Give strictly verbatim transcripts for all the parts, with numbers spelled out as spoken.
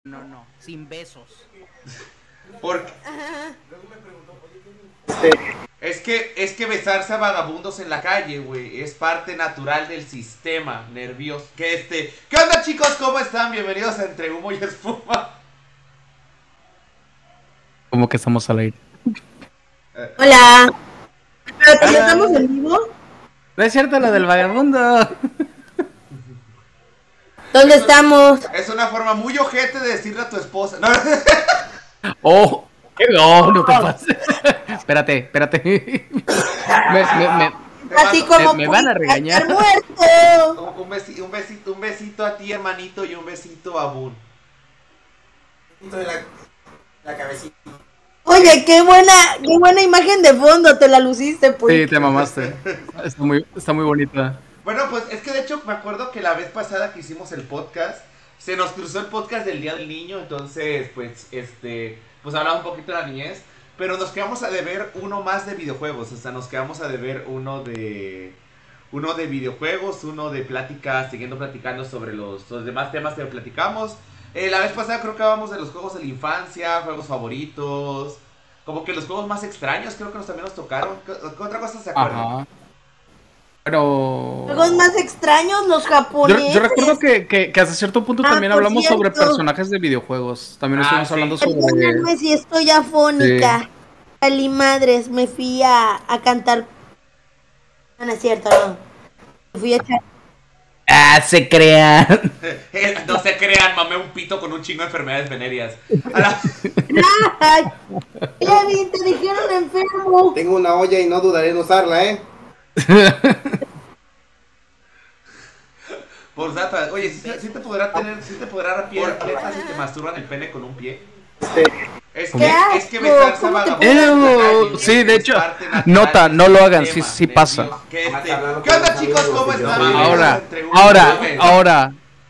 No, no, sin besos. Porque es que es que besarse a vagabundos en la calle, güey, es parte natural del sistema nervioso. Que este, ¿qué onda, chicos? ¿Cómo están? Bienvenidos a Entre Humo y Espuma. ¿Cómo que estamos al aire? Hola. ¿Pero ya estamos en vivo? No es cierto lo del vagabundo. ¿Dónde estamos? Es una forma muy ojete de decirle a tu esposa. No. Oh, no, no te pases. Espérate, espérate. Me, me, me, Así como me, me van a regañar. Muerto. Un besito, un besito, un besito a ti, hermanito, y un besito a Boon. De la, la cabecita. Oye, qué buena, qué buena imagen de fondo, te la luciste, pues. Sí, te mamaste. Está muy, está muy bonita. Bueno, pues es que de hecho me acuerdo que la vez pasada que hicimos el podcast, se nos cruzó el podcast del Día del Niño, entonces pues este, pues hablaba un poquito de la niñez, pero nos quedamos a deber uno más de videojuegos, o sea, nos quedamos a deber uno de uno de videojuegos, uno de pláticas, siguiendo platicando sobre los, los demás temas que platicamos. Eh, la vez pasada creo que hablábamos de los juegos de la infancia, juegos favoritos, como que los juegos más extraños creo que nos, también nos tocaron. ¿Qué, qué otra cosa se acuerdan? Ajá. Pero... Juegos más extraños, los japoneses. Yo, yo recuerdo que, que, que hasta cierto punto Ah, también por hablamos cierto. sobre personajes de videojuegos. También Ah, estuvimos sí. hablando sobre... Perdóname si estoy afónica. Sí. Ali madres, me fui a, a cantar. No, no es cierto, no. Me fui a echar. Ah, se crean. No se crean, mamé un pito con un chingo de enfermedades venéreas. A la- ¡Ay! Kevin, te dijeron enfermo. Tengo una olla y no dudaré en usarla, ¿eh? Por data, oye, ¿sí, sí te podrá tener, sí te podrá dar pie atleta si te masturban el pene con un pie? Es que, ¡Qué es que asco! besarse a ¿Cómo te vagabundos en la Ew, calle sí, de es hecho, parte natural nota, del no lo hagan, sistema sí- sí pasa. nervioso. Que este, Hablando ¿qué con onda, los chicos? amigos ¿Cómo y yo están? soy- Bienvenidos Ahora, a Entre Humo y ahora, Espuma. ahora,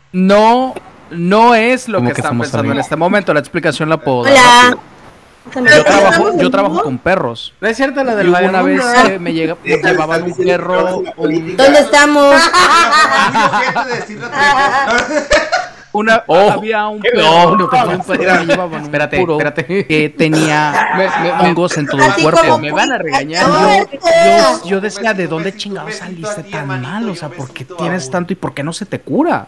no, no es lo ¿Cómo que que están estamos pensando en saliendo? este momento. La explicación la puedo dar Hola. rápido. Yo trabajo, yo trabajo con perros. No es cierto la del de una vez vagabundo. que me, llega, me Déjale, llevaban están un diciendo que perro, ahora es una un, política. ¿Dónde estamos? Muy ojete de decirle a tu esposa. una, Oh, había un qué perro, no, no te un pases. perro me llevaban un Espérate, puro espérate. que tenía Me- me- me- hongos en todo el Así cuerpo. como Me van a regañar. Muerto. Yo, yo, yo decía, Un ¿de besito, dónde un chingados besito a saliste ti, tan hermanito, mal? y O un sea, ¿por qué besito a tienes Boon. tanto y por qué no se te cura?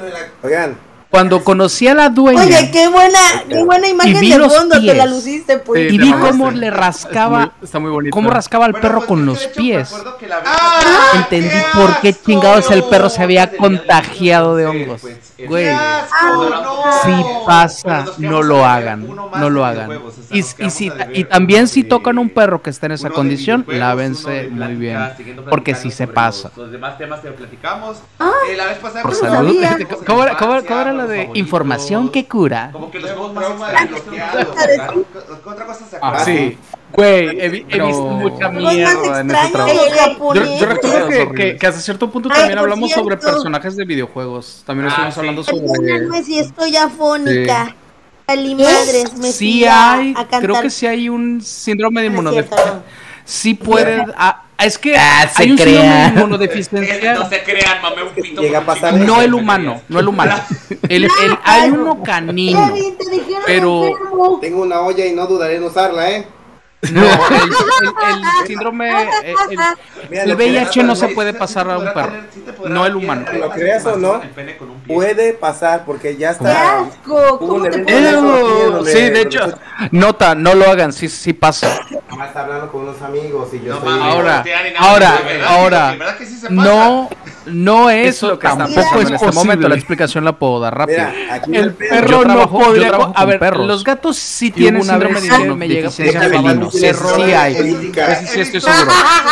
Oigan, Cuando conocí a la dueña Oye, qué buena, qué buena imagen vi de los fondo, te la pies. luciste, pues. y Sí, vi te cómo mamaste. le rascaba, Está muy, está muy bonito. cómo rascaba al Bueno, perro pues, con es que los de hecho me pies. acuerdo que la vez ¡Ah! pasada- Entendí ¡Qué por qué asco! chingados el perro se había Desde el día del contagiado de niño, hongos. entonces, pues, Güey. ¡qué asco! Ah, No. Si Pero pasa, nos no quedamos lo a deber hagan, uno más no de lo hagan. videojuegos, o sea, Y, nos y, quedamos si, a deber y también uno si de- tocan un perro que esté en esa uno de condición, videojuegos, lávense uno de muy pláticas, bien, siguiendo porque platicando sí se sobre pasa. Los, los demás temas que platicamos. Ah, Eh, la vez pasada Por no pues, salud. sabía. juegos de ¿Cómo era, cómo, infancia, cómo era lo juegos de favoritos, información que cura? Como que los juegos más trauma extraños. desbloqueado. ¿Qué otra cosa se Ah, acuerdan? sí. Güey, he, vi- he Pero- visto mucha Juegos más mierda en ese extraños, trabajo. los Yo, japoneses. yo recuerdo que, horribles. que, que hasta cierto punto Ay, también por hablamos sobre cierto. personajes de videojuegos. También Ah, estuvimos sí. hablando sobre... Perdóname si estoy afónica. Ali madres, me Sí fui a, hay, a cantar. creo que sí hay un síndrome de No es inmunodeficiencia. cierto, Sí puede... ah, es que Ah, se hay un crea. síndrome de Eh, No inmunodeficiencia. se crean, mamé un pito. Llega con a un pasar chingo de No el enfermedades. humano, no el humano. El, el, hay uno canino. Kevin, te dijeron Pero- enfermo. tengo una olla y no dudaré en usarla, ¿eh? No, el, el- el síndrome... El, el- Mira, el lo que V I H no pasa, se güey, puede Sí, pasar sí a te un podrá perro. tener- sí te podrá No el dar humano. pie, Lo creas o no, el pene con un pie. puede pasar porque ya ¡Qué está. asco! Hubo ¿Cómo un te evento puedes? de eso aquí en Ew, donde- sí, de donde hecho, estoy- nota, no lo hagan, sí, sí pasa. Más hablando con unos amigos y yo No soy. mames, Ahora, no te da ni nada, ahora, ¿verdad? ¿Verdad? ahora, ¿Verdad que sí se pasa? No, no es Eso lo que está tampoco pasando es en este posible. momento, la explicación la puedo dar rápido. Mira, aquí El perro Yo no trabajo- yo podría... trabajo A con ver, perros. los gatos sí Y tienen hubo una síndrome vez de que inmuno- me llega deficiencia Déjame felino. decirles, Sí, eso sí es hay. política. Ese sí estoy seguro.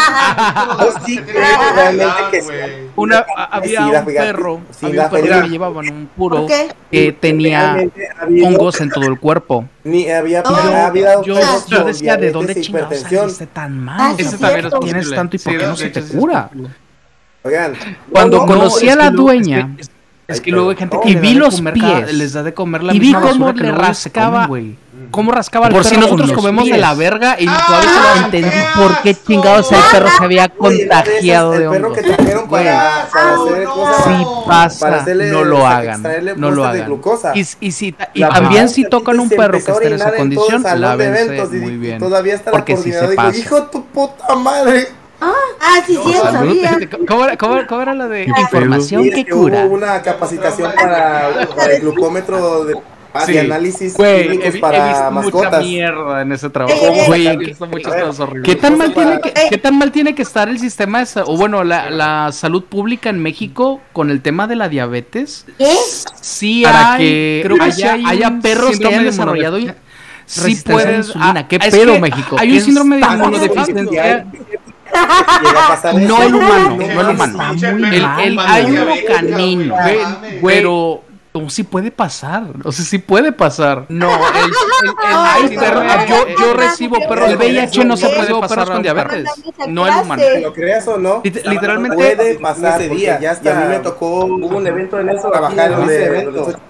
Yo sí creo realmente que sí. Una, a- había Sí, la un fíjate, perro, sí, había la un perro que fíjate. me llevaban un puro ¿Por qué? que tenía Realmente ha habido- hongos en todo el cuerpo. Ni había, No, ha habido Yo, perros yo con decía, ¿de diabetes dónde e chingados hipertensión. saliste tan mal? Ah, O sí, sea, es cierto. tienes tanto y por Sí, qué no de se hecho, te sí es cura? posible. Oigan, Cuando no, conocí No, a es la que luego- dueña, Es que, es que luego hay gente No, que y le vi da de los comer cada- pies. les da de comer la Y vi misma cómo basura que le luego ellos se comen, rascaba güey. cómo rascaba el Por perro si nosotros con los comemos de pies. la verga y Ah, todavía se lo qué entendí asco. por qué chingados el perro se había Oye, contagiado el de perro hongos. que trajeron para, para asco, hacer no. cosas. Si para pasa, hacerle- no lo saca- hagan, extraerle no lo muestras de hagan. glucosa. Y, y, si, y La también primera si tocan un se perro que empezó a esté en esa orinar en todo el condición, salón de lávense eventos y- muy y bien, todavía está la porque si se coordinadora y pasa. dijo, hijo de tu puta madre. Ah, sí, sí, Salud. sabía. ¿Cómo era, cómo era- cómo era la de Qué información Y es que que cura? hubo una capacitación para, para el glucómetro de, Sí. de análisis Güey, he, clínicos vi- he para visto mucha mascotas. mierda en ese trabajo. Eh, eh, Güey, eh, he visto muchas cosas horribles. ¿Qué tan mal tiene que, Eh. qué tan mal tiene que estar el sistema de, sa- o bueno, la, la salud pública en México con el tema de la diabetes? ¿Qué? Sí, Para hay, que creo que haya- sí hay haya un perros que síndrome hayan de desarrollado inmunodeficiencia. Sí resistencia a la puedes, insulina. ah, ¿Qué es pedo, que México? Hay ¿Qué un síndrome de está inmunodeficiencia. Llega a pasar No eso. el humano, No no el mames, humano. pinche muy perro El, mal, el- con hay uno diabetes, canino, güey, güey, no mames. pero oh, sí puede pasar, o sea, sí puede pasar. No, el, el, el, Ay, el pero perro- no, yo, no, yo no, recibo no, perros. El V I H no se ¿Qué? puede Recibo pasar perros con con diabetes, diabetes. no el humano. Clase. lo creas o no, Lit- literalmente- puede pasar ese porque día. ya está. Y a mí me tocó Hubo un evento en eso, trabajar aquí en ese donde- evento. donde-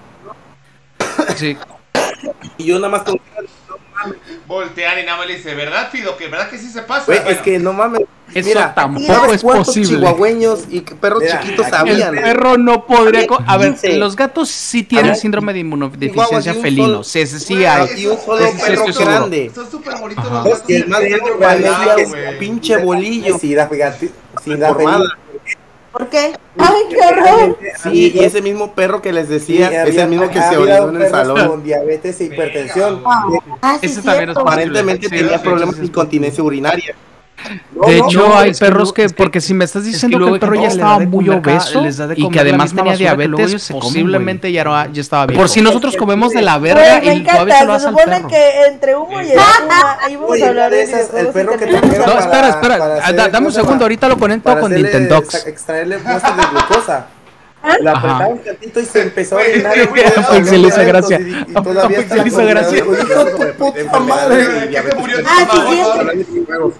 Sí. Y yo nada más con... Voltean y nada más le dice, ¿verdad, Fido? Que verdad que sí se pasa. Güey, Bueno, es que no mames. Eso Mira, tampoco ¿sabes es cuántos posible. chihuahueños y perros Mira, chiquitos aquí habían? El perro no podría. co- A ver, quince. los gatos sí tienen A ver, síndrome de Chihuahuas inmunodeficiencia y un felino. solo- Sí, ese sí güey, hay. Y un solo esos- perro estoy seguro. grande. Son súper bonitos Ajá. los gatos. Y el más grande Wow, parecía que es güey. un pinche bolillo. Sí, da, fíjate, sí, da Formada. feliz. ¿Por qué? ¡Ay, qué horror! Sí, y ese mismo perro que les decía, Sí, es había- el mismo que había se orinó en perros el salón. con diabetes e hipertensión. Ah, sí, Ese también es cierto. Aparentemente Sí, tenía sí, problemas sí, de sí. incontinencia urinaria. De no, hecho, no, hay es que perros luego- que, es que- porque si me estás diciendo que luego el perro que ya no, le estaba da de muy comer acá, obeso les da de y que comer la además misma tenía basura que luego diabetes, ellos se comen, posiblemente ya, era- ya estaba bien. Por Por si nosotros comemos de la verga Güey, me y todavía se lo encanta, das se al supone perro. que entre humo y espuma ahí vamos Oye, a hablar una de de esas, el videojuegos perro y que terminamos trajeron No, hablando- espera, para- espera, para da- hacer- dame un ¿cómo se segundo, llama? ahorita lo conecto Para con hacerle- Nintendox. sa- extraerle muestras de glucosa. La Ajá. apretaron tantito y se empezó a Güey, orinar. sí, en güey, todo el a salón Pixel de hizo eventos gracia. y- y todavía A está Pixel hizo con gracia. cuidado. Hijo de tu puta madre. ¿Qué se murió tu Ah, sí, Tamagotchi?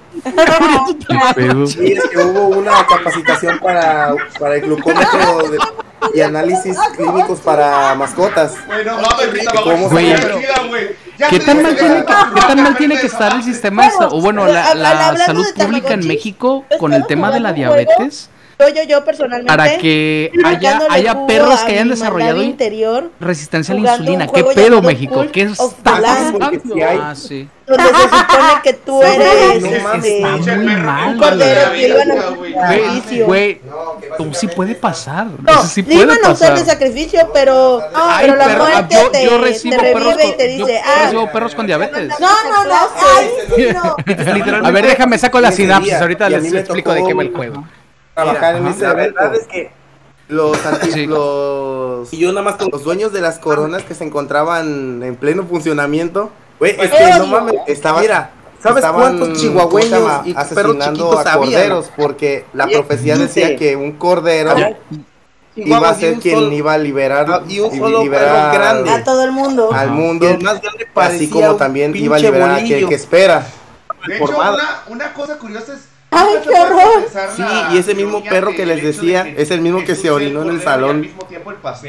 Sí, es que hubo una capacitación para, para el glucómetro de- y análisis clínicos para mascotas. Güey, no mames, mi ¿Cómo Tamagotchi Güey, está pero- chida, güey. Ya ¿Qué te tan dije mal que tiene la que, turba qué tan mal te tiene que prende estar el esa sistema de sa- o bueno, la, Habla- la hablando salud de pública en Tamagotchis, México ¿he con el estado tema de la jugando un juego? diabetes Yo, yo, yo personalmente. para que haya, sacándole haya jugo perros a que hayan mi desarrollado maldad interior, resistencia a la jugando insulina? un ¿Qué juego pedo, llamado México? Cult ¿Qué of está the Lamb, pasando? porque sí hay- Ah, sí. donde se supone que tú Sí, eres no este, mames, Pinche está muy perro, mal, un güey. cordero que iban a vida, hacer güey. Güey, sacrificio. güey, No, ¿qué vas a tú hacer? sí puede pasar. No, Eso sí le puede iban a usar de pasar. sacrificio, pero, Ay, pero la perro, muerte yo, te, yo recibo te perros revive con, y te yo dice, ah, recibo perros con diabetes. no, no, no, ay, sí, no. Literalmente. A ver, déjame saco la ese sinapsis. día, Ahorita y a les mí me explico tocó de qué va el juego. Trabajar en Mira, ese la evento. verdad es que los, anti- Sí. los Y yo nada más con los dueños de las coronas que se encontraban en pleno funcionamiento, Güey, es que que no no mames, mames, estaban, mira, ¿sabes estaban, cuántos ¿cómo se chihuahueños llama? y perros Asesinando chiquitos a había? corderos, porque la Había profecía quince. decía que un cordero Había iba a chihuahuas y ser un quien solo- iba a liberar Ah, y un y solo liberar perro grande. A todo el mundo. al Y mundo, el más grande así parecía como un también iba a pinche liberar a aquel bolillo. que espera. De hecho, formada. una, una cosa curiosa es. Ay, ¿nunca te qué puedes horror. pensar Sí, la y ese mismo ironía perro de- que les el hecho decía, de es el mismo que Jesús se sea orinó en el cordero y salón. al mismo tiempo el pastor.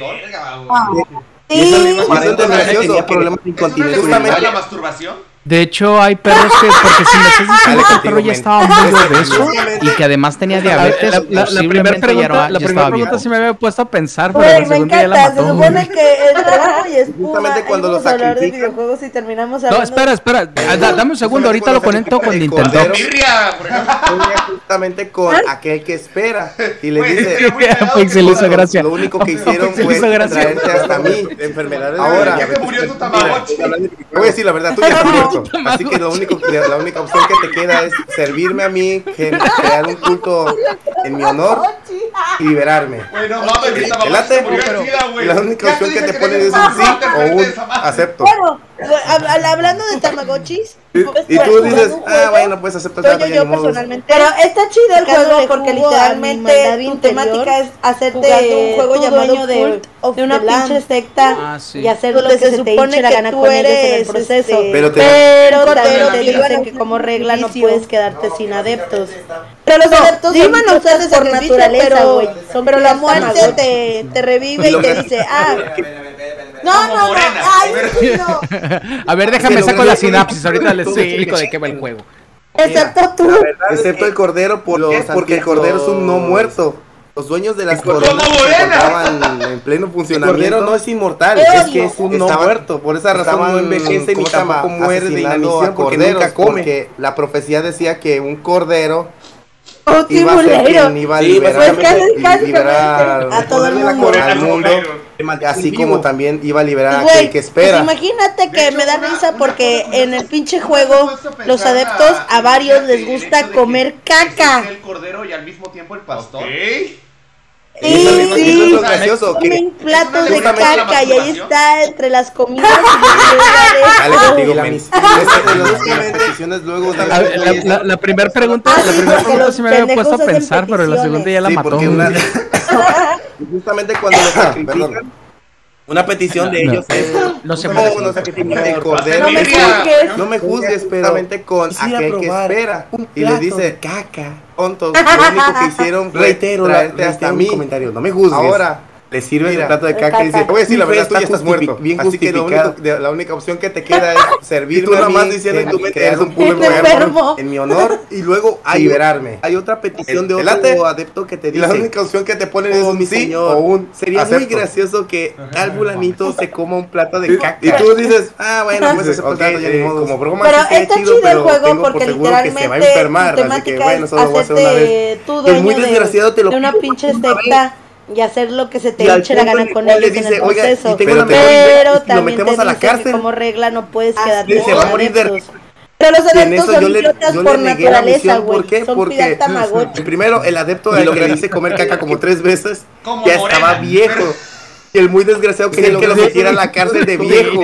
Y eso Sí, mismo aparentemente gracioso. tenía problemas de ¿Es una incontinencia excusa para la urinaria. masturbación? De hecho, hay perros que, porque si me estás diciendo que el perro ya estaba muy obeso y que además tenía diabetes, La, la, la primera posiblemente ya, pregunta, era- la ya primera estaba pregunta viejo. sí me había puesto a pensar, pero güey, la me segunda ya la encanta. Se mató. supone que entre humo y espuma. Justamente cuando ahí lo vamos a hablar de sacrifican. videojuegos y terminamos No, hablando. espera, espera. Ah, da- Dame un segundo, ahorita lo conecto con El Nintendo. cordero. Birria, por ejemplo. Venía justamente con aquel que espera y le Güey, dice, sería muy cagado Pues que se le hizo cuando- gracia. lo único que hicieron Se le fue hizo gracia. traerte hasta mí. enfermedades Ahora, Ya que murió tu Tamagotchi. Te voy a decir la verdad, tú ya estás muerto. Así que lo único, que- la única opción que te queda es servirme a mí, que- crear un culto en mi honor y liberarme. Güey, no mames, mi ¿Te Tamagotchi late? se murió Pero- de sida, güey. Y la única Ya opción que dije te ponen dejes es un sí pasarte o enfrente un de esa madre. acepto. Bueno, hab- hab- hablando de Tamagotchis. Y, pues, y tú jugando dices, un ah, juego, bueno, pues acepto el Yo, trato, yo, ya yo ni modo. personalmente. Pero está chido el juego porque literalmente tu temática es hacerte un juego llamado de, de una pinche secta Ah, sí. y hacer lo que se supone la gana con ellos en el proceso. Pero te- pero Pero también te te dicen que como regla no puedes quedarte sin adeptos. Pero los adeptos iban a ustedes por naturaleza, güey. Pero la muerte te, te revive y te dice, ah, no, Como no, no, morena. ay, A ver, déjame saco la sinapsis, ahorita les explico de qué va el juego. Excepto tú. Excepto el cordero, por los, porque el cordero es un no muerto. Los dueños de las corderas ¡Como se Morena! encontraban en pleno funcionamiento. El cordero no es inmortal, Odio. es que es un no muerto. Por esa razón no envejece ni tampoco muere de inanición porque nunca come. Porque la profecía decía que un cordero Oh, iba a ser timulero. quien iba a Sí, liberar, pues casi, casi liberar a todo el mundo. al mundo, así como también iba a liberar a Güey, aquel que espera. pues imagínate que De hecho, me da una- risa una porque cosa- en el pinche juego los adeptos a varios les gusta comer caca. El cordero y al mismo tiempo el pastor. Sí, Eso es- sí, eso es lo gracioso, que comen platos de justamente la caca y ahí masturbación. está entre las comidas y Dale los contigo, lugares. men. Este de las peticiones luego de A ver, la, la, la primera pregunta, Ah, la sí, primera porque pregunta los sí me había pendejos puesto a hacen pensar, pero la peticiones. segunda ya la Sí, mató. porque una- justamente cuando lo sacrifican, una petición de No, ellos es no se no, merece. no sacrifiquen el cordero. No me juzgues. No me juzgues, pero justamente con quisiera aquel que probar espera un y le plato dice, de caca. tontos, lo único que hicieron fue Reitero, traerte la- hasta reitero mí. mi comentario, no me juzgues. Ahora le sirve el plato de De caca y dice, caca. oye, sí, la Mi verdad fe tú ya está estás muerto. bien Así que lo justificada. único, de- la única opción que te queda es servirme Y tú a nada mí, más diciendo en tu que- mente, que eres un puto Este enfermo enfermo. en mi honor. Y luego hay, liberarme. hay otra petición de ¿Te otro late? adepto que te Y dice, la única opción que te ponen es "Oh, un mi sí señor, o un sería muy acepto". gracioso que tal fulanito se coma un plato de caca. Y tú dices, ah, bueno, pues Dices, ese ok, plato ya ni eh, modo. como broma Pero sí se ve está chido, chido el pero juego tengo por porque seguro que se va a literalmente enfermar, tu así que temática bueno, es solo lo voy a hacer una hacerte vez. tu Y el dueño muy de, desgraciado te lo de una pide pinche una vez. secta y hacer lo que se te Y al hinche la punto en gana el con cual le ellos en dice, el "Oiga, proceso. y tengo Pero, una mejor idea, si lo también metemos te a la dice cárcel, que como regla no puedes quedarte se va a morir de adeptos. Pero los Y en adeptos eso son yo le, idiotas yo por le negué la naturaleza, misión. güey. ¿Por qué? Son Porque cuidar tamagotchi. primero el adepto al que le hice comer caca como tres veces Como ya Morena. estaba viejo. Y el muy desgraciado quería que lo metiera a la cárcel de viejo.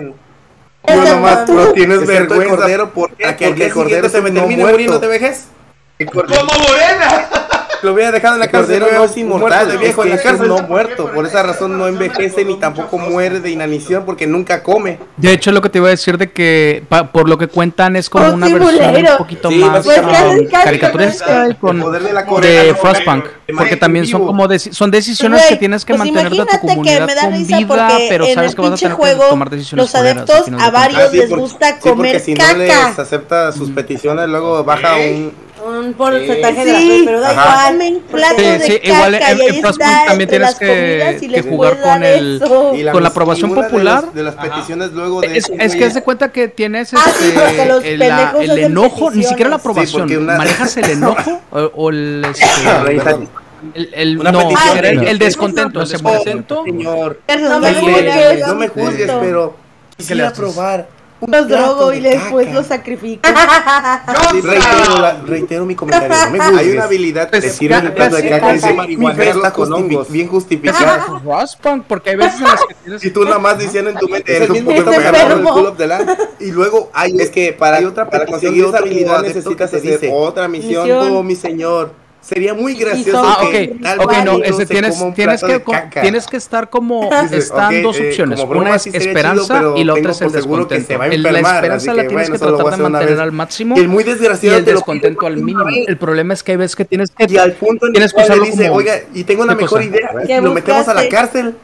Yo nomás no tienes Excepto el vergüenza. cordero, ¿por qué? Para que el Porque el cordero cordero se me es un termine no muriendo muerto. de vejez. El cordero ¡Como Morena! lo hubiera dejado en la El cárcel. cordero no es muerto inmortal, de viejo es en la que es cárcel. un no muerto. Por esa razón no envejece ni tampoco muere de inanición porque nunca come. De hecho, lo que te iba a decir de que, pa- por lo que cuentan, es como Oh, una sí, versión bolero. un poquito Sí, más pues, um, casi, casi caricaturesca y con, El poder de la de Corea. Frostpunk. Porque también son como deci- son decisiones Güey, que tienes que pues mantener de tu imagínate que comunidad me da con risa vida, porque pero en sabes el que vas a pinche tener juego que tomar decisiones los culeras, adeptos al final de a cuentas. varios sí, les por- gusta sí, porque comer si no caca. les acepta sus peticiones, luego baja un... Un porcentaje de la fe, pero da igual. Comen platos Sí, de sí, caca igual y en- ahí en Frostpunk está también entre tienes las que- comidas y que les jugar puedes dar con el- eso. y la Con la mis- aprobación y una de popular. las- De las, peticiones luego de Es, esos es que güeyes- haz de cuenta que tienes Ah, sí, este, porque los el, la- pendejos el hacen enojo, ni siquiera la peticiones. aprobación. Sí, porque una- Manejas el enojo o, o el, este, Perdón. el, el- Una no, petición. era el, Ah, el descontento. El no, descontento. Señor, No me me juzgues, juzgues. no me juzgues, Punto. pero le quisiera haces? probar un Los plato drogo de y después caca. los sacrifico. Sí, reitero, la- reitero mi comentario, no me juzgues. Hay una habilidad que Pues, sirve el plato de casi, caca y casi. dice marihuana con hongos, bien justificado. Frostpunk, porque hay veces en las que tienes Y tú nada más diciendo en tu mente, eres un mismo poquito que pegado enfermo. el culo de la. Y luego hay, es que para, hay otra, para para conseguir conseguir esa esa habilidad habilidad necesitas necesitas hacer hacer otra misión. misión. Oh, mi señor. Sería muy gracioso son- Ah, que ok, tal ok, no, vampiro ese se tienes, coma un tienes plato que, de co- caca. tienes que estar como, Dices, están ok, dos eh, opciones, como broma una es sí sería esperanza chido, pero y la otra tengo es el por seguro que se va a descontento. El- la enfermar, esperanza así la que, tienes bueno, que solo lo voy tratar a de hacer una mantener vez. al máximo Y el muy y desgraciado el te lo descontento pide al una mínimo. vez. El problema es que hay veces que tienes que Y al punto en el tienes que cual le usarlo dice, como- oiga, y tengo una ¿qué mejor cosa? idea, ¿Qué lo metemos a la buscaste? cárcel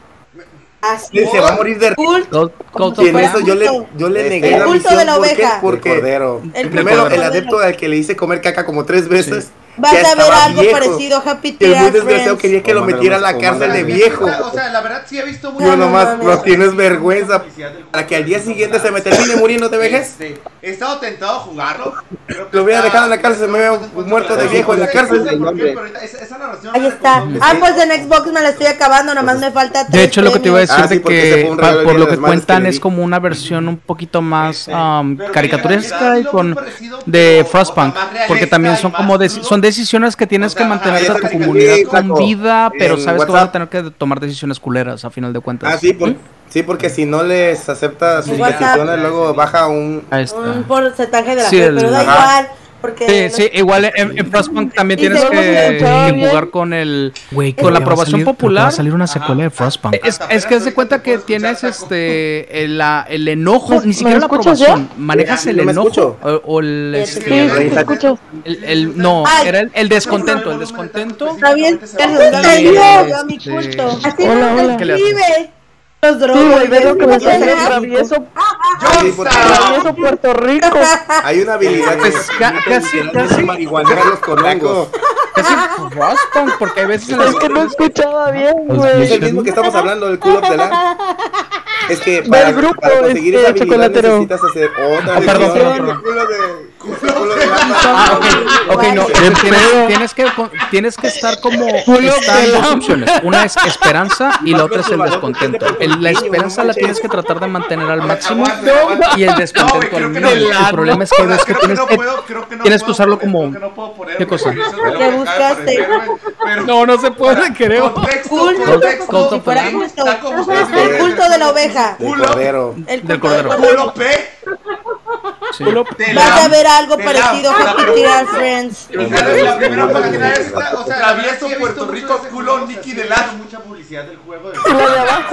Así. y se va a morir de Cult. Gold- Gold Y en Tower. eso yo le, yo le Este, negué el la culto misión. de la ¿por qué? oveja. Porque El cordero. El primero culto el de la adepto oveja. al que le hice comer caca como tres veces Vas ya a ver estaba algo viejo. parecido a Happy Y el muy Tear desgraciado Friends. quería que lo O metiera a la mándalo, cárcel de mándalo. viejo. O sea, la verdad sí he visto muy Yo no nomás mames. no tienes vergüenza para que al día siguiente se me termine muriendo de vejez. Este, he estado tentado a jugarlo. Creo que Lo hubiera está- dejado en la cárcel, se me hubiera muerto de viejo en la cárcel. No sé por qué, pero ahorita esa- esa narración Ahí me está. recordó- Ah, pues en Xbox me la estoy acabando, nomás me falta tres De hecho, lo que te iba a premios. decir Ah, sí, de porque que ese fue un pa- regalo por de lo las que madres que cuentan le es di. como una versión un poquito más um, Pero caricaturesca mira, y con muy parecido, de pero, Frostpunk, o sea, más realista porque también y son más como deci- crudo. son decisiones que tienes O que sea, mantener ajá, a tu ya comunidad sí, con Flaco. vida, pero En sabes que vas a WhatsApp. tener que tomar decisiones culeras a final de cuentas. Ah, sí, por- sí, porque si no les acepta sus WhatsApp. peticiones, luego baja un... Ahí está. Un porcentaje de la Sí, fe, el- pero da ajá. igual. Porque Sí, sí, igual en, en Frostpunk también Y tienes seguimos que, en el que Jordan. jugar con el Güey, con la aprobación popular. Va a salir una secuela de Frostpunk. Es, es que haz de cuenta que tienes este el, la- el enojo, ¿Me- ni me siquiera la escuchas aprobación, manejas el ¿No me enojo escucho? o, o el, Sí, este, sí, Sí, te escucho. el, el- no, Ay. era el, el descontento, el descontento. está bien, Se te va a ayuda poner, yo a mi este, culto. Así Hola, no se hola. ¿Qué le haces? escribe. Los drogos, veo que me sale travieso. Travieso Puerto Rico. Hay una habilidad pues, casi, casi marihuaneros con hongos. Casi Frostpunk, porque hay veces es que no escuchaba bien, güey. Es el mismo que estamos hablando del Cool of the Land. Es que para, del grupo, para conseguir este, esa habilidad chocolatero. necesitas hacer otra ah, perdón, perdón, perdón. Ah, ok, ok, no, tienes, tienes que tienes que estar como están dos opciones, una es esperanza y la otra es el descontento. El, la esperanza la tienes que tratar de mantener al máximo y el descontento al mínimo. El problema es que ves que tienes que tienes que usarlo como ¿qué cosa? ¿Qué buscaste? No, no se puede, creo. Culto, el culto de la oveja. Del cordero. El Del cordero. Culo P. Sí. Vas a ver algo parecido a Happy Tirar Friends. La primera página es, o sea, travieso Puerto Rico, culo Nicky de Lado. Mucha publicidad del juego. Y la de abajo.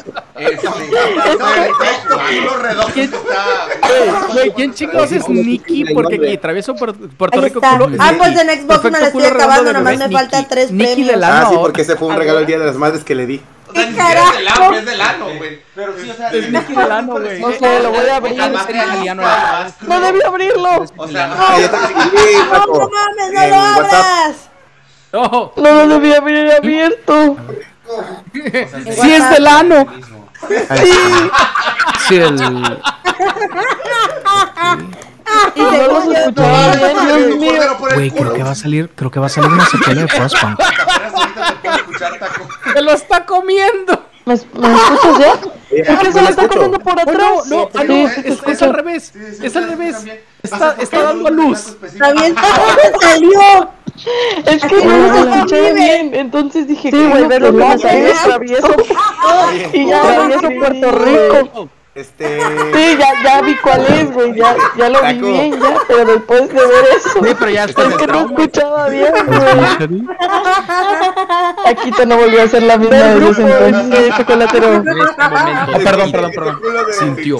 Güey, ¿quién chicos es Nicky? Porque aquí travieso Puerto Rico, culo. Ah, pues en Xbox me la estoy acabando, nomás me faltan tres premios. Ah, sí, porque ese fue un regalo el Día de las Madres que le di. ¿Qué carajo? Es del ano, güey. Pero sí, o sea, es Nicky del ano, güey. No sé, lo voy a abrir. No debí abrirlo. O sea, no. No, no mames, no lo abras. No, no lo debí haber abierto. Sí es del ano. Sí. Sí, el... Y se No se escuchaba bien, Dios mío. Güey, creo que va a salir, creo que va a salir una secuela de Frostpunk. ¡Se lo está comiendo! ¿Me, ¿me escuchas ya? Es que se lo está comiendo por atrás. No, no, ah, no, es, es al revés. Es al revés. Está, está dando a luz. También salió. Es que no lo escuché bien, entonces dije que güey, ver lo que me salió travieso. Y ya travieso Puerto Rico. Este... Sí, ya, ya vi cuál es, güey, ya, ya lo vi bien, ya, pero después de ver eso, sí, pero ya es que no escuchaba bien, güey. Taquito no volvió a hacer la misma de ese entonces, chocolatero. Oh, perdón, perdón, perdón. Sintió.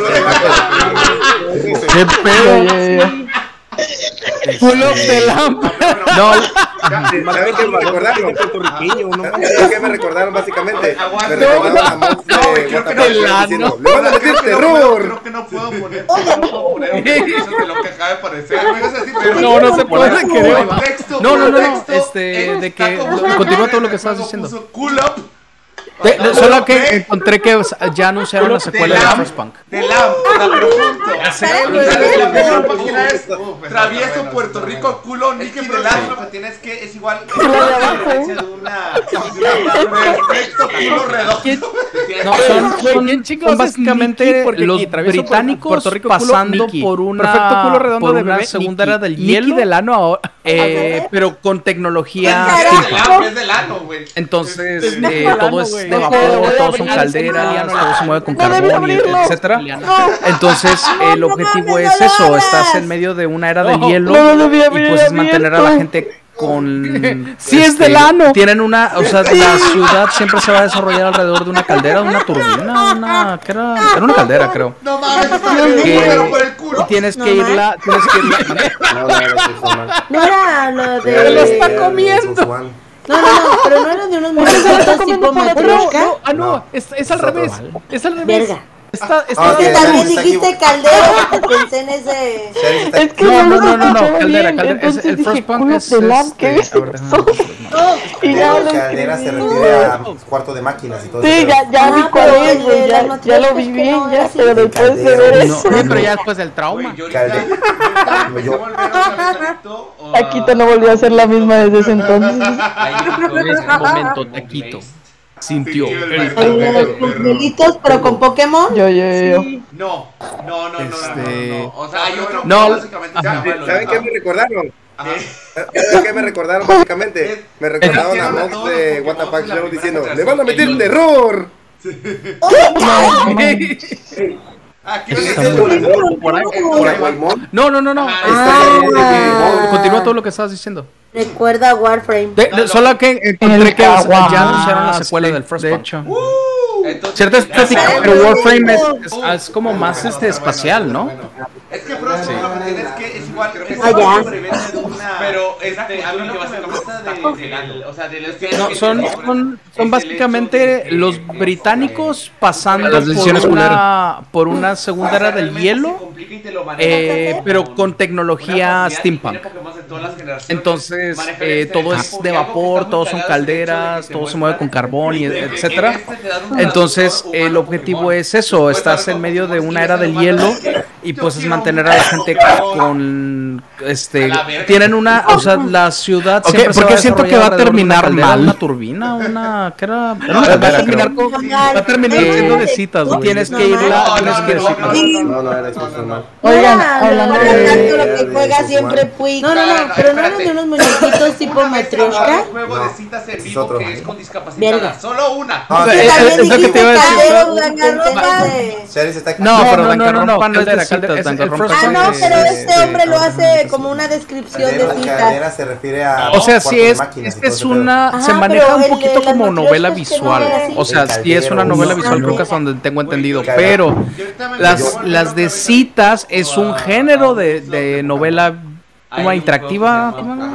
¡Qué pedo! Pull up the lamp. No, ¿saben qué me recordaron? ¿Saben qué me recordaron básicamente? Me recordaron a Mox de Guatapac diciendo, ¡le van a meter terror! Creo que no puedo poner, no puedo poner un texto de lo que acaba de parecer. No, no se puede, creo. No, no, no, no, este, de que continúa todo lo que estabas diciendo. Cool up. De, de, solo que encontré que ya anunciaron la secuela de Frostpunk. De la la página es Travieso Puerto Rico, culo Nicky de la. Lo que tienes que es igual de una perfecto culo redondo. No, son bien chicos, básicamente los británicos Puerto Rico pasando por una perfecto culo redondo por una segunda era del hielo del ano ahora, eh, pero con tecnología es del ano, güey. Entonces todo es de vapor, todos son calderas, todo se mueve con carbón, etcétera. Entonces el objetivo es eso, estás en medio de una era de hielo y pues es mantener a la gente con sí este, es del ano. Tienen una, o sea, la ciudad siempre se va a desarrollar alrededor de una caldera, de una turbina, una que era, era una caldera, creo. No mames, que, por el culo. Tienes que no, irla, tienes que irla. No, no, no era lo de. Se lo está comiendo. No, no, no, pero no era de unos muñequitos tipo Matryoshka. Ah, no, es, es al revés. Es al revés. Verga. Está, está ah, okay, también dijiste caldera, te pensé en ese. Es que no, no, no, no, no, caldera, caldera. Es, el Frostpunk es. ¿Qué es eso? Y ya caldera se refiere a cuarto de máquinas y todo eso. Sí, ya, ya vi cuál es, güey. Ya, ya lo vi bien, ya, pero después de ver eso. Sí, pero ya después del trauma. Taquito no volvió a ser la misma desde ese entonces. En momento, Taquito sintió los delitos, pero con Pokémon. Yo, yo, yo. No, no, no, este... no, no. O sea, hay otro. No, básicamente. ¿Saben qué me recordaron? ¿Saben qué me recordaron básicamente? Me recordaron a Mox de Guatapac diciendo, ¡le van a meter terror! Aquí no, no, no, no. Continúa todo lo que estabas diciendo. Recuerda Warframe. De, de, solo que encontré que ya anunciaron la secuela del Frostpunk. De hecho. Cierta estética, pero Warframe es, es, es como más este espacial, ¿no? Es que Frostpunk Sí. Es que es igual, creo que es Allá. Pero este, a mí lo que básicamente de, o sea, de los No, son, son, son básicamente los británicos pasando las decisiones por una, por una segunda era del hielo, eh, pero con tecnología steampunk. Entonces, eh, todo es de vapor, todos son calderas, todo se mueve con carbón, y etcétera. Entonces, el objetivo es eso, estás en medio de una era del hielo y pues es mantener a la gente con, este, tienen una, o sea, la ciudad okay, siempre porque se siento que va a terminar caldera, mal. Una turbina, una, ¿qué era? Una va, caldera, a terminar con, va a terminar siendo de citas, güey. Tienes que irla, tienes que ir a citas. No, no era eso, no. Oigan, hablando de lo que de- juega de- siempre Puig. No, no, no, pero no eran de unos muñequitos tipo Matryoshka. Un juego de citas en Es vivo otro. que es con discapacidad. Verga. Solo una. Ah, Eh, También es lo que te iba a decir. dijiste Danganronpa. Sherry se está No, No, pero no, no, no, Danganronpa no, no es de caldera, citas, caldera, es- Danganronpa el es Ah, de- no, pero este Sí, hombre lo sí. hace como una descripción de Cadera, citas. cadera se refiere a. O sea, sí cuartos de es, máquinas es y que todo es ese pedo. una, Ajá, se maneja pero un el de poquito las como matrioshkas novela que no visual. era así. O sea, sí es una El novela caldero, visual, no. creo que hasta donde tengo entendido. Güey, Pero las, las de citas es un género de, de novela como interactiva.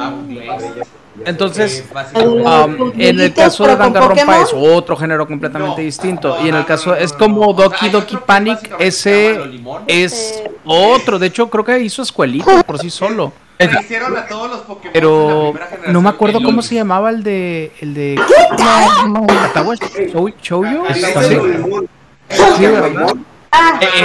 Entonces, um, en el caso de Pero con Danganronpa es Pokémon. otro género completamente distinto. Y en el caso es como Doki Doki Panic, ese es otro. De hecho, creo que hizo escuelita por sí solo. Hicieron a todos los Pokémon Pero de la primera generación no me acuerdo en cómo LOL. se llamaba el de el de Katawa Shou- Shoujo. Ah, Sí. sí, Sí, sí, ¿verdad? Ah, Eh,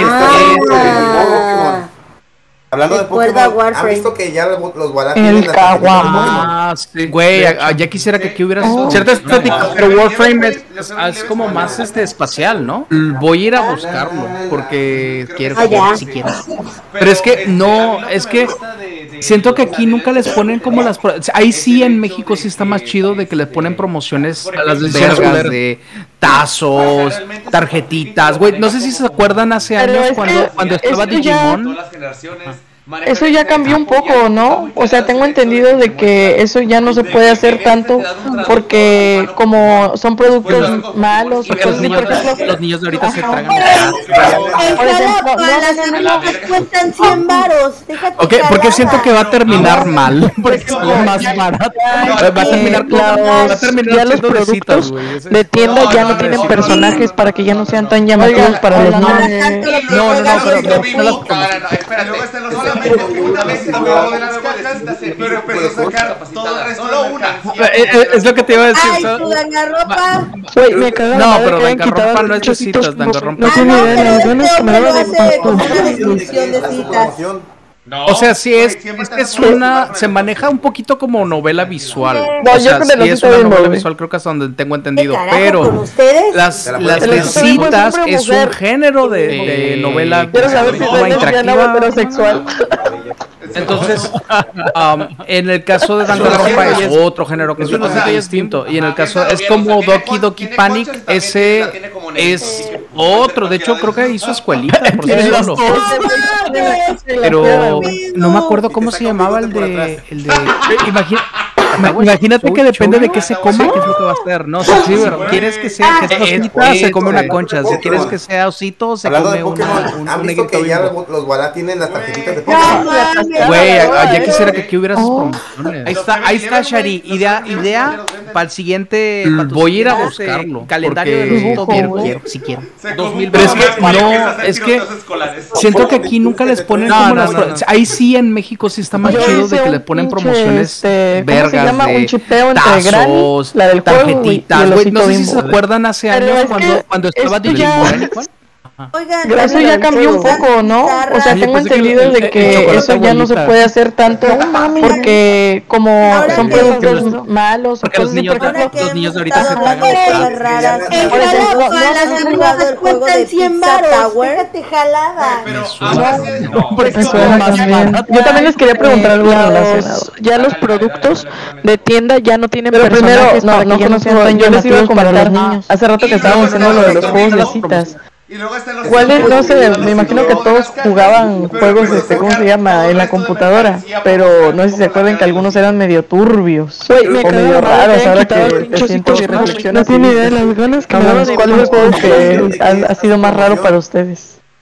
ah. Hablando de Recuerda Pokémon, ¿han Warframe. visto que ya los los Wallach El tienen las tarjetitas de Kawama. Pokémon? Ah, sí. Güey, a- a- ya quisiera que aquí hubiera Oh. cierta estética, pero Warframe es, es- es como más este espacial, ¿no? Voy a ir a buscarlo porque quiero Ah, ya. si quiero. Pero es que no, es que siento que aquí nunca les ponen como las pro- ahí sí en México sí está más chido de que les ponen promociones a las decisiones vergas culeras. de tazos, tarjetitas, güey, no sé si se acuerdan hace Pero años es cuando que cuando estaba esto ya- Digimon. Todas las generaciones. Eso ya cambió un poco, ¿no? O sea, tengo entendido de que eso ya no se puede hacer tanto porque como son productos malos o Porque los cosas así, niños, por ejemplo, los niños de ahorita se tragan. Por ejemplo, no, las no, no, amigas cuestan cien varos. Déjate Ok, porque jalada. siento que va a terminar mal. Porque es lo más barato. Va a terminar con Los- va a terminar ya los siendo de citas, productos güey. Ese- de tienda ya no tienen personajes para que ya no sean tan llamativos para los Ahora niños. tanto lo que No, no, no, juegas pero- es pero- de no las Puig. No, no, no, espérate. Luego están los solamente una vez se acabó de las cajas, pero empezó a sacar todo el resto. Solo una. Eh, eh, Es lo que te iba a decir. Ay, ¿sabes? tu Danganronpa. Güey, me cago en la No, madre pero que hayan Danganronpa quitado no es de chocitos, citas, no- Danganronpa. No Ah, tiene no, idea de pero las este ganas que me hombre daba lo de hace como una descripción de citas. O sea, sí es, es que es una, se maneja un poquito como novela visual. No, O yo sea, con el sí es ojito una bien novela doble. visual, creo que hasta donde tengo ¿Qué entendido. carajo con Pero ustedes? las, Te la las puedes de poner. citas Hombre o es un mujer. género de, de novela Quiero saber si como soy lesbiana o interactiva. heterosexual. Entonces, um, en el caso de Danganronpa es otro género completamente distinto. Y en el caso es como Doki Doki Panic, ese es otro. De hecho, creo que hizo escuelita por sí solo. Pero no me acuerdo cómo se llamaba el de. El de imagina- Imagínate que depende de qué se come, qué es lo que va a hacer, ¿no? O sea, si quieres que sea que sea osita, se come una concha. Si quieres que sea osito, se Hablando de come una, Pokémon, un, ¿han un visto negrito que ya bimbo. los los Wallach tienen las tarjetitas de No Pokémon? mames. Güey, a- ya quisiera que aquí hubiera sus Oh. promociones. Ahí está, ahí está, Shari. Idea, idea para el siguiente. Voy a ir a buscarlo. Calendario de los Dibujo, quiero, güey. quiero, si quiero. dos mil Pero es que no, es que siento que aquí nunca les ponen No, como no, las no, pro- no. Ahí sí en México sí está más Yo chido hice de que un le ponen pinche, promociones este, ¿cómo se vergas llama? Un de chipeo entre Granny, tazos, la del juego, y- y tarjetitas, el güey. No osito sé si se bimbo. acuerdan hace Pero años es cuando, que cuando estaba esto ya- Digimon. ¿Cuál? Oigan, Eso ya cambió un poco, ¿no? O sea, Oye, tengo pensé que entendido el- de el que chocolate eso ya no se abuelita. puede hacer tanto porque como Ahora son que- productos malos o Porque los cosas así, niños- por ejemplo, Ahora que los hemos niños de ahorita estado se hablando tragan de los cosas raras. En En Por ejemplo, Jalapa, no, las no, amigas no, del juego de cien Pizza varos. Tower. Déjate jalada. Pero me suena también. Yo también les quería preguntar algo relacionado. Ya los productos de tienda ya no tienen Pero primero, personajes no, para no que ya no sean conozco, tan yo les iba a llamativos para los comentar, niños. Hace rato que estábamos haciendo lo de los juegos de citas. Y luego están los ¿Cuáles? No sé, me imagino que todos jugaban juegos, este, ¿cómo se llama? En la computadora, pero no sé si se acuerdan que algunos eran medio turbios Güey, me o cago en medio la madre raros, que ahora hayan quitado que el te pinche siento osito y bimbo. reflexionas. No tiene idea de las ganas que me Hablamos, daban de ¿cuál es el jugar. juego que ha, ha sido más raro para ustedes?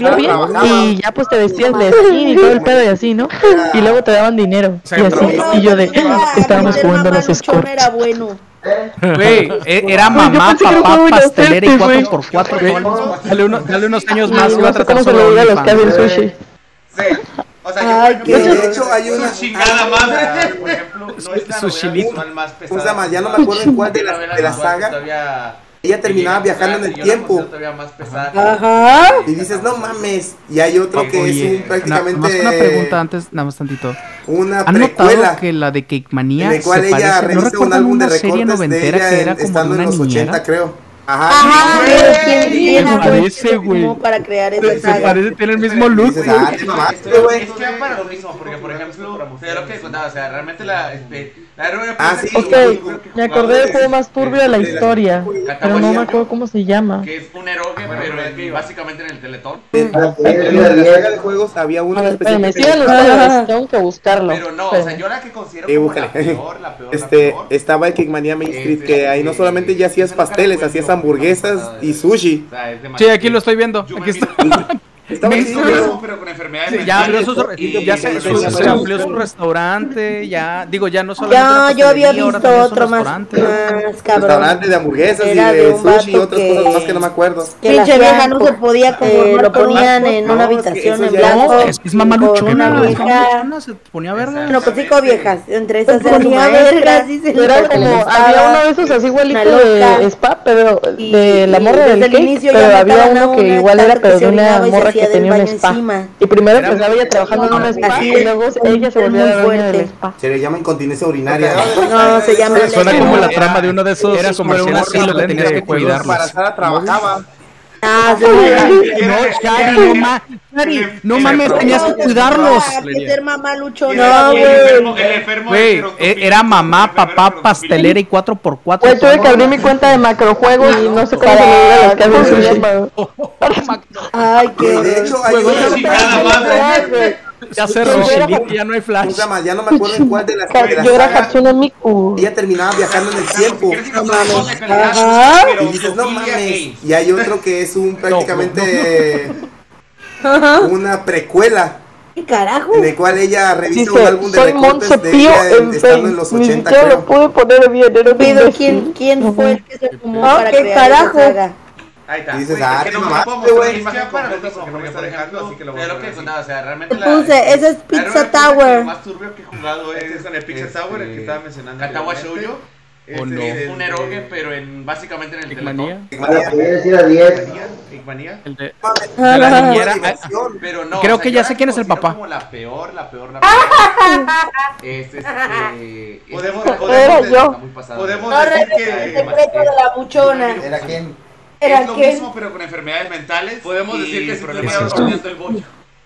salía bien y ya pues te vestías de skin y todo el pedo y así, ¿no? Y luego te daban dinero y así. Y yo de, estábamos jugando a las escorts. Era bueno. Güey, era mamá, papá, pastelera y cuatro por cuatro. Dale, uno, dale unos años más. No sé cómo se lo diga a los que hacen sushi. Sí. O sea, Ay, yo, qué- de hecho hay una chingada madre, por ejemplo. no es la novela más pesada. O sea, ya no me acuerdo en cuál de la, de la saga. Ella terminaba viajando en el tiempo. Ajá. Y dices, no mames. Y hay otro que Oye, es un, prácticamente. Nada más una pregunta antes, nada más tantito. Una ¿Han precuela notado que la de Cake Manía en el cual se ella parece? ¿No revisa un álbum de serie noventera de ella que era como estando una en los niñera? ochenta, creo. Ajá. Ajá, pero ¿quién, quién Se fue parece, que güey. firmó para crear esa Se, se saga? parece, tiene el mismo look. Dices, ah, te mamaste, güey. Es que va para lo mismo, porque por ejemplo, de lo que contaba, o sea, realmente la, este, la heroína Ah, sí, Ok, me acordé del juego más turbio de la historia, pero no me acuerdo cómo se llama. que es un eroge, pero es que básicamente en el Teletón. En la saga de juegos había A uno ver, espérame, específico. síganlo ustedes, tengo que buscarlo. Pero no, o sea, yo la que considero Eh, como búscale. la peor, la peor, la Este, peor. estaba el Cake Manía Main Street, que ahí no solamente ya hacías pasteles, hacías hamburguesas y sushi. O sea, es Sí, demasiado. aquí lo estoy viendo. Yo me Aquí está. miro- Estaba Me Es lo chido. mismo, pero con enfermedades Sí, ya abrió mentales. su, Y- ya se, y- su- y- se amplió su restaurante, ya, digo, ya no solamente Ya, era yo había pastelería, ahora visto también es un otro más, restaurante. más cabrón. Restaurante de hamburguesas y Era de de un sushi y vato otras que- cosas más que no me acuerdo. Que la Pinche vieja hacían no con- se podía eh, conformar lo con un ponían vato. en No, una es que habitación eso en ya- blanco. No, es que es con mamaluchona, una es vieja. mamaluchona, se ponía verga. Bueno, pues cinco viejas, entre esas Se era su ponía maestra, vergas, dice. Era como, había uno de esos así igualito de spa, pero Y- de la y morra desde del el cake, inicio pero ya había mataban a uno que una, igual era tanto que pero se de una orinaba y se morra hacía que del tenía un baño spa. encima. Y primero Era- empezaba ella trabajando en un spa Así, y luego ella se es volvía muy la dueña del fuerte. spa. Se le llama incontinencia urinaria. No, se llama Suena Leche. como la Era- trama de uno de esos Era como comerciales un así, lo que tenías que cuidarlos. Embarazada trabajaba. Ah, sí. No, Shari, no, ma Shari, no mames, tenías que cuidarlos. Ah, que ser mamá luchona. No, No, el enfermo, güey. el enfermo Güey, de e- era mamá, papá, pastelera y cuatro por cuatro. Pues tuve que abrir mi cuenta de macrojuegos y no sé cómo se le diga a los que hacen su llama. Ay, qué De hecho, hay Juego una de nada más. Ya cerró, Shelly, ya no hay flash. cosa más, ya no me acuerdo en cuál de las de la Yo era saga Hatsune Miku. ella terminaba viajando en el tiempo. Ajá. Y dices, no mames. Y hay otro que es un prácticamente una precuela ¿Qué carajo? en el cual ella revisa un Dice, álbum de soy recortes Montse de Pío ella en- en estando en los Face. Ni ochenta, siquiera lo creo. pude poner bien, era un Pero imbécil. ¿quién, quién fue el que se fumó Ah, para ¿qué crear carajo? esa saga? Ahí está. Y dices, Güey, ah, es que te no me mamaste, puedo mostrar güey. la imagen completa porque no me está dejando, así que lo voy a lo que poner contaba, o sea, realmente la... Puse, ese es la Pizza realmente Tower. Lo más turbio que he jugado es... Este es con el Pizza Tower, el que estaba mencionando. Katawa anteriormente. Shoujo. Este ¿O no? es Es el un de- eroge, pero en básicamente en el Manía. Teletón. Igmanía. El de, de Ah, la niñera. Pero no, Creo o sea, que yo ya la sé quién es el considero papá. como la peor, la peor, la peor. Es este... Podemos- es- podemos- está muy pasada. Podemos No decir revela que... el secreto de la buchona. ¿Era quién? Era es lo que mismo, pero con enfermedades mentales. Podemos y decir que sí problemas tenía horneando el bollo.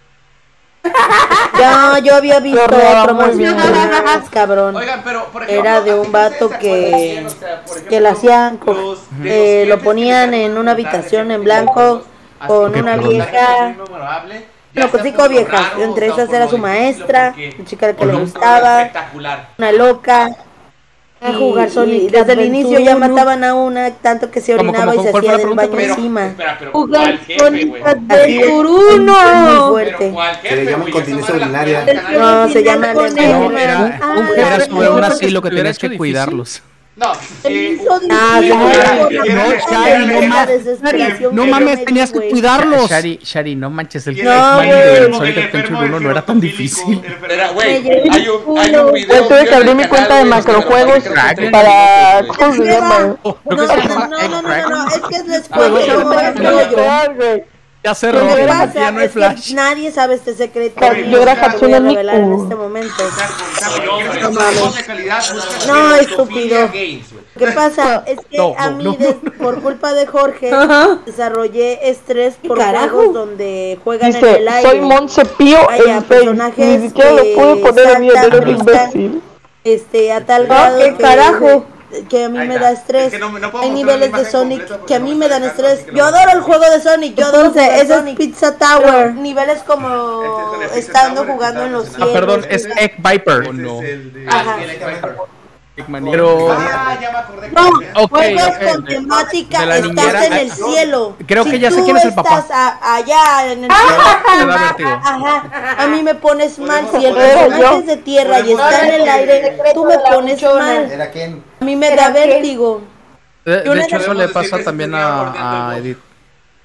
Ya, yo había visto Horneaba otro muy más, bien. más cabrón. Oigan, pero por ejemplo, Era de un vato que, que lo hacían, con- eh, lo ponían en una habitación en blanco con una vieja. No, con cinco viejas, entre esas era su maestra, la chica que le gustaba, Espectacular. una loca. A jugar Y, Sonic y desde el Adventure inicio ya uno. mataban a una, tanto que se ¿Cómo, orinaba cómo, y se cuál fue hacía la del pregunta? baño Pero, encima. espera, pero Jugar ¿cuál jefe, Sonic güey? Adventure Muy uno. fuerte. Pero ¿cuál Se le jefe, llama güey? incontinencia Esa madre la urinaria. creó el canal. No, se llama Con Leslie. él. No, era, Ah, era la sobre aún verdad. así lo que Hubiera tenías hecho que difícil. cuidarlos. No, El eh, hizo Ah, difícil. no, no, Shari, no la más. desesperación No que yo mames, me tenías di, que güey. cuidarlos. Shari, Shari, no manches, el y el No, Pac-Man güey. de enfermo- Sonic el Adventure enfermo uno no era tan hemofílico, difícil. el enfermo- Era, güey, Me llevé hay un, culo. hay un video. Yo tuve que en abrir el mi canal, cuenta de güey, macrojuegos creo que son para... treinta ¿Cómo se llama? No, no, no, no, no, no, no, es que les Juego cuento de cómo va el rollo. Ya Lo cerró, que ya pasa no hay es que flash. nadie sabe este secreto. Yo y yo era te voy a Hatsune revelar en Miku. este momento. No mames. mames. No, estúpido. ¿Qué pasa? Es que No, a no, mí, no, des- por culpa de Jorge, Ajá. desarrollé estrés por carajo? juegos donde juegan en Dice, el aire. soy Montse Pío Vaya, en Face. personajes Ni siquiera lo que pude poner bien, saltan, era un brincan, imbécil. Este, a tal Ah, grado ¿qué que, carajo? que a mí Ahí me está. da estrés. Es que no- no puedo Hay mostrar niveles la de imagen Sonic completa porque que a no mí me me está dan dejando, estrés. así que lo Yo voy a adoro el poner. juego de Sonic, yo adoro Entonces, jugar ese es Sonic. Pizza Tower. Niveles como Este es con el Pizza estando Tower que jugando en estaba los mencionando. cielos. Ah, perdón, es Egg Viper. Ese no. es el de... Ajá. Pero Ah, ya me acordé. No, Ok, juegos ok. con temática, De la estás niñera en el acción. cielo. Creo Si que ya sé tú quién es el papá. estás a- allá en el te cielo. da vértigo. Ajá, a mí me pones mal. Si el podemos- personaje es de tierra y podemos está en ver el que- aire, tú me pones mal. ¿Era quién? A mí me ¿Era da quién? vértigo. De, de Yo le- hecho, eso Podemos le decir pasa que también se tenía a, bordeando a el Edith.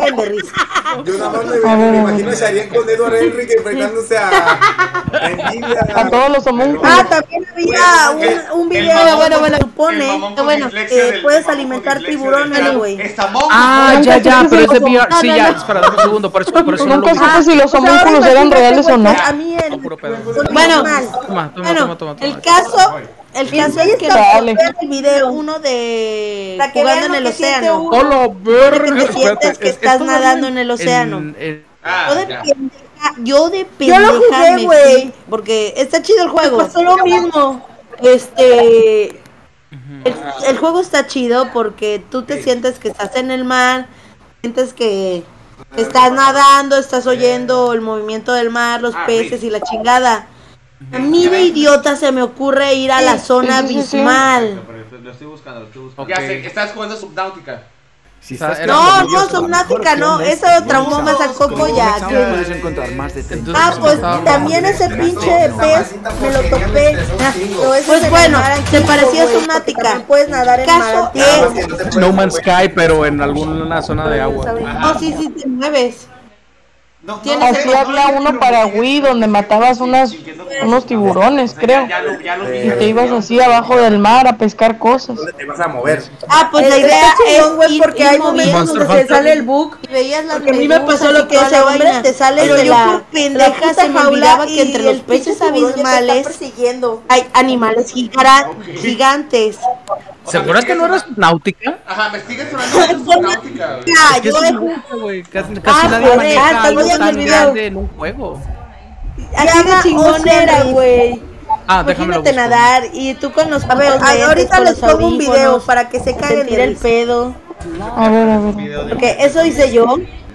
caguen de risa. Yo nada más me, me imagino a Sharian con Edward Henry enfrentándose a, a Envidia. A todos los homúnculos. Ah, también había un, un video, bueno, bueno, supone, bueno, bueno, eh, puedes alimentar tiburones, güey. Ah, ya, ya, pero es de V R. Sí, ya, espera, un segundo, por eso, por eso no lo Nunca supe si los homúnculos eran reales o no. A mí el... Bueno, bueno, bueno, el caso... El caso es que Dale. el video uno de Para que jugando vean en el lo que siente océano. uno. ¡Hola, verga! Que te sientes que estás nadando en el océano. En- en- Yo de pendeja, yo de Yo pendeja lo jugué, me güey. fui, porque está chido el juego. Me pasó lo mismo. Este, el, el juego está chido porque tú te sientes que estás en el mar, sientes que estás nadando, estás oyendo el movimiento del mar, los peces y la chingada. A mí de idiota se me ocurre ir a la zona sí, sí, sí. abismal. Lo estoy buscando, lo estoy buscando. Ok. Ya sé, estás jugando Subnautica. Si O sea, estás era- No, creando no, videos, la Subnautica mejor no, opción es eso traumó Windows. más al coco ya. Puedes encontrar más de treinta. Ah, pues también ese pinche pez me lo topé. Pues bueno, se parecía a Subnautica. Puedes nadar en mar. Es... No Man's Sky, pero en alguna zona de agua. No, sí, sí, te mueves. No, no, Tienes- Así había uno para Wii donde matabas unas, unos tiburones, creo. Ya lo, ya lo vi. Y te ibas así abajo del mar a pescar cosas. ¿Dónde te vas a mover? Ah, pues la Está idea chingón, es güey, ir, porque ir hay momentos moviendo. donde Monster se sale el bug. Y veías las Porque a mí me medusas pasó y lo que toda ese la hombre, vaina. Te sales pero de yo la por pendeja pendeja se se me me olvidaba olvidaba que entre los peces abismales persiguiendo. hay animales gigra- gigantes. ¿Seguras que no eras náutica? Ajá, me sigue sonando Subnautica, güey. Ah, Es que yo es de un juego, güey. Casi, casi Ah, nadie pues, maneja ah, algo estamos viendo tan el video. grande en un juego. así de chingón era, güey. Ah, déjame lo Imagínate busco. nadar y tú con los A ver, putos a- lentes, ahorita con les los pongo un video audífonos, para que se caguen sentir de el risa. pedo. A ver, a ver. Porque eso hice yo.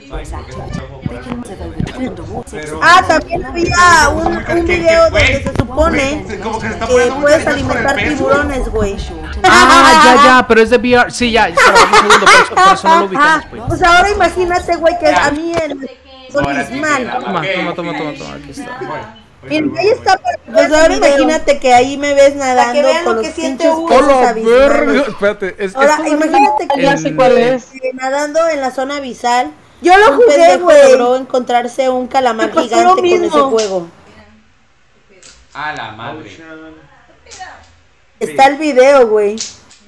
Ah, también había un, un video donde se supone Como que se está que poniendo muy puedes cariñoso con el alimentar pez, güey. tiburones, güey. Ah, ya, ya, pero es de V R. Sí, ya, espera un segundo, por eso, por eso no lo ubicamos, Ajá. pues. Pues ahora imagínate, güey, que a mí en Ahora sí que abismal. la- Toma, ok, toma, toma, ok. toma, toma, aquí está. Mira, ahí está. Pues ahora imagínate que ahí me ves nadando que vean con lo los que siente pinches uno. peces ¡Hola, abismales. verga! Espérate, es, Ahora es- imagínate que Ya sé cuál es. eh, nadando en la zona abisal. Yo lo un jugué, pendejo güey. logró encontrarse un calamar Me pasó gigante lo con ese mismo. juego. A la madre. Está el video, güey.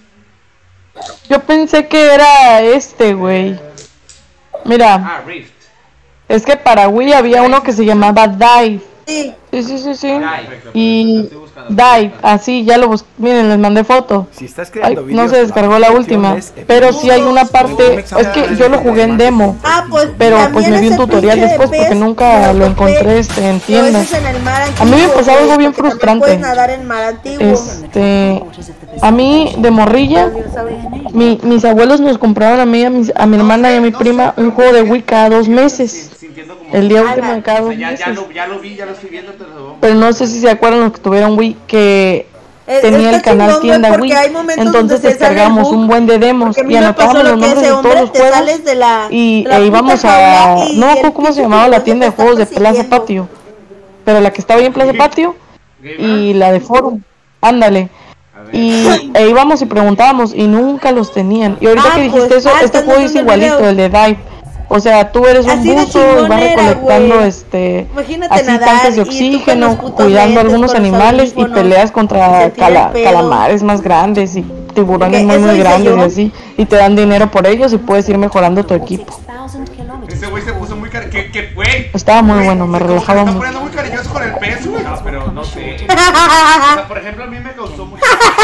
Yo pensé que era este, güey. Mira, Ah, Rift. es que para Wii había uno que se llamaba Dive. Sí. Sí, sí, sí, sí. Dive. Y Dive, así, ya lo busqué. Miren, les mandé foto. Si estás Ay, creando no videos, se descargó la última. Pero sí hay una parte. Es que yo lo jugué en demo. Ah, pues Pero pues también me vi un ese tutorial pinche después porque pez nunca me lo topé, encontré este, en pero ese tiendas. es en el mar A mí me antiguo, pasaba algo güey, bien porque también frustrante. Puedes nadar en mar antiguo. Este, a mí de morrilla, mi, mis abuelos nos compraron a mí, a, mis- a mi hermana y a mi prima un juego de Wii cada dos meses. Sintiendo como. El día último de cada O dos sea, ya, ya, meses. lo, ya lo vi, ya lo estoy viendo. Te lo... Pero no sé si se acuerdan los que tuvieron Wii, que Eh, tenía el está canal chingón, güey, tienda porque Wii. hay momentos Entonces donde se sale el descargamos bug, un buen de demos porque a mí y me pasó anotábamos lo los que nombres ese de todos hombre, los te juegos. sales de la- Y de la e íbamos puta jaula a... y No me el acuerdo cómo se pinche llamaba la tiburón tienda de te está juegos de Plaza persiguiendo. Patio. Pero la que estaba ahí en Plaza Patio y la de Forum. Ándale. Y e íbamos y preguntábamos y nunca los tenían. Y ahorita Ah, que dijiste pues, eso, ah, este están juego es mostrando el igualito, video. el de Dive. O sea, tú eres un Así de buzo y vas chingón era, recolectando güey. este Imagínate así nadar tanques de y tú con oxígeno, los putos cuidando lentes, algunos con los animales y audífonos, peleas contra sentir cala- el pedo. calamares más grandes y tiburones Ok, muy eso muy hice grandes yo. y así. Y te dan dinero por ellos y puedes ir mejorando tu equipo. Ese güey se puso muy cariñoso. ¿Qué, qué, güey? Estaba muy Güey, bueno, me como que relajaba se está mucho. poniendo muy cariñoso con el pez, güey. No, pero no sé. O sea, por ejemplo, a mí me causó mucha.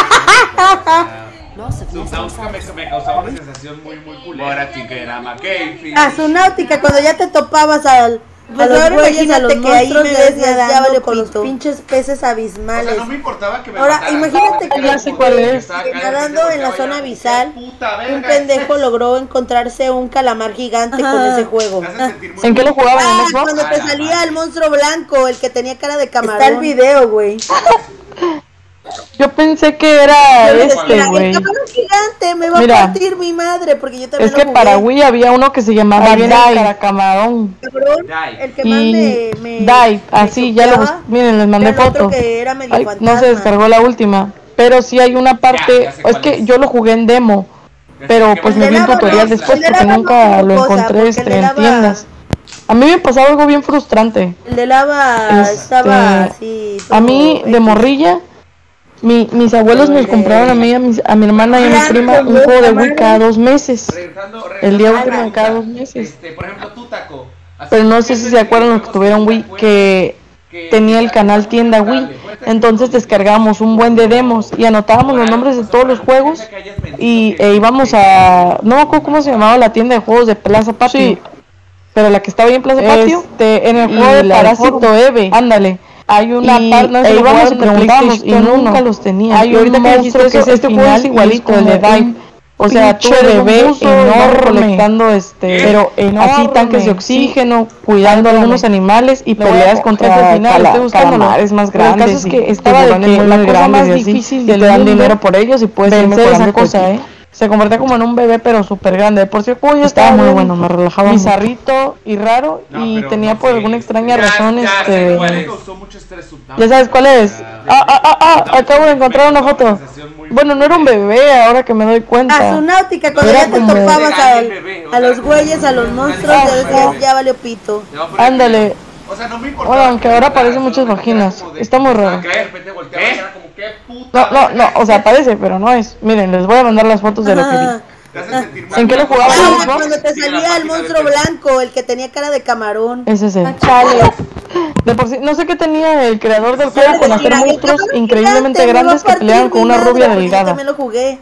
Subnautica me, me causaba una sensación muy, muy culera. Ahora sí que era McCafe. A su náutica, cuando ya te topabas al. Pues los ahora güeyes, a imagínate los que ahí me monstruos ves de- ya nadando vale con los pito. pinches peces O sea, abismales. no me importaba que me Ahora, mataran, imagínate que era ya sé como cuál que es. estaba Que cada nadando vez que en la volteaba zona ya, abisal, puta un verga, pendejo logró encontrarse un calamar gigante con ese juego. te hace sentir muy ¿En qué lo jugaban? Ah, ¿En Xbox? cuando te A la salía madre. el monstruo blanco, el que tenía cara de camarón. Está el video, güey. Yo pensé que era este, Mira, el güey. camarón gigante me va Mira, a partir mi madre, porque yo también Es que lo para jugué. Wii había uno que se llamaba Dive, camarón. Cabrón, Dive. el que más Y me, me Dive, así, ya lo choqueaba bus- miren, les mandé era el otro foto. que era medio Ay, no fantasma. se descargó la última. Pero sí hay una parte, ya sé es cuál que es. yo lo jugué en demo, pero pues me vi un tutorial después porque nunca lo encontré este, en tiendas. A mí me pasaba algo bien frustrante. El de lava Este, estaba así. A mí todo de X. morrilla, Mi, mis abuelos nos compraron a mí, a, mis, a mi hermana y a mi prima un juego de Wii cada dos meses. Regresando, regresando El día a la último de pregunta, cada dos meses. Este, por ejemplo, tú, Taco. Pero no sé si se acuerdan los que tuvieron Wii, que tenía el canal tienda Wii. Entonces descargábamos un buen de demos y anotábamos los nombres de todos los juegos y e íbamos a... No me acuerdo cómo se llamaba la tienda de juegos de Plaza Patio. Sí. Pero la que estaba ahí en Plaza Patio. Este, en el juego de Parásito Eve. Ándale. Hay una parte, no sé, íbamos y preguntamos y nunca los tenía. Hay ahorita que dijiste que este juego es igualito, el de Dive. O sea, tu bebé enorme, colectando este, pero enorme, así tanques de oxígeno, cuidando a algunos animales y peleas contra el final. Estoy buscando calamares más grandes. El caso es que estaba de que la cosa más difícil de te dan dinero por ellos y puedes ir mejorando esa cosa, eh. Se convertía como en un bebé pero súper grande. Por cierto, yo estaba muy bueno, me relajaba bizarrito y raro no, y tenía no por sé. alguna extraña ya, razón ya este... ¿Ya sabes cuál es? Ah, ah, ah, ah, acabo de encontrar una foto. Bueno, no era un bebé, ahora que me doy cuenta. A su náutica, cuando era ya te como... topabas a, a los güeyes, a los monstruos, ah, ya decías, ya valió pito. Ándale. O sea, no me importa. Bueno, aunque ahora aparecen muchas vaginas. Está muy raro. ¿Qué? No, no, no, o sea, parece, pero no es. Miren, les voy a mandar las fotos de lo que vi. ¿En qué lo jugaba? Ah, cuando te salía el monstruo blanco, el que tenía cara de camarón. Ese es el chale. De por sí, no sé qué tenía el creador del juego con hacer monstruos increíblemente grandes que peleaban con una rubia delgada. También lo jugué.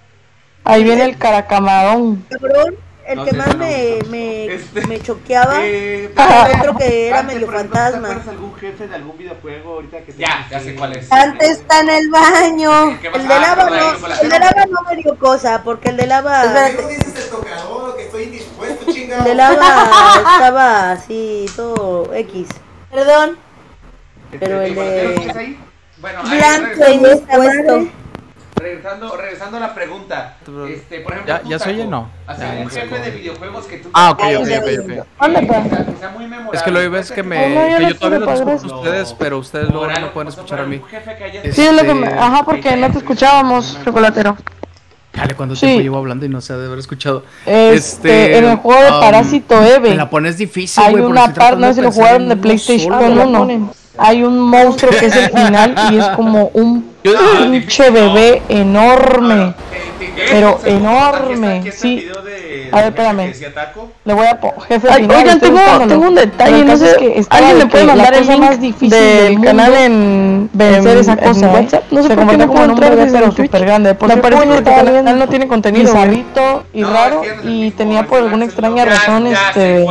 Ahí viene el caracamarón. Cabrón. El no que sé, más no, me, me, este, me choqueaba eh, otro que era medio fantasma. ¿Te acuerdas algún jefe de algún videojuego ahorita que Ya, ya sé cuál es. Antes está en el baño. El de lava no, el de lava no me dio cosa, porque el de lava... ¿Qué dices el tocador? Que estoy indispuesto, chingado. El de lava estaba así, todo X. Perdón. Pero el de... Bueno, blanco indispuesto. Regresando, regresando a la pregunta, este, por ejemplo, ya, tú, ya Taco, soy yo, no. así Ya, un ya jefe de videojuegos que tú Ah, ok, ok, ok, ok. ¿Dónde está? Que sea muy memorable. Es que lo ves que me, no, que no yo todavía lo escucho a no. ustedes, pero ustedes luego no me pueden escuchar a mí. Sí, es lo que me... Ajá, porque no te escuchábamos, chocolatero. Dale, ¿cuánto Sí. tiempo llevo hablando y no sé de haber escuchado? Este, Este, en el juego de um, Parásito Eve. Me la pones difícil, Hay güey. una parte, no sé si lo jugaron de PlayStation uno. Hay un monstruo que es el final y es como un pinche bebé enorme. Pero enorme, sí. A ver, espérame. Le voy a poner jefe final. Oigan, tengo, tengo un detalle, no sé que alguien le puede mandar el link más difícil del canal en vencer esa cosa, ¿eh? No sé por qué no puedo entrar desde el súper grande. Me parece que el canal no tiene contenido bizarrito y raro y tenía por alguna extraña razón este...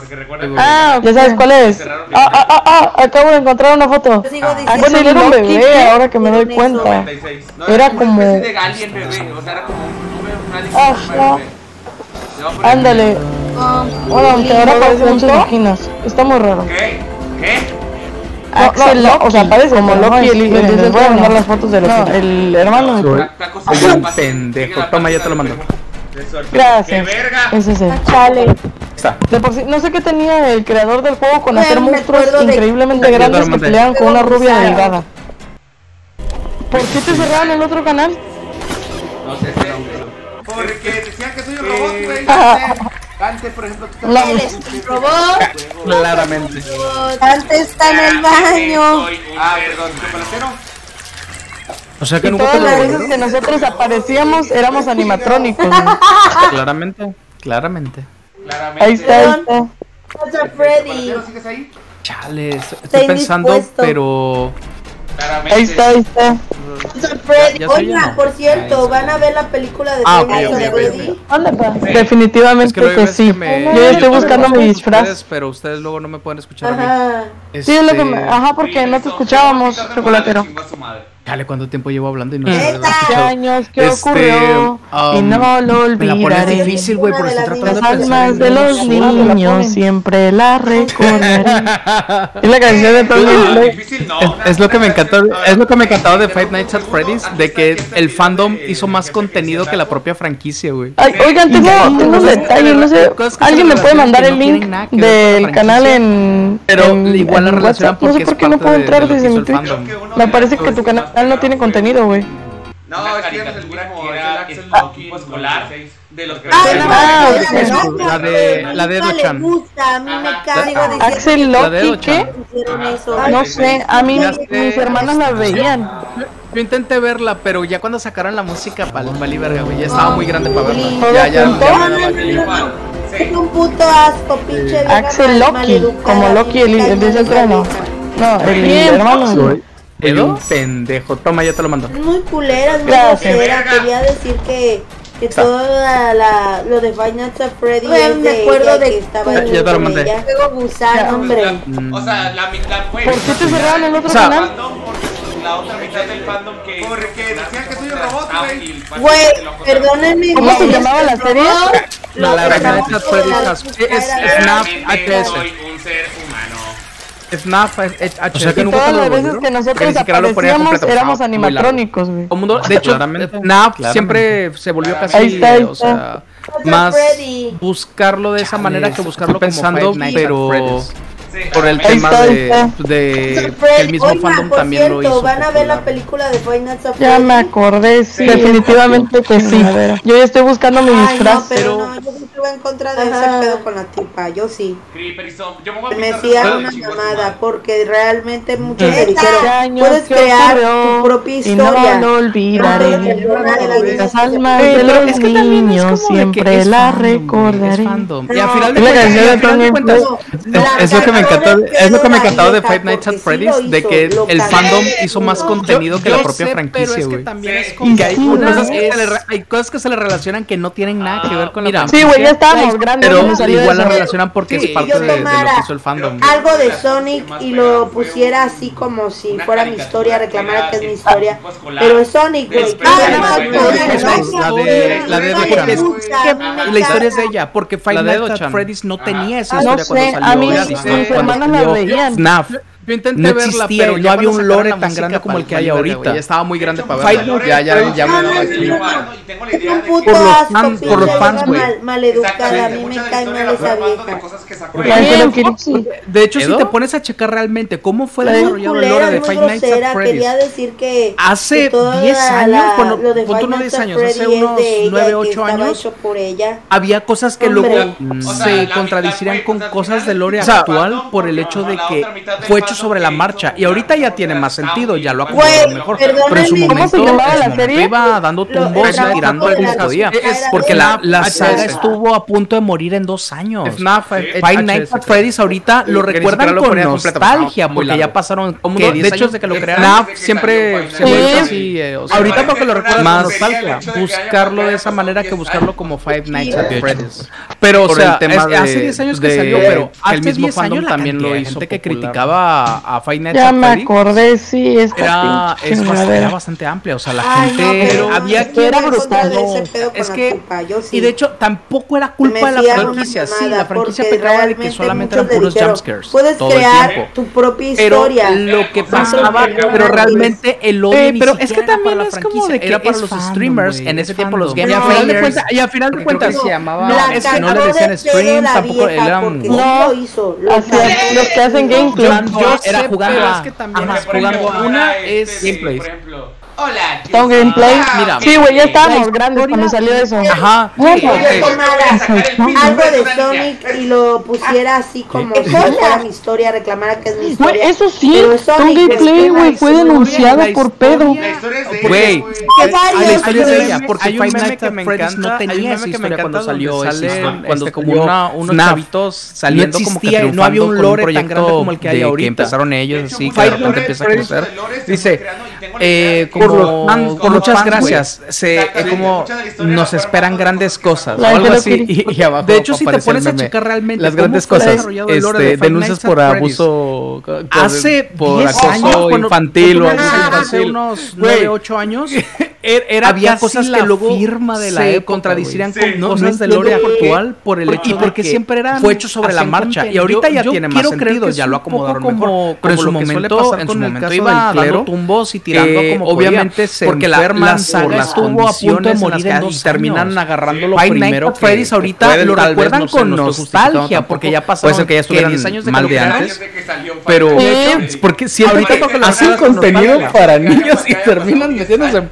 Ah, ya sabes cuál es. Ah, ah, ah, ah, acabo de encontrar una foto. Bueno, era un bebé, ahora que me doy cuenta. Era como... Ajá. Ándale. Bueno, aunque ahora parecen muchas vaginas. Está muy raro. ¿Qué? ¿Qué? Axel Loki, o sea, parece como Loki. Les voy a mandar las fotos de Loki. El hermano. Soy un pendejo. Toma, ya te lo mando. Gracias. Ese es el chale. De por sí, no sé qué tenía el creador del juego con hacer monstruos increíblemente grandes que peleaban con una rubia delgada. ¿Por qué te cerraron el otro canal? No sé, porque decían que soy un robot, güey. Antes, por ejemplo, tú no, eres un robot. Claramente. Antes está en el baño. Ah, perdón, chocolatero. O sea que y nunca todas te las lo... veces que nosotros aparecíamos éramos animatrónicos, ¿no? Claramente, claramente. Claramente. Ahí está, ahí está. Freddy. ¿Sigues ahí? Chale, estoy pensando, pero... Ahí está, ahí está. Freddy. Oiga, por cierto, ¿van a ver la película de ah, Freddy? okay, okay, okay. ¿Dónde va? Sí. Definitivamente es que, que sí. Que me... Yo ya estoy buscando mi disfraz. Ustedes, pero ustedes luego no me pueden escuchar ajá. a mí. Este... Sí, es lo que me... Ajá, porque no te escuchábamos, chocolatero. Dale, ¿cuánto tiempo llevo hablando y no sé de haber escuchado? años que este, ocurrió um, y no lo olvidaré. Me la pones difícil, güey, por estar tratando de pensar. Las almas de los niños siempre la recordaré. Es la canción de todo el difícil, no. Es, es lo que me encantó, es lo que me encantaba de Five Nights at Freddy's, de que el fandom hizo más contenido que la propia franquicia, güey. Oigan, tengo, tengo un detalle, no sé, alguien me puede mandar el link del canal en... Pero igual la relación no sé por qué no puedo entrar desde mi Twitch. Me parece que tu canal no tiene contenido, güey. No, es que es el mismo, es el Loki escolar de los Ah, la de la de Dochan. Axel Loki, ¿qué? No sé, a mí mis hermanas la veían. Yo intenté verla, pero ya cuando sacaron la música, valí verga, güey. Ya estaba muy grande para verla. Ya, ya, ya. Es un puto asco, pinche. Axel Loki, como Loki, el, el de ese trono. No, el hermano. ¿Edo? Pendejo, toma, ya te lo mando. Muy culera, muy grosera. Quería decir que que todo la, la, lo de Five Nights at Freddy's es de ella, de que estaba ya, ya te lo mandé. Luego Gusano, hombre. O sea, la mitad fue. ¿Por qué te cerraron el otro o sea, canal? La otra mitad del fandom que. Porque decían que soy un robot, güey. Güey, perdónenme. ¿Cómo se llamaba la serie? No, la Five Nights at Freddy's es Snap H S. Un ser humano. Snap H S. O sea que nunca todas las veces que nosotros aparecíamos éramos animatrónicos, güey. De hecho, Snap siempre se volvió casi, o sea, más buscarlo de esa manera que buscarlo pensando, pero por el tema de, de que el mismo fandom también lo hizo. ¿Van a ver la película de Five Nights at Freddy's? Ya me acordé, sí, definitivamente que sí. Yo ya estoy buscando mi disfraz. Pero no, yo estuve en contra de ese pedo con la tipa, yo sí. Me hacía una llamada porque realmente muchos me dijeron, puedes crear tu propia historia. Y no lo olvidaré. Las almas de los niños siempre la recordaré. Y al final de cuentas, es lo que me es lo que me encantaba de Five Nights at Freddy's, de que el fandom hizo más contenido que la propia franquicia, güey. Y que hay cosas que se le hay cosas que se le relacionan que no tienen nada que ver con la franquicia. Sí, güey, ya estábamos grandes. Pero igual la relacionan porque es parte de lo que hizo el fandom. Algo de Sonic y lo pusiera así como si fuera mi historia, reclamara que es mi historia. Pero es Sonic, güey. La de la de la historia es de ella, porque Five Nights at Freddy's no tenía esa historia cuando salió. Hermanas la veían. Snap. Yo intenté no verla, existía, pero no había un lore tan grande como el que hay ahorita. Ya estaba muy grande para verla. Ya, ya, ya me daba aquí. Por los fans, por los fans, güey. Maleducada, a mí me cae mal esa vieja. De hecho, si te pones a checar realmente cómo fue desarrollado el lore de Five Nights at Freddy's. Quería decir que hace diez años, bueno, punto no diez años, hace unos nueve, ocho años, había cosas que luego se contradicirían con cosas del lore actual por el hecho de que fue hecho sobre la marcha y ahorita ya tiene más sentido, ya lo acomodaron mejor, pero en su momento, en su momento iba dando tumbos y tirando como podía, porque la, la saga estuvo a punto de morir en dos años. Five Nights at Freddy's ahorita lo recuerdan con nostalgia porque ya pasaron diez años de que lo crearon. Snap siempre se vuelve así, ahorita porque lo recuerdan más nostalgia, buscarlo de esa manera que buscarlo como Five Nights at Freddy's. Pero o sea, hace diez años que salió, pero el mismo fandom también lo hizo, gente que criticaba a Five Nights ya at me Freddy's acordé, sí, es era, es bastante, era bastante amplia, o sea, la Ay, gente no, pero había que era brutal, no, es que tipa, yo sí. Y de hecho tampoco era culpa de la franquicia, sí, la franquicia pecaba de que solamente eran puros jumpscares puedes todo crear el tiempo. Tu propia pero historia. Lo que pasaba, pero realmente el odio eh, pero es que también es como de que era para los fandom, streamers, wey, en ese tiempo los no, game players, y a final de cuentas se llamaba, no, es que no le decían stream, tampoco eran no hizo, los que hacen gameplay, yo era jugando a, que también ajá, jugando a una es gameplays. Hola, ¿Todo gameplay? Mira, sí, güey, ya estábamos grandes cuando salió eso. Ajá. Sí, que tomara algo de Sonic y lo pusiera así como si fuera mi historia, reclamara que es mi historia. Güey, eso sí, Todo gameplay, güey, fue denunciado por pedo. Güey, la historia es de ella, porque Five Nights at Freddy's no tenía esa historia cuando salió, cuando como unos chavitos saliendo como que triunfando, no había un lore tan grande como el que hay ahorita. Que empezaron ellos así, que de repente empieza a crecer. Dice, eh, como por los fans, por muchas fans, gracias. Se, eh, como nos esperan grandes cosas o algo así. Y, y abajo, de hecho, si te pones a checar realmente las grandes cosas, este, denuncias por abuso, hace por acoso infantil o abuso hace unos nueve, ocho años. Era había cosas que luego firma de la se época, contradicirían sí, con no, cosas no del lore actual por el hecho de que siempre era fue hecho sobre la marcha y ahorita ya yo tiene más sentido, ya lo acomodaron como, mejor, pero en su momento en su momento iba dando tumbos y tirando como obviamente se porque la saga estuvo a punto de morir en dos y terminan agarrándolo primero. Freddy's ahorita lo recuerdan con nostalgia porque ya pasaron que ya estuvieron diez años mal de antes, pero porque si ahorita hacen contenido para niños y terminan metiéndose en pedos con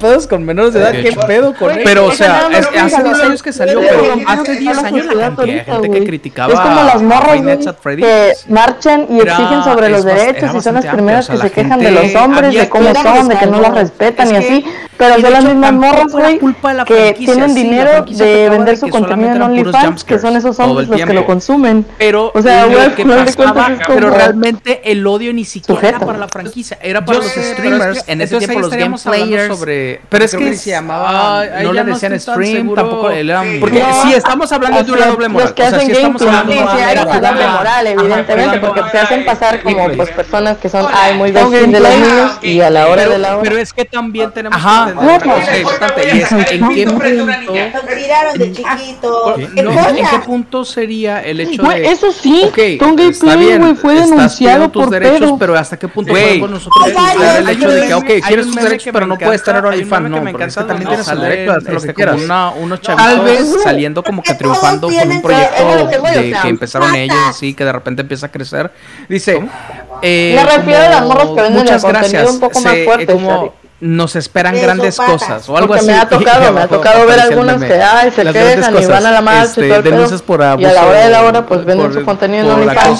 con menores de edad, ¿qué pedo con eso? Pero, o sea, es, hace diez años que salió, pero hace diez años la cantidad de gente que criticaba. Es como las morras que marchan y exigen sobre los derechos y son las primeras que se quejan de los hombres, de cómo son, de que no las respetan y así. Pero son las mismas morras, güey, que tienen dinero de vender su contenido en OnlyFans, que son esos hombres los que lo consumen. Pero, o sea, güey, pero realmente el odio ni siquiera era para la franquicia, era para los streamers. En ese tiempo los game players sobre, pero es que se llamaba, no le decían stream, tampoco eran, porque si estamos hablando de una doble moral, los que hacen gameplay, sí, hay una doble moral, evidentemente, porque se hacen pasar como pues personas que son ay muy besties de los niños y a la hora de la hora. Pero es que también tenemos que entender una cosa importante y es en qué punto tiraron de chiquito. ¿En qué punto sería el hecho de eso sí, Tom Gameplay, güey, fue denunciado por derechos, pero hasta qué punto podemos nosotros juzgar el hecho de que ok, quieres tus derechos, pero no puedes tener OnlyFans, no, porque es que también tienes el derecho de hacer lo que quieras. Unos chavitos saliendo como que triunfando con un proyecto de que empezaron ellos así, que de repente empieza a crecer. Dice, me refiero a las morras que venden el contenido un poco más fuerte, nos esperan grandes cosas o algo así. Me ha tocado, me ha tocado ver algunas que ay, se quejan y van a la marcha y todo el pedo. Y a la hora de la hora pues venden su contenido en OnlyFans.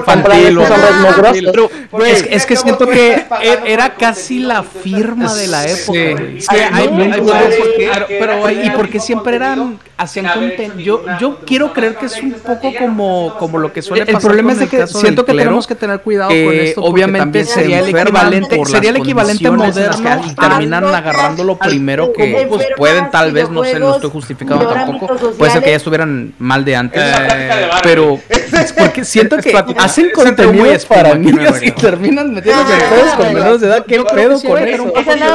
Es que siento que era casi la firma de la época. Pero y porque siempre eran hacían contenido. Yo yo quiero creer que es un poco como como lo que suele pasar. El problema es de que siento que tenemos que tener cuidado con esto. Obviamente sería el equivalente sería el equivalente moderno y terminan agarrando lo primero que pues pueden, tal vez, no sé, no estoy justificando tampoco, puede ser que ya estuvieran mal de antes, eh, pero es porque siento que hacen contenido para niños y terminan metiéndose en pedos con menores de edad. ¿Qué pedo con eso?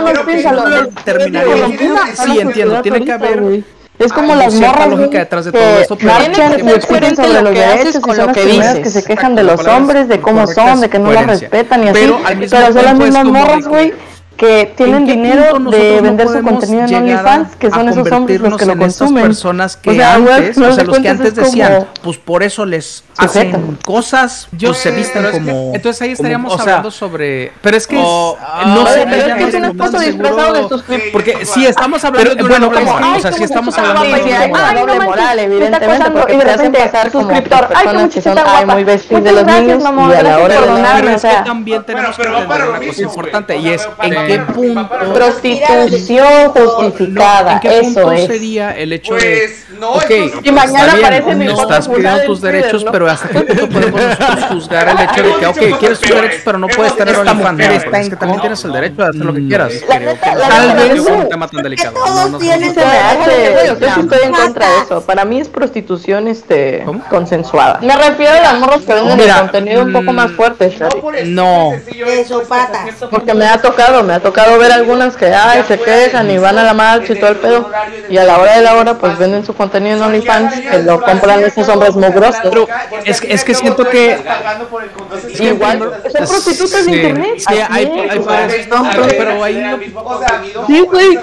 Sí, entiendo, tiene que haber. Es como las morras lógica detrás de todo esto, que marchan y explican sobre los derechos y son las primeras que se quejan de los hombres, de cómo son, de que no las respetan y así, pero son las mismas morras, güey, que tienen dinero de vender su contenido en OnlyFans, que son esos hombres los que lo consumen. Personas que o sea, antes, o sea, los que antes decían, pues por eso les hacen cosas, pues se visten como. Entonces ahí estaríamos hablando sobre. Pero es que no sé, pero es que un esposo disfrazado de suscriptor. Porque si estamos hablando de bueno, o sea, si estamos hablando de una doble moral, evidentemente, porque te hacen pasar como personas que son ay muy besties de los niños y a la hora de la pero es que también tenemos que entender una cosa importante y es en qué punto prostitución justificada, ¿en qué punto eso es sería el hecho de no, okay, y mañana aparece no estás pidiendo tus derechos, pero hasta qué punto podemos nosotros juzgar el hecho de que ok, quieres tus derechos, pero no puedes tener OnlyFans, es que también tienes el derecho de hacer lo que quieras. Tal vez es un tema tan delicado. No, no se me hace, yo sí estoy en contra de eso. Para mí es prostitución este consensuada. Me refiero a las morras que venden el contenido un poco más fuerte. No, eso patas. Porque me ha tocado, me ha tocado ver algunas que ay, se quejan y van a la marcha y todo el pedo. Y a la hora de la hora pues venden su contenido en OnlyFans, que lo compran esos hombres mugrosos. Pero es que, es que siento que igual son prostitutas de internet. Sí, hay, hay pero ahí sí, güey.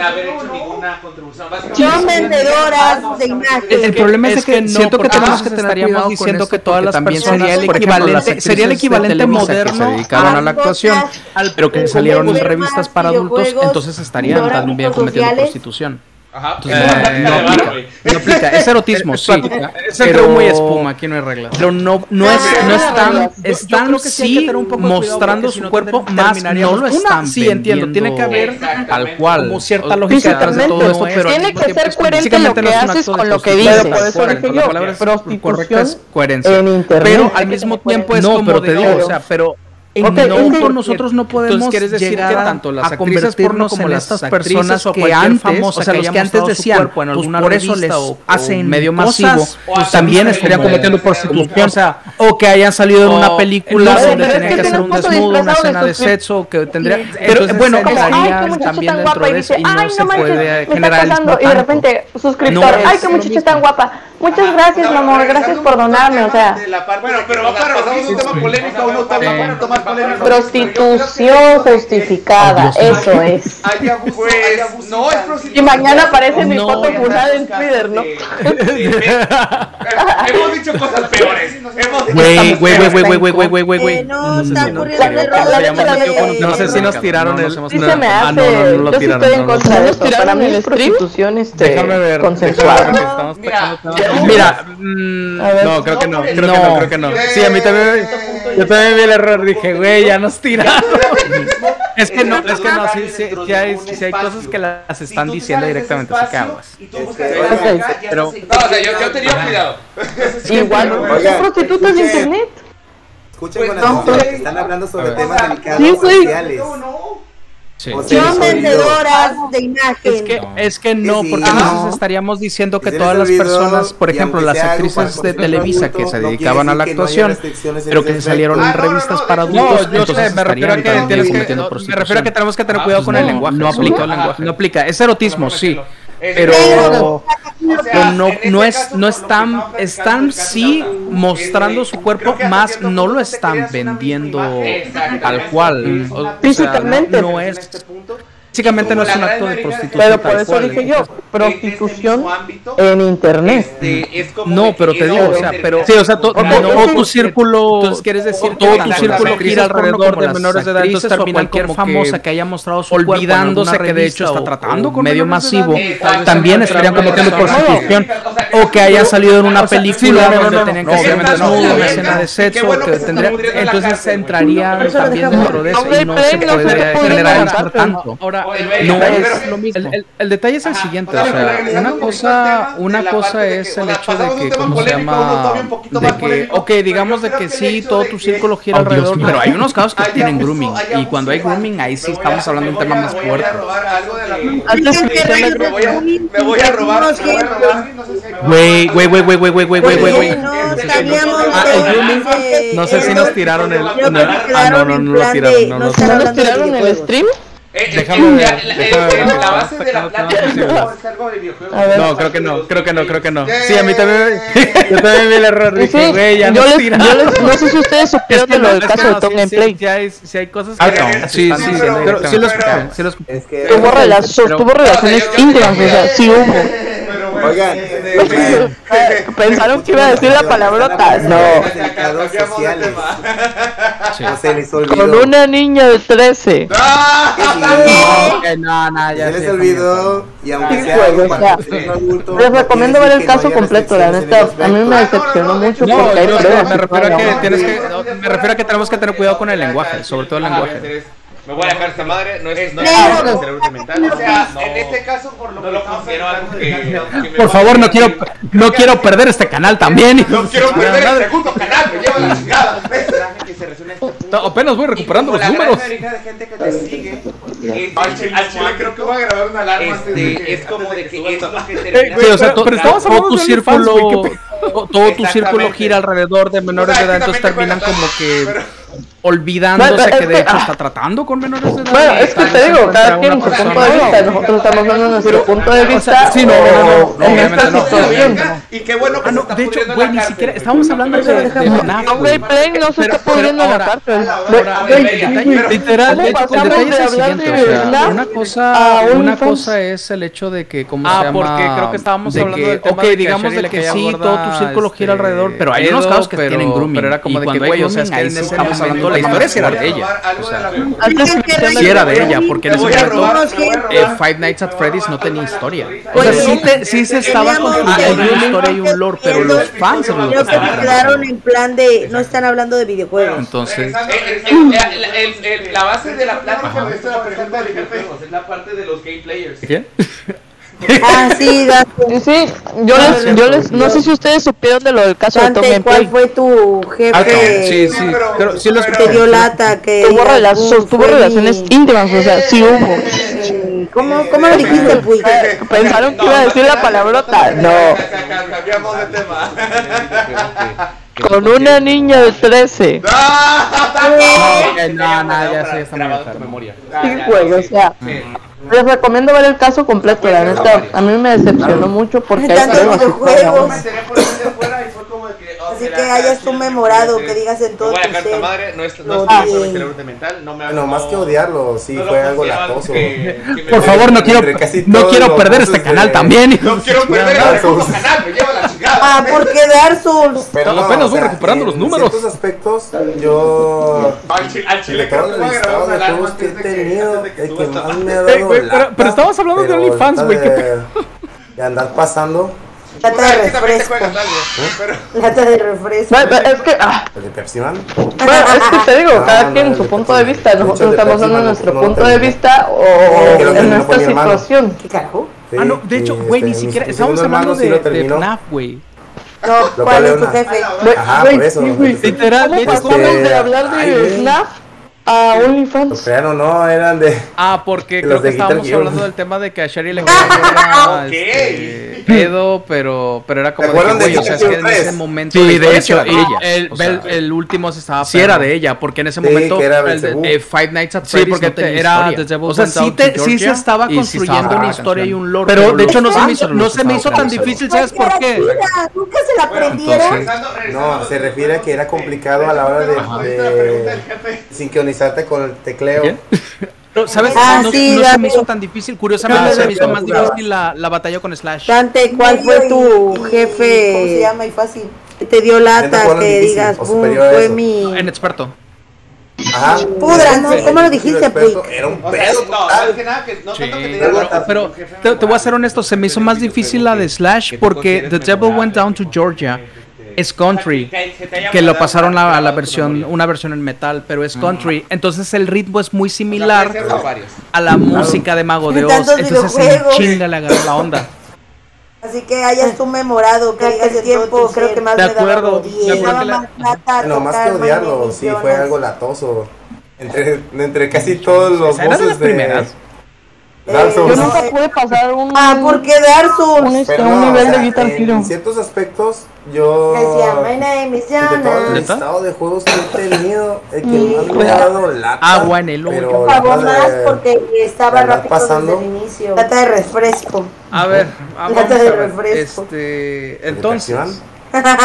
Son vendedoras de imagen. El problema es que siento que tenemos que tener cuidado diciendo que todas las personas sería el equivalente sería el equivalente moderno que se dedicaron a la actuación, pero que salieron en revistas para adultos, entonces estarían también cometiendo prostitución. Ajá. Entonces, eh, no, no aplica, no aplica, es erotismo, sí, es pero muy espuma, aquí no hay reglas. Pero no, no es, no están, están sí mostrando su cuerpo, más no lo están. Sí, entiendo, tiene que haber tal cual, como cierta lógica detrás de todo esto, pero tiene que ser coherente lo que haces con lo que dices. Por eso dije yo, prostitución en internet. Pero al mismo tiempo es como, pero te digo, o sea, pero en okay, no, okay, nosotros no podemos quieres decir que tanto las actrices porno como las estas personas o que antes, famosa, o sea, que los que antes decían, pues por eso les hacen medio masivo, pues también estarían cometiendo prostitución, o sea, o que hayan salido en una película donde tenían que hacer un desnudo, una escena de sexo, que tendría, pero bueno, entrarían también dentro de eso y no se puede generalizar y de repente suscriptor, ay, qué muchacha tan guapa. Muchas gracias, mi amor, gracias por donarme, o sea. Bueno, pero va para pasar un tema polémico, uno toma Prostitución justificada, eso es. Hay abuso, pues, hay abuso no es prostitución. Y mañana aparece mi no, foto pulsada en Twitter, ¿no? Hemos dicho cosas peores. Güey, güey, güey, güey, güey, güey, güey, güey, güey. No, está ocurriendo error. No sé si nos tiraron el. Sí se me hace. Ah, no, no, no lo yo sí tiraron. estoy en no, contra no. de esto. Para mí es prostitución este, Déjame ver. consensuada. Estamos Mira, Mira, mm, ver. no, creo que no, creo No. que no, creo que no. Sí, a mí también, yo también vi el error, dije, güey, ya nos tiraron. Es que no, es que no, sí, sí, sí hay, sí hay cosas que las están diciendo directamente, así que aguas. Pero, no, o sea, yo, yo tenía cuidado. Igual, son prostitutas de internet. Escuchen con atención, están hablando sobre temas delicados Sí, güey. sociales. Sí. O sea, Son les olvidó. vendedoras de imagen. Es que, es que no, Sí, porque sí. entonces estaríamos diciendo que Se todas les las olvidó, personas, por y ejemplo, aunque las sea algo para actrices de conseguir Televisa adulto, que se no dedicaban a la quiere decir que no haya actuación, restricciones en pero ese que salieron en aspecto. revistas no, para no, adultos, yo sé, entonces me estarían refiero a que también tienes que, cometiendo me prostitución. refiero a que tenemos que tener Ah, cuidado con el no, lenguaje. no aplica, aplica el lenguaje. No aplica, es erotismo, sí. Pero, Pero- pero no, no es, no están, están sí mostrando su cuerpo, más no lo están vendiendo tal cual. O sea, Físicamente. no es, físicamente no es un acto de prostitución. Pero por tal eso cual. dije yo, prostitución en internet. No, pero te digo, o sea, pero sí, o sea, to- Ok, no, todo sí. tu círculo, Entonces, quieres decir todo que tu tanto círculo las gira actrices porno alrededor como de las menores de edad, actrices entonces o terminan cualquier como famosa que que haya mostrado su olvidándose cuerpo en una que de hecho está revista tratando o con medio menores de masivo, edad, tal vez también se estarían encuentran cometiendo con prostitución, no, o que haya salido en una o sea, película sí, no, no, donde no, tenían no, que ser obviamente no, desnudos, una obviamente escena no. de sexo, Qué bueno que que se tendría, está pudriendo la entonces cárcel, güey. entraría Por eso lo también dejamos. dentro de eso Hombre, y no pero se no se puede puede generalizar la tanto. Ahora, No es lo mismo. El, el, el detalle es el siguiente, o sea, una cosa, una cosa es el hecho de que, ¿cómo se llama? De que, ok, digamos de que sí, todo tu círculo gira Oh, Dios alrededor, mío. pero hay unos casos que Hay tienen abuso, grooming, hay y abuso, cuando hay hay grooming, ahí sí estamos hablando de un tema más Me voy fuerte. a robar algo de la Dicen que reyes me voy a, me voy a robar, me voy a robar. Güey, güey, güey, güey, güey, güey, güey, güey, güey, güey. No, sabíamos Ah, que- el grooming, que- no sé si nos tiraron el... Creo que no, ah, quedaron no, no, en no lo plan tiraron, de- no no lo están ¿No tiraron. nos hablando de tiraron el videojuegos. stream? Eh, eh, Déjame ver, la- la- déjame ver. eh, La base de la plática es algo de videojuegos. A ver. No, creo que no, creo que no, creo que no. Sí, a mí también, yo también vi el error, Sí, dije, güey, ya yo nos les, tiraron. yo les, no sé si ustedes supieron de lo del es que caso de no, Tongue sí, and sí, Play. sí hay, sí hay cosas Ah, que no, se sí, están sí, diciendo pero- directamente. Sí lo pero- escuché, sí lo escuché. Es que, Tuvo, rela- sostuvo relaciones íntimas, o sea, sí hubo. Pero bueno, oigan, eh, Pensaron que iba a decir la palabrota. No. Delicados sociales. O se les olvidó. Con una niña de trece. Ok, no, no, ya Se les sí, olvidó y aunque Sí, sea pues, algo o para sea, conseguir un adulto, Les no recomiendo quiere ver el decir que no caso haya completo, la restricciones neta. en A ese mí me aspecto. decepcionó mucho No, porque hay yo sé, pruebas. me refiero a que No, tienes que, me refiero a que tenemos que tener cuidado con el lenguaje, sobre todo el lenguaje. Me voy a dejar esta madre, no es no No, es no. cerebro mental. O sea, en este caso, por lo no lo considero algo que, que me Por va- favor, no quiero, no quiero perder este canal también. No quiero perder el segundo canal, me lleva la chingada. Que se resuelve este punto. No, apenas voy recuperando Y como los la números. gran mayoría de gente que te sigue, es- al chile creo que voy a grabar una alarma antes de que- es como de que es lo que termina. Sí, o sea, to- Pero estamos todo hablando tu de OnlyFans, círculo, güey, to- todo tu círculo Exactamente. gira alrededor de menores de edad, entonces terminan como que olvidándose Bueno, es que de que- hecho está tratando con menores de edad. Bueno, es que Tal te vez digo, encuentra cada quien una su punto persona- de vista. Nosotros estamos dando nuestro punto de O sea, vista. sí, no, no, no, no, en obviamente esta no, situación. Y qué bueno que Ah, se no, está de hecho, pudriendo güey, la ni cárcel, siquiera, güey. estamos hablando de, de FNAF, No, güey, Play no se Pero- está pudriendo en la pero cárcel. ahora, Güey, ahora, güey, el detalle, pero- literal, ¿cómo el, el pasamos detalle es de el hablar siguiente, de o sea, FNAF una a cosa, una OnlyFans? cosa es el hecho de que, ¿cómo Ah, se llama? porque creo que estábamos de hablando que, del tema ok, de que digamos Sherry de le que caía sí, gorda, todo tu círculo gira este, alrededor, pero hay Edo, unos casos que pero- tienen grooming, pero era como y de que, cuando hay güey, o sea, es grooming, que ahí en sí ese estamos momento hablando, la estamos historia sí era de hablando ella, de algo o sea, de la- Dicen que reyes sí era de de ella, porque en Te ese voy a momento robar, Unos te voy a que- eh, robar. Five Nights at Freddy's no tenía historia. O Oye, sea, sí, te, sí se estaba teníamos construyendo que- una historia y un lore, pero los fans son los que Creo que estaban se creando. quedaron en plan de no están hablando de videojuegos. Entonces, Regresando, el- el- el- el- el- la base de la plática de esta pregunta de videojuegos es la parte de los game players. ¿qué? Ah, sí, Dante. Sí, sí, yo les, yo les, no sé si ustedes supieron de lo del caso de Tongue Dante, and ¿cuál Play. fue tu jefe Sí, sí, pero sí lo que escuché. te dio lata? Que Tuvo, digas, rela- "Uh, sostuvo fue relaciones mi- íntimas, o sea, sí hubo. mi-". ¿Cómo, ¿Cómo lo dijiste, Puy? Pensaron que iba a decir la palabrota. No, Cambiamos de tema. con una niña de trece. No, no, ya sé, está muy enfermo. Sí, güey, o sea, les recomiendo ver el caso completo, la neta. A mí me decepcionó mucho porque hay Tantos pruebas y videojuegos. todo. Me enteré por ahí de fuera y fue como de que, o Así que hayas tú memorado, que digas en todo tu ser. Madre, no es, no es solamente mental, no me Bueno, más que odiarlo, sí, no fue algo latoso. Que, que Por favor, no quiero, no quiero perder este canal de... también. No quiero perder este canal, me lleva la chingada. Ah, porque Dark Souls. Pero no, apenas voy o sea, recuperando los números. En ciertos aspectos, yo... Al chile, al chile creo que me grabamos de juegos que he tenido, el que más me ha dado hey, wey, pero, pero estabas hablando de OnlyFans, güey. De, de andar pasando. Lata de refresco. Lata de refresco. Es que... Ah. ¿De Pepsi Man? Bueno, es que te digo, cada no, quien no, su punto de vista. Nosotros estamos dando nuestro no punto de vista o en esta situación. ¿Qué carajo? Sí, ah, no, de hecho, güey, ni siquiera... Estamos hablando de F NAF, güey. No, ¿cuál es tu jefe? Ajá, por eso. Literal, pasamos de hablar de F NAF a OnlyFans. Pero no, eran de... Ah, porque creo que estábamos hablando del tema de que a Sherry le quedaba este, pedo, pero, pero era como de que, güey, o sea, es que en ese momento... Sí, de hecho, y el, el, el último se estaba... Sí, era de ella, porque en ese momento... Sí, el de, eh, Five Nights at Freddy's sí, porque no tenía era The Devil O sea, sí, te, sí se estaba construyendo una historia y un lore. Pero de hecho no se me hizo, no se me hizo tan difícil, ¿sabes por qué? Nunca se la aprendieron. No, se refiere a que era complicado a la hora de sincronizarte con el tecleo. No, ¿sabes? Ah, no sí, no Dante. se me hizo tan difícil. Curiosamente No, se me hizo no, más no. difícil la, la batalla con Slash. Dante, ¿cuál fue tu jefe? ¿Cómo se llama? Y fácil. Que te dio lata, ¿Cuál es que difícil digas, o boom, superior a fue eso? mi... En experto. Ajá. Pudran, ¿cómo lo dijiste, Puig? Puig? Era un O sea, pedo no, total. más que nada que no Sí, tanto que te pero, diga pero te, te voy a ser honesto, se me hizo más difícil la de Slash porque The Devil Went Down to Georgia es country, que lo pasaron a, a la versión, una versión en metal, pero es country, entonces el ritmo es muy similar a la música de Mago de Oz, Tantos entonces en videojuegos. chinga le agarró la onda. Así que hayas tú memorado, que digas el tiempo, creo que más De me daba acuerdo, odié. de acuerdo que Daba la- más plata, No, más que tocar, odiarlo, más sí, fue bendiciones. algo latoso. Entre, entre casi todos los Era de las voces de primeras. Dark Eh, Yo Souls. nunca pude pasar un, Ah, porque Dark un, Souls. este, Pero un no, nivel o sea, de Guitar en Hero. ciertos aspectos, yo... Decía, my name is De todo el Jana. ¿Neta? listado de juegos que he tenido, el que Sí, más me pues, ha dado lata. agua en el pero hoyo. lata Pagó de- más porque estaba andar rápido pasando. desde el inicio. Lata de refresco. A ver, vamos Lata a de ver, refresco. este, ¿De entonces... Pepsi Man?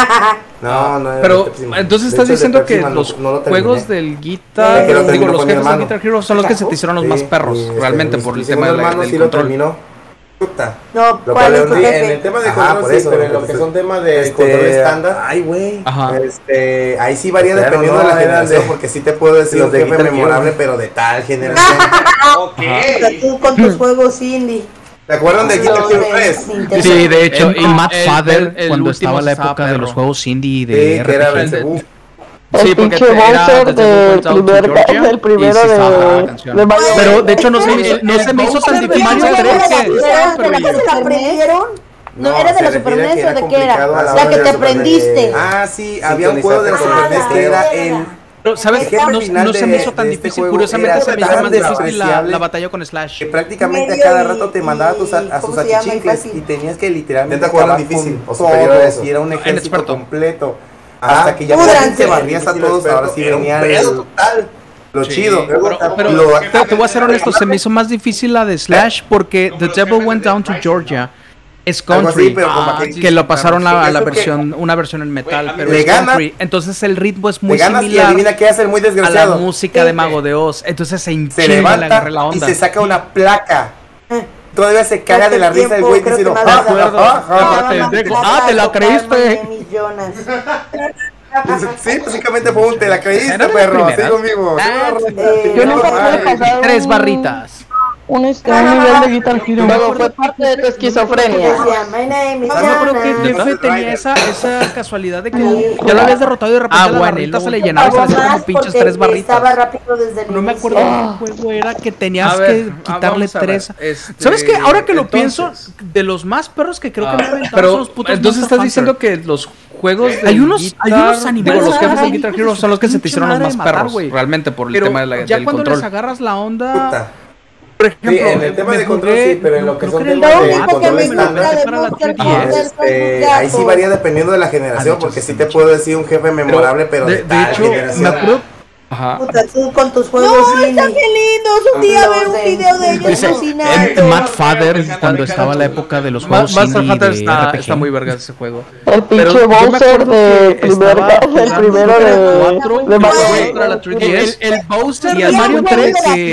No, no era Pero de Pepsi Man. entonces De estás hecho, el de diciendo Pepsi que Man no- los no lo terminé. juegos del Guitar, Sí, que lo digo, terminó los con mi jefes del hermano. Guitar Hero son los que se te hicieron los Sí, más perros, y, este, realmente mi- por mi el tema de segundo la, hermano del sí lo control. terminó. Puta. No, Lo ¿cuál cual es es tu un- jefe? En el tema de Ajá, control por sí, eso, pero en lo pues, que son temas de Este, control estándar, Ay, güey. Ajá. Este, ahí sí varía Pero dependiendo no, de la eran generación, de- porque sí te puedo decir los un de jefe Guitar Hero. memorable, pero de tal generación. Ok. O sea, tú con tus juegos indie. ¿Te acuerdan de Guitar Los Hero de tres? Nintendo. Sí, de hecho, El- y Matt el- Father, el- el cuando último estaba la estaba época de perro. los juegos indie y de Sí, que era R P G. Belzebú. El Sí, porque pinche era Bowser The Devil del Went Down to primer, Georgia, del primero y sí estaba la de, canción. de Mario Pero Bros. de hecho no se me hizo, no se me hizo tan Bowser de difícil Mario creer Bros. que ¿Era de la que se la aprendieron? No, era de se la Super refiere a N E que S o de qué era. complicado a La hora que de te la Super aprendiste. N E S. Ah, sí, había un juego de la Super N E S que era el... Pero, ¿sabes? El jefe No, final no se me de- hizo tan de este difícil, juego curiosamente era se me hizo tan más difícil la, despreciable la batalla con Slash. que prácticamente Medio a cada y- rato te mandaba a tus, a, a ¿cómo sus se llama? achichiques Fácil. y tenías que literalmente ¿Neta jugaron acabar difícil con o superior a todos, eso? y era un ejército experto. completo. Ajá. Hasta que ya Púdranse. por fin te barrías a todos, ahora sí Era un venía pedo el- total. lo Sí, chido. pero, pero Lo- te, te voy a ser honesto, se me hizo más difícil la de Slash porque The Devil Went Down to Georgia es Algo así, country, pero con ah, vaqueros. que lo pasaron a, a la Eso que- versión, una versión en metal, pero le es gana- country, entonces el ritmo es Te muy ganas y similar adivina qué hace el muy a la desgraciado. música de Mago de Oz, entonces se Se enchinga, le levanta agarré la y onda. se saca una placa. Todavía se caga Hace de la risa el tiempo, güey creo que diciendo, más "Ah, de acuerdo. ah, ah, Ah, ah". pendejo. Plata, Ah, te la tocar, creíste. my name is Jonas. Sí, básicamente fue un te la creíste, Era de las perro. Así primeras. conmigo. Eh, Yo nunca pude Madre. pasar Tres un- barritas. Un, este, un nivel de Guitar Hero. Luego Fue parte de tu esquizofrenia. Decía, my name is No me acuerdo que Jonas. Jefe tenía esa, esa casualidad de que ya lo habías derrotado y de repente Agua la en barrita el se le hoyo. llenaba y se le Pagó hacían como más pinches porque tres barritas. Estaba rápido desde el No me inicio. acuerdo qué juego era que tenías A ver, que ah, quitarle vamos a ver, tres. este, ¿Sabes qué? Ahora que lo entonces- pienso, de los más perros que creo que Ah, me he aventado pero son los putos entonces Monster estás diciendo Hunter. que los juegos de Hay unos- Guitar- hay unos animales digo, los jefes de ay, Guitar hijos Hero de son los que su se te hicieron los pinche más madre de perros, matar, güey. realmente por el Pero tema de la, ya del cuando control. les agarras la onda, Puta. por ejemplo, Sí, en el tema me de control jugué- sí, pero en lo que creo son era el temas Lo de único que control me estándar. gusta de para la Monster tres D S. Hunter son Este, sus ahí sí gatos. varía dependiendo de la generación, Ah, de hecho, porque sí, sí de te hecho. puedo decir un jefe memorable, pero, de, de, de tal hecho, generación. me acuerdo, Ajá. Puta, tú con tus juegos. No, están bien lindos. Un día ver un video de ellos cocinando. Matt Father, cuando estaba la época de los juegos Master Hunter está, está muy verga ese juego. El pinche Bowser de primer, el primero de de Mario. El Bowser de Mario tres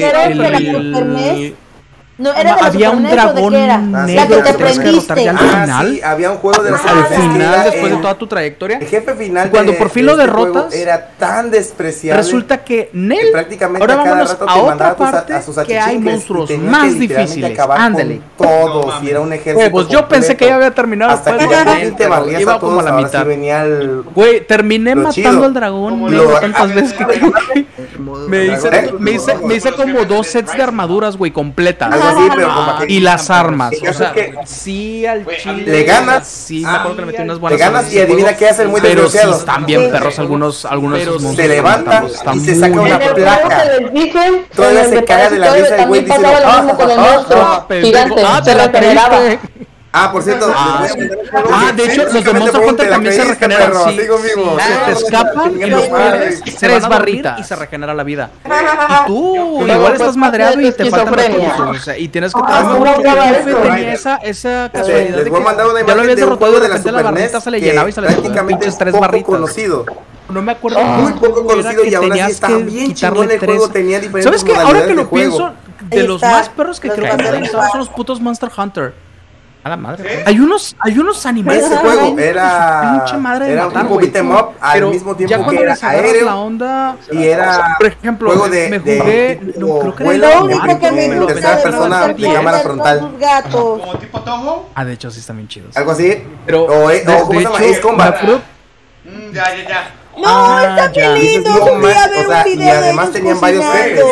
que No, era de había un dragón negro que, que tenías que derrotar ya al final. Ah, sí, había un juego de las al final, después de toda tu trayectoria. El jefe final. Cuando de, por fin lo derrotas, era tan despreciable. Resulta que Nel. Que prácticamente ahora a cada vámonos rato a te otra parte a sus que hay monstruos y más difíciles. Ándale. Todos. Y era un ejército. Pues yo pensé que ya había terminado hasta el juego. Que te barrías iba a todos, como a la mitad. Sí venía el... Güey, terminé matando al dragón negro tantas veces que me hice, me hice, me hice como dos sets de armaduras, güey, completas. Algo así, pero como y las armas, o sea, sí al chile. Le ganas, sí, me acuerdo que le metí unas buenas. Le ganas y adivina qué hace el muy pero sí están bien perros algunos, algunos pero se levanta y se saca una placa. Todavía se caga de la risa el güey diciendo, ah, gigante, se regeneraba. Ah, por cierto. Ah, ah de hecho, los de Monster Hunter también se regeneran. Sí, se te escapan y los pierdes, se desbarrita y se regenera la vida. Y tú igual estás madreado y te faltan recursos. O sea, y tienes que tenía esa, esa casualidad de que ya lo habías derrotado y de repente la barrita se le llenaba y se le prácticamente tres barritas. Conocido. No me acuerdo. Muy poco conocido y aún así estaba bien chingón el juego. Tenía diferentes ¿sabes qué? Ahora que lo pienso, de los más perros que creo que son los putos Monster Hunter. A la madre. ¿Sí? Hay unos, hay unos animales. Ese juego era, pinche madre era matar, un beat 'em up al mismo tiempo que era aéreo la onda, y era, por ejemplo, juego de, me jugué, de no, creo que vuelo, era lo único que me en tercera persona de cámara frontal. Como tipo Toho. Ah, de hecho sí están bien chidos. Algo así. Pero o, de, o ¿cómo se llama? Ace Combat. Mm, ya, ya, ya. No, ah, está bien lindo. No, man, o sea, y además tenían varios jefes.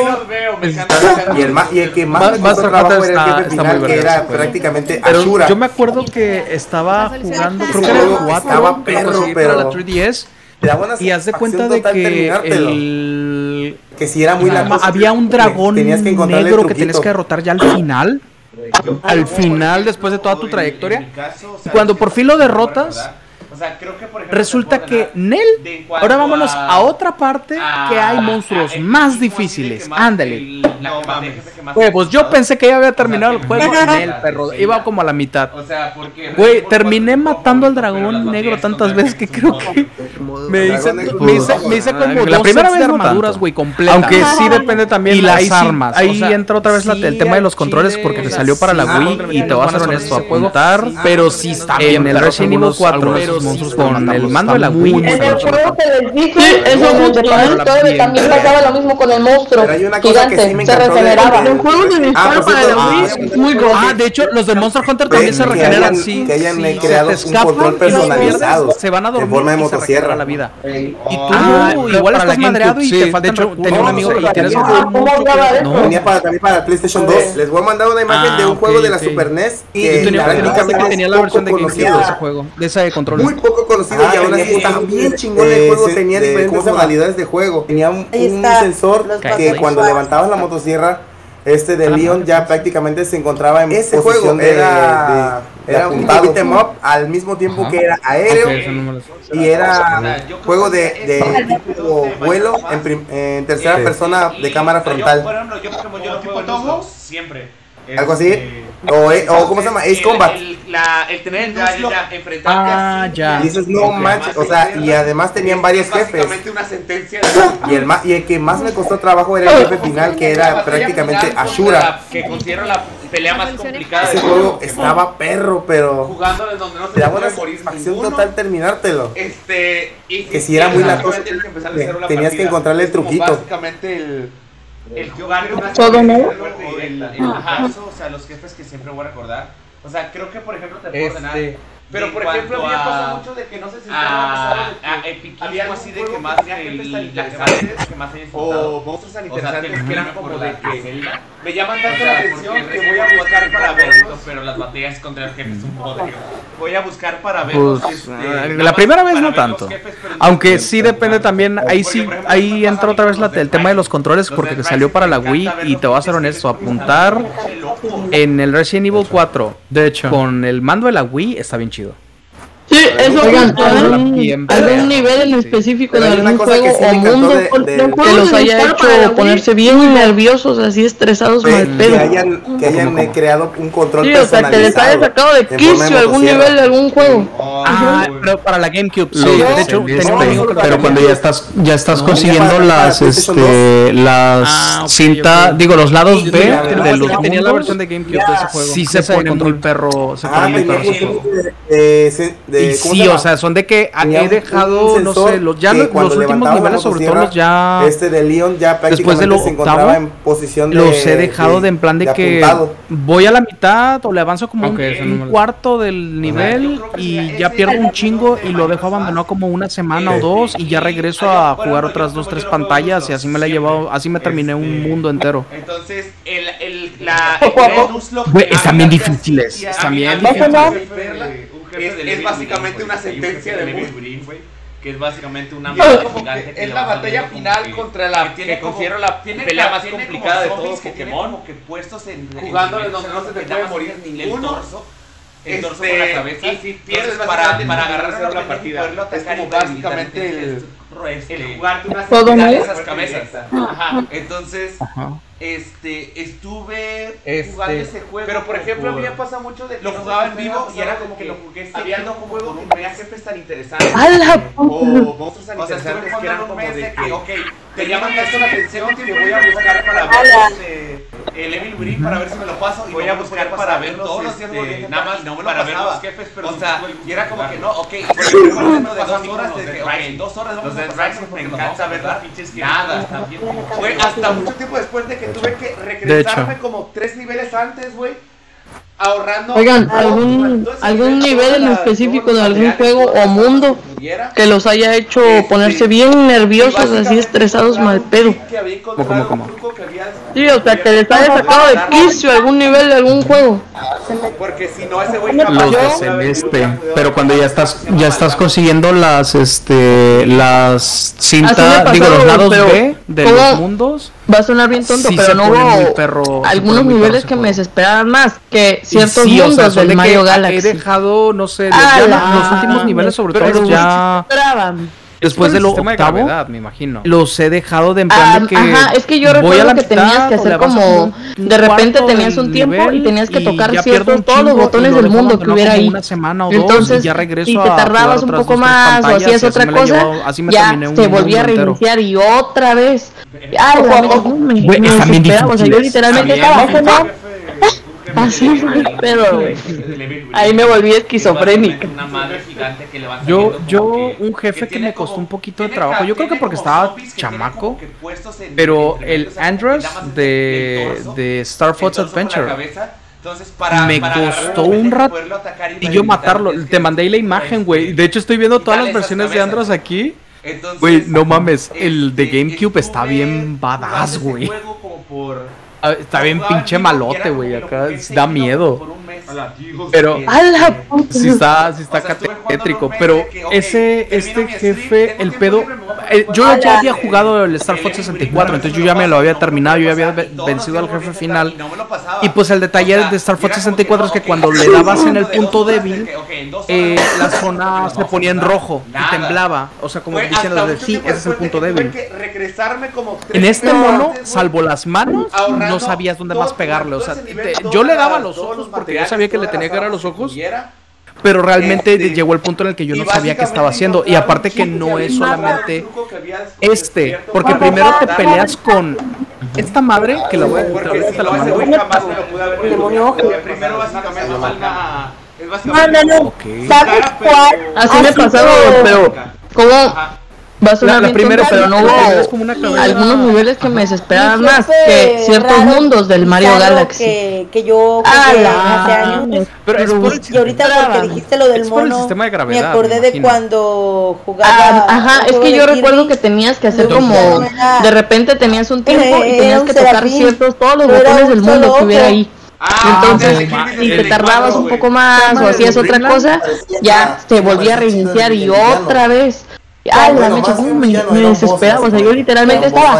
Y el, y el que más me costó trabajo era el jefe final, que era prácticamente Ashura. Yo me acuerdo que estaba jugando, creo que era el cuatro, estaba perro, pero la tres D S. Y haz de cuenta de que el... que si era muy largo, había un dragón negro que tenías que derrotar ya al final. Al final, después de toda tu trayectoria. Y cuando por fin lo derrotas, o sea, creo que por ejemplo, resulta que Nel, ahora vámonos a, a otra parte a, que hay monstruos a, más difíciles. Ándale. Güey, pues yo pensé que ya había terminado o sea, el juego con Nel, perro. Iba como a la mitad. O sea, porque güey, terminé matando al dragón negro tantas veces que creo que me hice, me hice, me hice como la primera vez de armaduras, güey, completas. Aunque sí depende también y las armas. Ahí entra otra vez el tema de los controles porque te salió para la Wii y te voy a ser honesto, apuntar, pero sí está bien en el Resident Evil cuatro monstruos con el mando de la Wii. En el juego que les dije, eso mucho, también pasaba lo mismo con el monstruo gigante, se regeneraba. En el juego de disparo para la Wii es muy grosso. Ah, de hecho, los de Monster Hunter también se regeneran, sí. Que hayan creado un control personalizado se van a dormir en forma de motosierra la vida. Y tú igual estás madreado y te falta. De hecho, tenía un amigo y tienes no venía para también para PlayStation dos. Les voy a mandar una imagen de un juego de la Super N E S que prácticamente tenía la versión de GameCube de ese juego, de esa de control. Muy poco conocido ah, y ahora sí está bien chingón el juego, de, tenía de, diferentes modalidades de juego, tenía un, un sensor que cuando levantabas la motosierra este de Leon ya prácticamente se encontraba en ese juego, de, era, de, de, era un beat 'em up al mismo tiempo Ajá. que era aéreo okay, no y era o sea, juego de, de tipo vuelo en, prim, en tercera sí. persona de cámara frontal. Yo, yo, como yo tipo Toho, siempre. Algo así, o, o ¿cómo se llama? Ace Combat. El, la, el tener el muslo, ya, ya, enfrentarte ah, así. Ya. Y dices, no okay. manches, o sea, y además tenían varios jefes. Una sentencia y, el más, y el que más me costó trabajo era el jefe final, que era prácticamente Ashura. Que considero la pelea más complicada. Ese juego estaba perro, pero jugando desde donde no te daba una satisfacción total terminártelo. Este, y que si era muy latoso, tenías que encontrarle el truquito. Básicamente el... El jugar todo no el, el paso, o sea, los jefes que siempre voy a recordar. O sea, creo que por ejemplo te puedo este, ordenar. Pero por ejemplo, había pasado mucho de que no sé si a, a epiquismo así de que más el, la que, que más o monstruos tan interesantes o sea, que eran como de que me llaman tanto la atención que voy a buscar para verlos, pero las batallas contra el jefe es un poder. Voy a buscar para verlos. Pues, este, la primera vez no tanto. Jefes, aunque sí depende también, ahí sí, ahí entra otra vez la, el tema de los controles porque te salió para la Wii y te voy a ser honesto, apuntar en el Resident Evil cuatro, de hecho, con el mando de la Wii está bien chido. Sí, eso Oigan, algún, algún nivel en específico de algún juego sí o mundo de, de, de, que los haya hecho ponerse bien nerviosos, así estresados, mal pedo. Que hayan, que hayan eh, creado un control sí, o sea, que les haya sacado de quicio algún nivel de algún juego. Ah, pero para la GameCube, sí, sí, de hecho, sí, tenía un amigo que pero cuando ya estás ya estás no, consiguiendo las este las ah, okay, cinta, okay. digo los lados B de, de los tenía la versión de GameCube de ese juego. Sí se pone muy perro, se pone muy perro. Y sí, o sea, son de que he dejado, no sé, los ya los últimos niveles, sobre todo los ya este de Leon ya después de lo octavo en posición de, los he dejado de en plan de, de que apuntado. Voy a la mitad o le avanzo como okay, un, un cuarto del nivel y ya pierdo un chingo y lo dejo abandonado como una semana o dos y ya regreso a jugar otras dos, tres pantallas y así me la he llevado, así me terminé un mundo entero. Entonces, el, el, la, el están bien difíciles, están bien difíciles. Es, es básicamente una sentencia de Level güey, que es básicamente una batalla gigante. Es la batalla final contra la que considero la pelea más complicada de todos Pokémon, que puestos en jugándole donde no se te puede morir ni el torso. El torso con la cabeza y si pierdes para para agarrar la partida. Es como básicamente el el jugarte una de esas cabezas. Ajá. Entonces, este, estuve este, jugando ese juego. Pero por ejemplo, por, a mí me pasa mucho de que lo jugaba en vivo y era como que lo jugué habiendo un juego que tenía jefes tan interesantes. O monstruos tan interesantes que eran como de que, ok, te llaman tanto la atención que voy a buscar para ver el Evil Green para ver si me lo paso y voy a buscar para ver todos los este, nada más no me para ver los jefes, pero o sea, y era como que no, ok, de dos horas de que en dos horas los de Drax me encanta ver las pinches que nada, fue hasta mucho tiempo después de que tuve que regresarme como tres niveles antes, güey. Ahorrando. Oigan, algún algún nivel en específico de algún juego o mundo que los haya hecho ponerse bien nerviosos, así estresados, mal pedo. ¿Cómo, cómo, cómo? Sí, o sea, que les haya sacado de quicio algún nivel de algún juego. Porque si no ese güey los de Celeste, pero cuando ya estás ya estás consiguiendo las este las cintas, digo los lados B de los mundos. Va a sonar bien tonto, sí, pero no hubo perro, algunos niveles que me desesperaban más que ciertos sí, mundos o sea, del de Mario Galaxy. He dejado, no sé, ah, ya la... los últimos niveles sobre todo los ya después de lo octavo, de gravedad, me imagino. Los he dejado de en plan ah, de que ajá, es que yo recuerdo que tenías que hacer como de repente tenías un tiempo y tenías que tocar ciertos todos los botones del mundo que hubiera ahí. Una semana o dos, entonces, y ya regreso si te tardabas un poco más o hacías otra cosa, ya se volvía a reiniciar y otra vez. Ah, me desesperaba, o sea, yo literalmente estaba así, pero ahí me volví esquizofrénica. Yo, yo, un jefe que me costó un poquito de trabajo, yo creo que porque estaba chamaco, pero el Andros de, de Star Fox Adventure me costó un rato y yo matarlo. Te mandé la imagen, güey. De hecho, estoy viendo todas las versiones de Andros aquí. Güey, no mames, el de GameCube está bien badass, güey. Está bien pinche malote, güey, acá da miedo. Pero sí está, sí está catétrico. Pero ese, este jefe, el pedo, eh, yo ya había jugado el Star Fox sesenta y cuatro, entonces yo ya me lo había terminado, yo ya había vencido al jefe final. Y pues el detalle de Star Fox sesenta y cuatro es que cuando le dabas en el punto débil, eh, la zona se ponía en rojo y temblaba. O sea, como diciendo, sí, ese es el punto débil. En este mono, salvo las manos, no sabías dónde más pegarle. O sea, te, yo le daba los ojos porque yo sabía que le tenía que dar a los ojos, pero realmente este, llegó el punto en el que yo no sabía qué estaba haciendo. Y aparte que no es solamente este, porque primero te peleas con esta madre, que la voy a ahorita la voy a hacer. Primero básicamente no, no, no. ¿Sabes cuál? Así me pasaba, pero ¿cómo? Va a sonar la, la primera, pero no hubo algunos niveles que me desesperaban más que ciertos mundos del Mario Galaxy. Que, que yo jugué ah, hace años. Pero es por el y ahorita porque dijiste lo del mono, de gravedad, me acordé me de cuando jugaba. Ah, ajá, es que yo recuerdo que tenías que hacer como de repente tenías un tiempo y tenías que tocar ciertos todos los botones del mundo que hubiera ahí. Entonces, si te tardabas un poco más o hacías otra cosa, ya te volvía a reiniciar y otra vez. Ah, la mecha, me, me desesperaba, o sea, yo literalmente estaba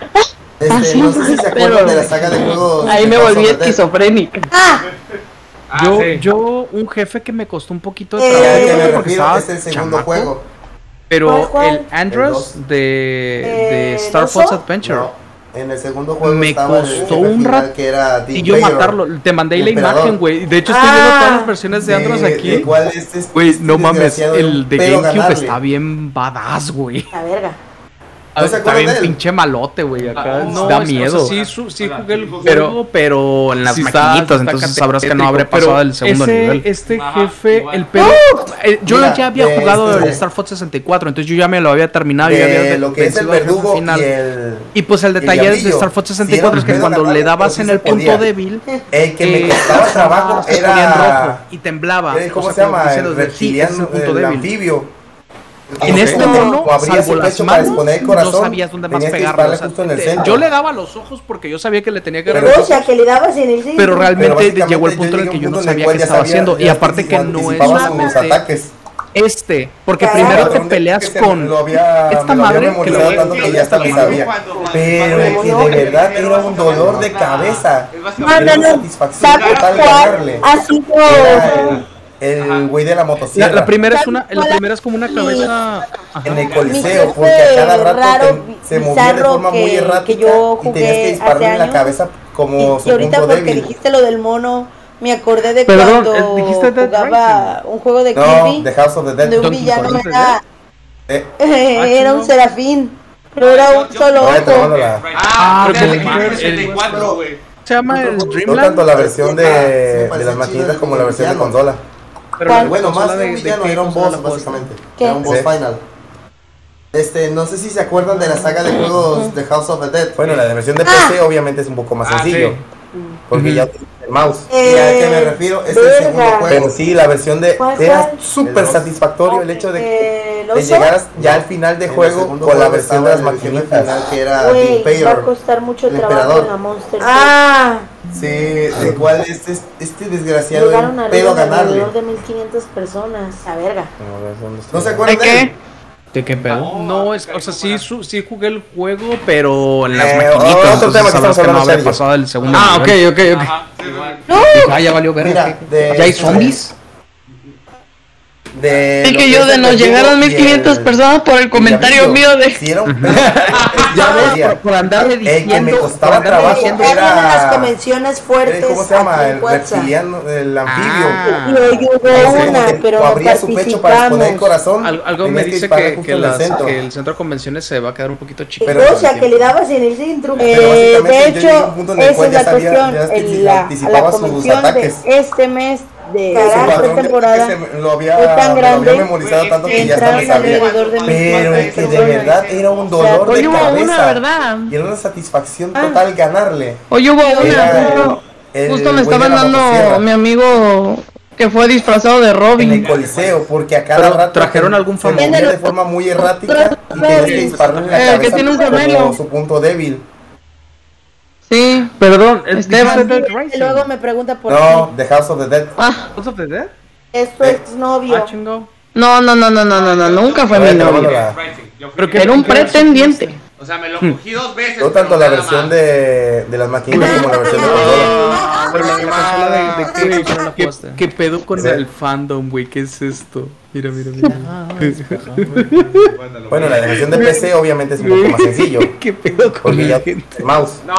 este, así, no sé si se acuerdan de la saga de juegos. Ahí me volví esquizofrénica. Ah, Ah, yo, sí. yo, un jefe que me costó un poquito de trabajo. Eh, me refiero, es el segundo chamaco, juego. Pero ¿cuál, cuál? el Andros el de, de Star Fox Adventure. No, en el segundo juego me costó un rato que era y yo Vader, matarlo. Te mandé ahí la imagen, güey. De hecho, estoy ah, viendo todas las versiones de Andros aquí. ¿Cuál es este? Güey, no mames. El de GameCube ganarle. Está bien badass, güey. La verga. ¿No está bien pinche malote, güey, acá ah, no, da miedo. O sea, sí, sí jugué el juego, pero, pero en las sí maquinitas, está, entonces está sabrás que no habré pasado del segundo ese, nivel. Este Ajá, jefe, igual. el pedo, eh, yo Mira, ya había jugado este, el Star Fox sesenta y cuatro, entonces yo ya me lo había terminado, de, yo ya había lo que es el verdugo final. Y, el, y pues el detalle de Star Fox sesenta y cuatro es que cuando le dabas en el punto débil, el que me costaba trabajo era en rojo y temblaba. ¿Cómo se llama? El reptiliano, el anfibio. En este mono, salvo las manos, no sabías dónde más pegarlo. O sea, yo le daba los ojos porque yo sabía que le tenía que dar los ojos, que le dabas en el pero realmente pero llegó el punto en el que yo no sabía qué estaba haciendo. Y aparte que no es solamente este, porque primero te peleas con esta madre que lo tanto que ya hasta lo sabía. Pero que de verdad era un dolor de cabeza. Era una satisfacción total ganarle. Así el güey de la motosierra. La, la primera es una, la primera es como una cabeza Ajá. en el coliseo, porque a cada rato te, se movía de forma que, muy errática yo y tenías que dispararle en la cabeza como y, su y ahorita punto porque débil. Dijiste lo del mono, me acordé de Perdón, cuando ¿dijiste jugaba un juego de Kirby, no, The House of the Dead, de un villano era, eh. era un serafín, pero era un solo ojo. Ah, el sesenta y cuatro, güey. Se llama el Dreamland. No tanto la versión de, de las maquinitas como la versión de consola. Pero bueno, más de un villano, era un boss básicamente. ¿Qué? Era un boss sí. final. Este, no sé si se acuerdan de la saga de juegos de House of the Dead. Bueno, la versión de P C ah. obviamente es un poco más ah, sencillo. Sí. Porque uh-huh. ya tiene el mouse. Eh, ¿Y a qué me refiero? Es el segundo juego. Pero sí, la versión de... Era súper satisfactorio el hecho de que te llegaras ya al final de juego con la versión de las maquinitas. Que era The Emperor. Va a costar mucho trabajo en la Monster. Ah. Sí, de cuál este, este desgraciado pedo ganarle. Alrededor de mil quinientas personas, a verga. ¿No se acuerdan de qué? ¿De qué pedo? No, no es, o sea, sí, su, sí jugué el juego, pero en las eh, maquinitas. Otro tema que estamos que no hablando había pasado el segundo Ah, nivel. ok, ok, ok. Ajá, igual. No. Ah, ya valió ver. Mira, de, ¿ya hay zombies? De y que yo de nos llegaron mil quinientas personas por el comentario mío de si era un ya ves, por, por andarle diciendo el que me costaba trabajo diciendo era una de las convenciones fuertes. ¿Cómo se llama? El reptiliano, el anfibio. Ah. Yo hubo una, pero no abría su pecho para exponer el corazón. Al, algo me dice que, que, las, el que el centro de convenciones se va a quedar un poquito chico. Pero o sea, que le dabas en el centro. Eh, de hecho, esa es la cuestión. La convención de este mes de esta temporada se, lo había, fue tan grande, lo había memorizado tanto que ya hasta lo sabía. Pero es que de verdad era un dolor o sea, de cabeza una, ¿verdad? Y era una satisfacción ah. total ganarle. Hoy hubo una, el, justo el me estaba dando mi amigo que fue disfrazado de Robin en el coliseo, porque a cada rato trajeron algún famoso de forma muy errática y tenías que dispararle en la cabeza que tiene un como su punto débil. Sí, perdón, Esteban. Y luego me pregunta por No, qué. The House of the Dead. Ah, House of the Dead. Es tu ex novio. Ah, chingo. No, no, no, no, no, no, no, nunca fue mi novio. Era un pretendiente. O sea, me lo cogí dos veces. No tanto la versión de, de las maquinitas como la versión de consola. Pero la consola de, de qué, ¿Qué, ¿Qué pedo con ¿sí? el fandom, güey? ¿Qué es esto? Mira, mira, mira. Bueno, la versión de P C obviamente es un poco más sencillo. ¿Qué pedo con porque la ya gente? Mouse. No.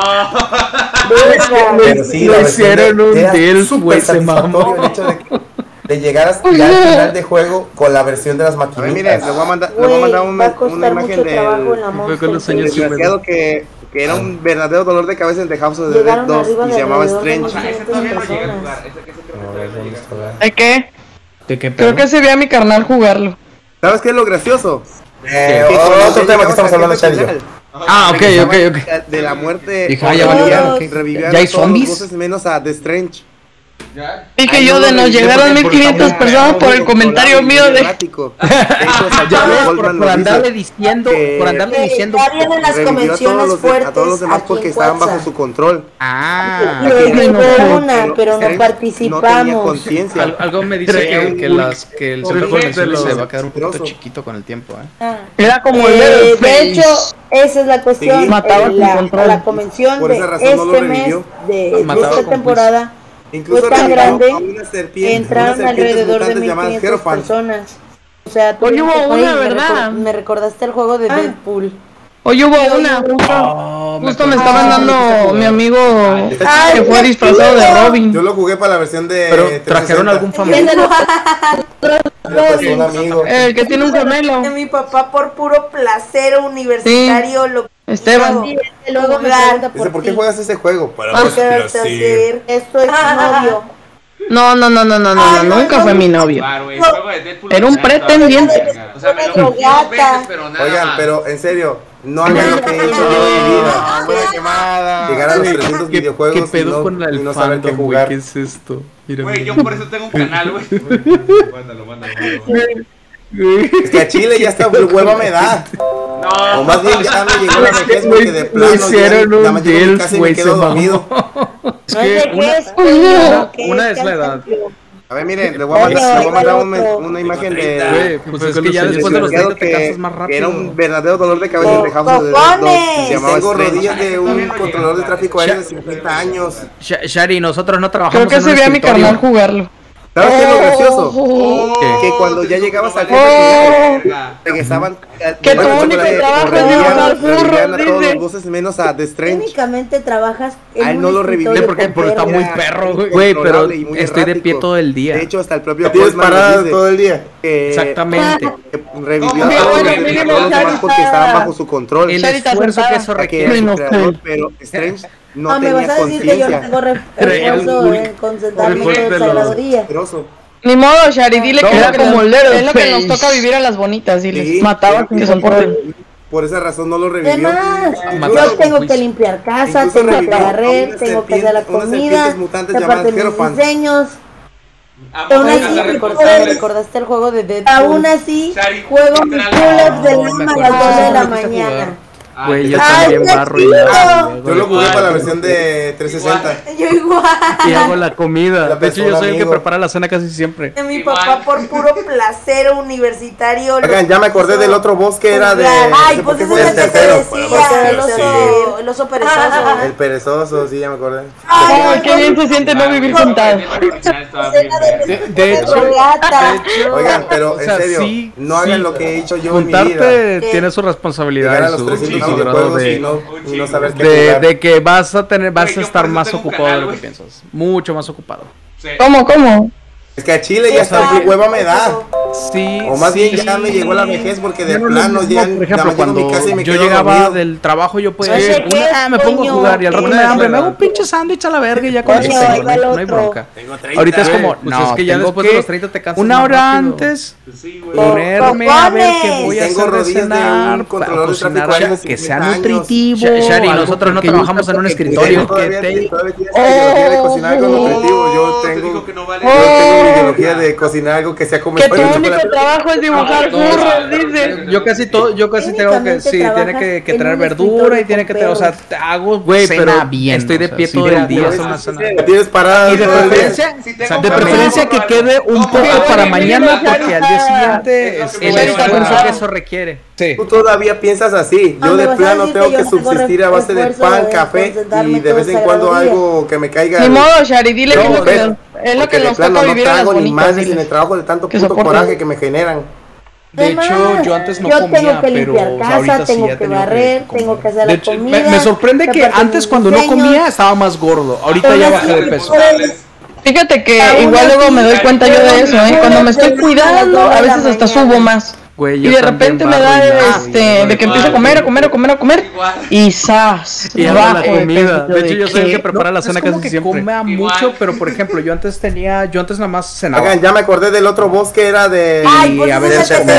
Pero sí, lo la hicieron un deal, súper satisfactorio el hecho de que de llegar hasta ya al final de juego con la versión de las maquinitas. A ver, mire, le voy a mandar, le voy a mandar un, una imagen del con los años que, que era un verdadero dolor de cabeza en The House of the Dead dos y se llamaba Strange. ¿De qué? ¿De qué? Creo que se ve a mi carnal jugarlo. ¿Sabes qué es lo gracioso? Eh, otro tema que estamos hablando, Charillo. Ah, ok, ok, ok. De la muerte. Dije, ya valió. ¿Ya hay zombies? Menos a The Strange. Dije Ay, yo no, de nos llegaron mil quinientas personas por el comentario mío de ya ves, por, por andarle diciendo que, por andarle diciendo en las convenciones a fuertes a todos los demás porque estaban bajo su control. Ah, no, una, pero no participamos. No Al, algo me dice que, que las que el centro de convenciones se va a quedar un poquito chiquito con el tiempo, ¿eh? Ah. Era como eh, el de hecho, esa es la cuestión. Sí, la, la convención de este mes de esta temporada Incluso fue tan grande que entraron alrededor de mil quinientas personas. O sea, tú hoy hubo una, ¿verdad? Me recordaste el juego de ah. Deadpool. Hoy hubo una, justo, oh, justo me, me estaba dando mi amigo ay, que fue disfrazado de Robin. Yo lo jugué para la versión de... Pero trajeron algún famoso. Un amigo. El que tiene un gemelo. De mi papá por puro placer universitario. Sí. Lo Esteban. Luego me pregunta por, ¿por qué juegas ese juego? Para placer. Esto es novio. No, no, no, no, no, no, no, no, nunca fue mi novio. Era un pretendiente. O sea, me lo veces, pero nada. Oigan, pero en serio, no hagan lo que he hecho yo en mi vida. Buena quemada. Llegar a los trescientos videojuegos ¿Qué pedo y no, con la y no saber qué jugar. ¿Qué es esto? Güey, yo por eso tengo un canal, güey. Mándalo, mándalo. Es que a Chile ya hasta hueva me da. No. O más bien ya me llegó la vejez porque de plano hicieron ya un me casi me quedo dormido. Es que una, una es la edad. A ver, miren, le voy a mandar, le voy a mandar un, una imagen de... Güey, pues, pues es que ya después de los treinta te cansas más rápido. Era un verdadero dolor de cabeza de House de dos. Se llamaba Tengo rodillas de un controlador de tráfico aéreo de cincuenta años. Shari, nosotros no trabajamos creo que se ve a mi carnal jugarlo. ¿Sabes qué es lo gracioso? Oh, que cuando ya llegabas al jefe oh, regresaban que tu único trabajo es dibujar burros, a todos los voces menos a The Strange. Técnicamente trabajas en a él no lo reviví porque, porque está muy perro, güey, pero estoy de pie todo el día. De hecho, hasta el propio tienes parado todo el día. Exactamente. Revivió a todos los demás porque estaban bajo su control. El esfuerzo que eso requiere. Pero Strange no ah, tenía me vas a decir que yo tengo refuerzo en concentramiento de saladuría. Ni modo, Shari, dile no, que era como el dedo. Es lo que nos toca vivir a las bonitas y les sí, mataba que son por él. Por esa razón no lo revivió. Además, yo tengo que limpiar casa, tengo que barrer, tengo que hacer la comida, aparte de mis diseños. Aún así, recordaste, recordaste el juego de Deadpool. Aún así, juego mis pull-ups de lima a las dos de la mañana. Güey, yo también barro y nada. Yo lo jugué para la versión de trescientos sesenta. Yo igual. Y hago la comida. De hecho, yo soy el que prepara la cena casi siempre. De mi papá por puro placer universitario. Oigan, ya me acordé del otro boss que era de... Ay, pues ese es el que te decía. El oso, el oso perezoso. El perezoso, sí, ya me acordé. Ay, qué bien se siente no vivir sentado. De hecho, oigan, pero en serio, no hagan lo que he hecho yo en mi vida. Juntarte tiene su responsabilidad. De, y no, y no saber qué de, de que vas a tener, vas a estar más ocupado de lo que piensas, mucho más ocupado. Sí. ¿Cómo, cómo? Es que a Chile ya hasta mi hueva me da. Sí. O más sí, bien ya me llegó la vejez porque de no, plano no, ya, por ejemplo, ya cuando me casa y me yo llegaba dormido. del trabajo yo podía decir, una, ah, me pongo a jugar y al rato me da hambre, me hago un pinche sándwich a la verga y ya con eso tengo, no, no hay bronca. Ahorita es como, no, pues es que ya después de los treinta te cansas una hora antes ponerme a ver qué voy a hacer de cenar, para cocinar que sea nutritivo. Shari, nosotros no trabajamos en un escritorio que te... cocinar algo nutritivo, yo tengo ideología de cocinar algo que sea comestible. Que tu único trabajo es dibujar burros, dice. Yo casi todo, yo casi tengo que, sí, tiene que, que traer verdura y tiene que tener, o sea, hago, güey, pero bien. Estoy de pie todo el día, es una cena. Tienes parada. Y de preferencia, de preferencia que quede un poco para mañana porque al día siguiente es el esfuerzo que eso requiere. Sí. Tú todavía piensas así. Yo de plano tengo que subsistir a base de pan, café y de vez en cuando algo que me caiga. Ni modo, Shari, dile que lo que es lo que nos toca vivir a las bonitas. No trago ni más en el trabajo de tanto puto coraje que me generan. De hecho, yo antes no yo comía, tengo que limpiar pero casa, ahorita tengo sí ya que tengo barrer, que tengo que hacer de la hecho, comida. Me, me sorprende que antes cuando no comía estaba más gordo. Ahorita ya bajé de peso. Fíjate que igual luego me doy cuenta yo de eso, ¿eh? Cuando me estoy cuidando, a veces hasta subo más. Güey, y de repente me da este de que empiezo a comer, a comer, a comer, a comer y ¡zas! Y bajo la comida. De hecho, yo soy el que prepara la cena casi siempre. Comía mucho, pero por ejemplo, yo antes tenía, yo antes nada más cenaba. Oigan, ya me acordé del otro boss que era de... Ay, pues a ver, el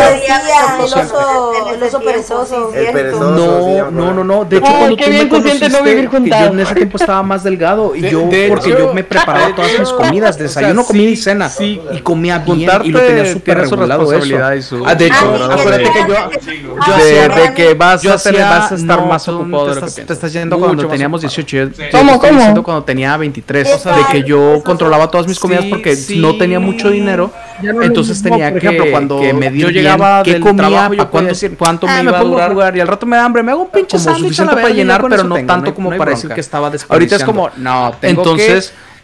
oso, el oso perezoso. El perezoso. No, no, no, no. De hecho, cuando tú me conociste, yo en ese tiempo estaba más delgado y yo, porque yo me preparaba todas mis comidas, desayuno, comida y cena. Y comía bien y lo tenía súper regulado eso. De hecho, acuérdate que yo, yo de, de que vas a tener, vas a estar no, más ocupado de lo que te estás yendo cuando mucho teníamos dieciocho. Yo, sí. ¿Cómo, te cómo? Cuando tenía veintitrés, o sea, de que yo controlaba todas mis comidas sí, porque sí. no tenía mucho dinero, no entonces mismo, tenía por ejemplo, que, cuando que medir yo llegaba bien, qué comía, trabajo, yo cuánto, decir, cuánto ah, me iba a durar jugar, y al rato me da hambre, me hago un pinche sándwich para llenar, pero no tanto como para decir que estaba desperdiциando. Ahorita es como, no, entonces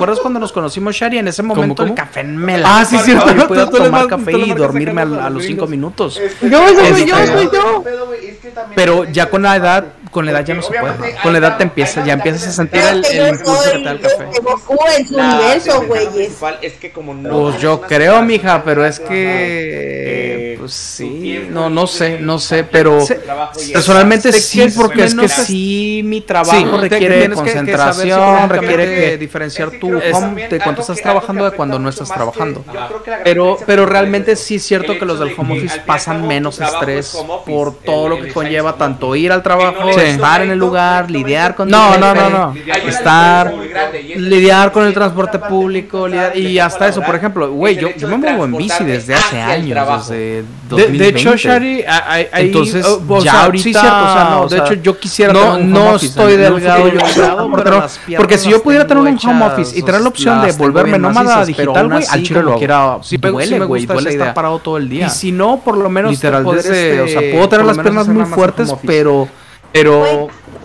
acuerdas cuando nos conocimos, Shari? En ese momento ¿Cómo, cómo? el café me la... Ah, sí, sí. Yo podía tomar café y dormirme a, a los cinco minutos. Yo, ese soy yo, soy yo. Pero ya con la edad, con la edad ya no se puede. Con la edad te empieza, ya empiezas a sentir el, el impulso que te da el café. Goku en su universo, güeyes. Es que como no Pues yo creo, mija, pero es que... Pues sí, no, no sé, no sé, pero personalmente sí, porque es que sí mi trabajo requiere concentración, requiere que diferenciar tu home de cuando estás trabajando de cuando no estás trabajando. Pero, pero realmente sí es cierto que los del home office pasan menos estrés por todo lo que conlleva tanto ir al trabajo, estar en el lugar, lidiar con no, no, no, no, estar, lidiar con el transporte público, lidiar, y hasta eso, por ejemplo, güey, yo, yo me muevo en bici desde hace años, desde dos mil veinte. De, de hecho, Shari, hay, hay, entonces uh, ya sea, ahorita, sí, cierto, o sea, no, o de sea, hecho yo quisiera no, tener un no home office, estoy delgado, yo delgado, pero, porque si yo pudiera tener un home office y tener la opción de volverme nómada digital, güey, al chile lo quiera, sí, duele, güey, duele estar parado todo el día. Y si no, por lo menos literal, poder, desde, este, o sea, puedo tener las piernas muy fuertes, pero, pero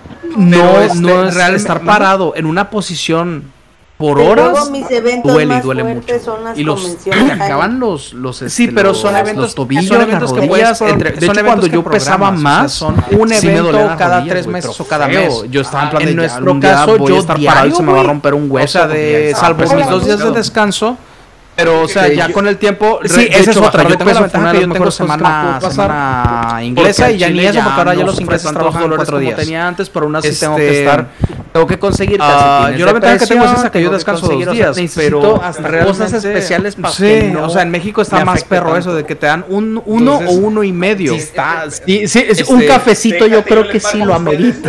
no es no real estar parado en una posición por horas duele y duele mucho. Y los acaban los los este, sí, pero son los, eventos, los tobillos, son eventos las que rodillas, puedes, entre, de son hecho cuando yo pesaba más, o sea, son un sí evento cada rodillas, tres wey, meses o cada mes. Yo estaba en plan en de nuestro caso yo estar parado y se me va a romper un hueso, o sea, de salvo mis dos días de descanso. Pero, o sea, ya con el tiempo... Sí, esa es otra. Yo tengo la ventaja que yo tengo semana, semana inglesa y ya ni eso, porque ahora ya los ingleses trabajan cuatro días. Como tenía antes, pero aún así tengo que estar... Tengo que conseguir calcetines. Yo la ventaja que tengo es esa, que yo descanso dos días, pero hasta cosas especiales para que no... O sea, en México está más perro eso, de que te dan un uno o uno y medio. Sí, está... Sí, un cafecito yo creo que sí lo amerita.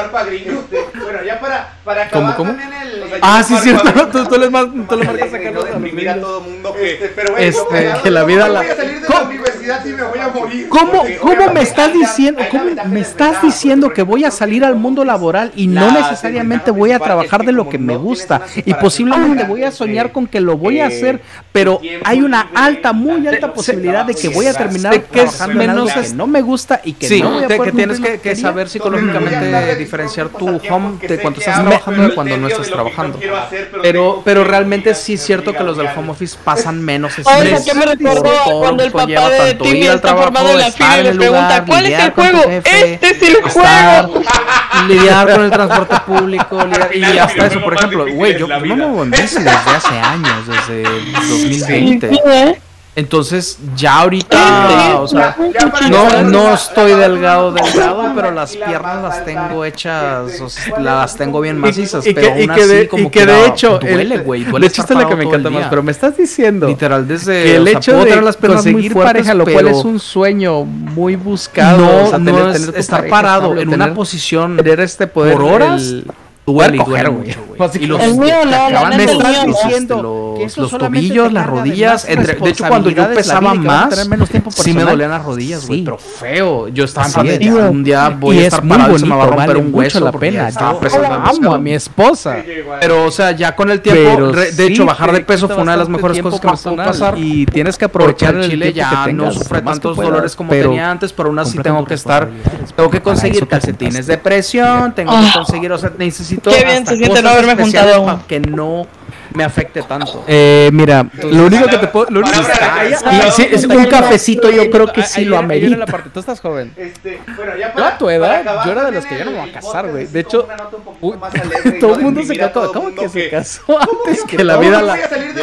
Bueno, ya para... Para ¿Cómo, cómo? El, ah, sí, cierto. Tú, tú les marcas a Carlos a mira a todo mundo que, este, pero bueno, este, que la vida la. Voy a salir de la universidad y me voy a morir. ¿Cómo, cómo me estás diciendo? ¿Cómo me estás diciendo que voy a salir al mundo laboral y no necesariamente voy a trabajar de lo que me gusta y posiblemente voy a soñar con que lo voy a hacer, pero hay una alta, muy alta posibilidad de que voy a terminar trabajando en algo que no me gusta y que no voy a poder que tienes que, que saber psicológicamente diferenciar tu home de cuando estás trabajando de cuando no estás trabajando. Pero, pero realmente sí es cierto que los del home office pasan menos estrés. ¿Qué me recuerdo cuando el papá de Timmy está formado en la fila y le pregunta ¿cuál es el juego? Este es el juego. Lidiar con el transporte público lidiar, y hasta eso, por ejemplo, güey, yo, yo me muevo en bici desde hace años, desde dos mil veinte. Entonces, ya ahorita, o sea, no, no estoy delgado, delgado, pero las piernas las tengo hechas, o sea, las tengo bien macizas, y, y pero que, aún y que así, de, como y que, que de hecho, duele, güey, duele. De hecho, esta es la que me encanta más, pero me estás diciendo, literal, desde que el o sea, hecho de las piernas conseguir muy fuertes, pareja, lo cual es un sueño muy buscado, no, o sea, no tener, es tener estar pareja, parado estable, en tener, una posición tener este poder por horas. El, duele y duele mucho, güey. Y los el mío no, la me están estás diciendo los, los tobillos, las rodillas, entre, de hecho cuando yo pesaba más, sí me dolían las rodillas, güey, sí. Pero feo. Yo estaba en plan de un día voy a estar parado y se me va a romper vale un hueso, la pena. Yo amo a mi esposa. Pero, o sea, ya con el tiempo, de hecho, bajar de peso fue una de las mejores cosas que me pudo pasar. Y tienes que aprovechar el Chile ya no sufre tantos dolores como tenía antes, pero aún así tengo que estar, tengo que conseguir calcetines de presión, tengo que conseguir, o sea, necesito no haberme juntado aún. Que no me afecte tanto. Eh, mira, entonces, lo único que te puedo, lo único que sí, es un cafecito, yo creo que sí lo amerita. La parte, tú estás joven. Este, bueno, ya para, a tu edad, yo era de los que ya no me voy a casar, güey. De hecho, uy, todo el mundo se casó. ¿Cómo que se casó antes que la vida la?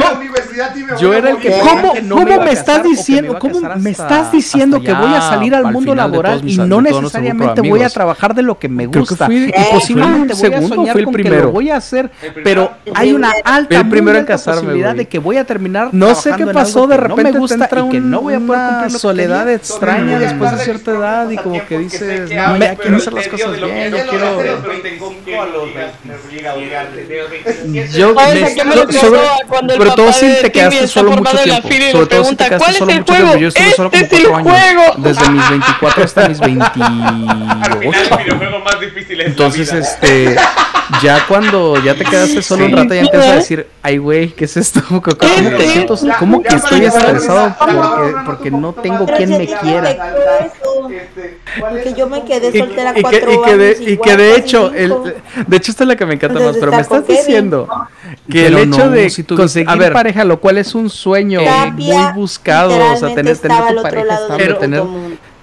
Yo era el que ¿Cómo cómo me estás diciendo? ¿Cómo me estás diciendo que voy a salir al mundo laboral y no necesariamente voy a trabajar de lo que me gusta? Y posiblemente voy a soñar con que lo voy a hacer, pero hay una alta el primero en casarme, posibilidad wey. de que voy a terminar no sé qué pasó de repente no me gusta te entra y que no voy a poder cumplir una soledad extraña después de cierta edad y como que dices no, ya quiero hacer las cosas bien, yo quiero yo sobre todo si te quedaste solo mucho tiempo, sobre todo si te quedaste solo mucho tiempo, yo estuve solo como cuatro años, desde mis veinticuatro hasta mis veintiocho, entonces este ya cuando ya te quedaste solo un rato ya empiezas a decir, ay güey, ¿qué es esto? ¿Cómo que, siento, ¿cómo que estoy estresado porque, porque no tengo quien me quiera? Porque yo me quedé soltera y, cuatro y que, y que de, años. Y que de hecho, el, de hecho esta es la que me encanta más, pero me estás diciendo que el hecho de si conseguir a ver, pareja, lo cual es un sueño muy buscado, o sea, tener, tener tu pareja estable, tener...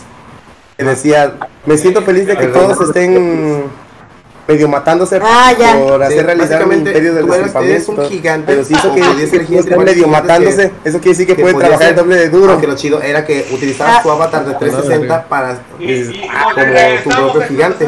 que decía, me siento feliz de que todos estén medio matándose ah, por hacer sí, realizar un imperio del destripamiento. Es un gigante, pero si hizo que esté medio matándose, que, eso quiere decir que, que puede trabajar el doble de duro. Aunque lo chido era que utilizaba ah. su avatar de trescientos sesenta para y, y, como su propio gigante.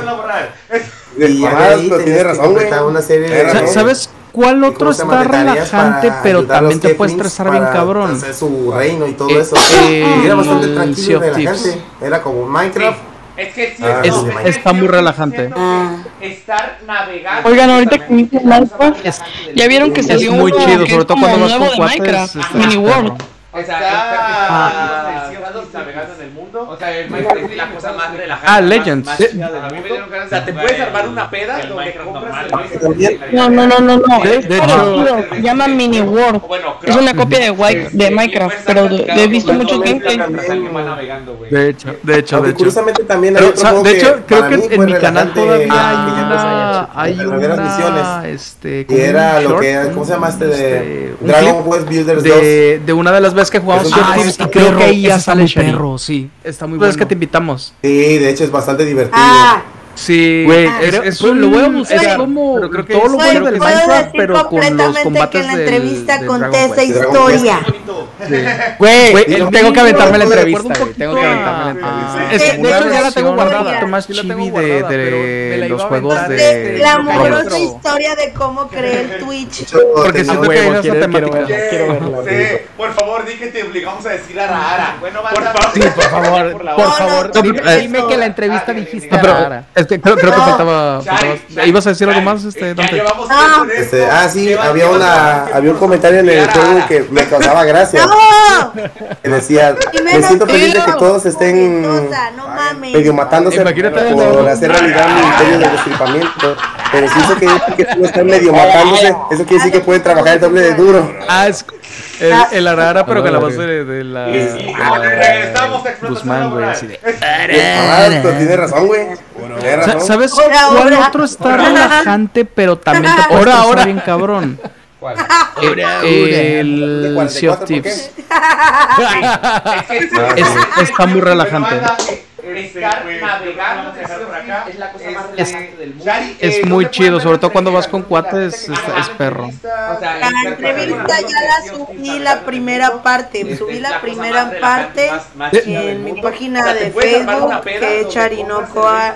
Y además, tiene razón, güey. Una serie de ¿Sabes cuál otro está relajante, pero también te puede estresar bien cabrón? Hacer su reino y todo eh, eso. Eh, y era bastante tranquilo y relajante. Era como Minecraft. Es que sí, ah, es, no, está muy relajante. Ah. Estar navegando. Oigan, ahorita que me Minecraft, ya vieron que salió muy uno chido, sobre todo cuando vas con Minecraft, Mini World. O sea, ah. navegando en el mundo. O sea, el Minecraft es la cosa más relajante. Ah, Legends. Más, más o sea, te puedes armar una peda el donde compras el No, no, no, no, no. De, de hecho, se llama Mini World. Bueno, es una copia de, white, de Minecraft, pero de, de he visto muchos gameplay. De hecho, de hecho, de hecho. Curiosamente también hay otro juego. De hecho, creo que en mi canal todavía hay una este que era lo que ¿cómo se llama este de Dragon Quest Builders dos? De una de las veces que jugamos y creo que ahí ya sale perro, sí. Está muy bueno. Es que te invitamos. Sí, de hecho es bastante divertido. Ah. Sí, güey, ah, es, es un, lo voy a buscar. Es como pero creo que todo lo bueno del Minecraft, pero con los combates que en la entrevista del, conté esa historia. Güey, tengo que aventarme la entrevista, güey. Tengo que aventarme la entrevista. Es que de hecho ya la tengo guardada. Más chibi de, de los juegos de la amorosa historia de cómo creé el Twitch. Porque siento que hay esa temática. Por favor, di que te obligamos a decir Ara Ara. Bueno, por favor. Sí, por favor. Por favor, dime que la entrevista dijiste Ara Ara. Es que creo, creo que faltaba, faltaba. ¿Ibas a decir algo más, este, Dante? Ah, este, ah sí, había una, había un comentario en el juego que me causaba gracia. No. Que decía, me siento feliz de que todos estén no medio matándose por hacer realidad mi imperio de destripamiento. Pero si eso quiere decir que todos están medio matándose, eso quiere decir que pueden trabajar el doble de duro. Ah, es el, el Arara, pero que la voz de, de la, de la Guzmán, güey, así de Arara. Tiene razón, güey. ¿Sabes cuál otro está relajante, pero también te puede estresar bien cabrón? ¿Cuál? El Sea of Thieves. Está muy relajante. Estar navegando por acá es la cosa más relajante del mundo. Es muy chido, sobre todo cuando vas con cuates, es, es perro. La entrevista ya la subí la primera parte, subí la primera parte en mi página de Facebook, que es Charinocoa.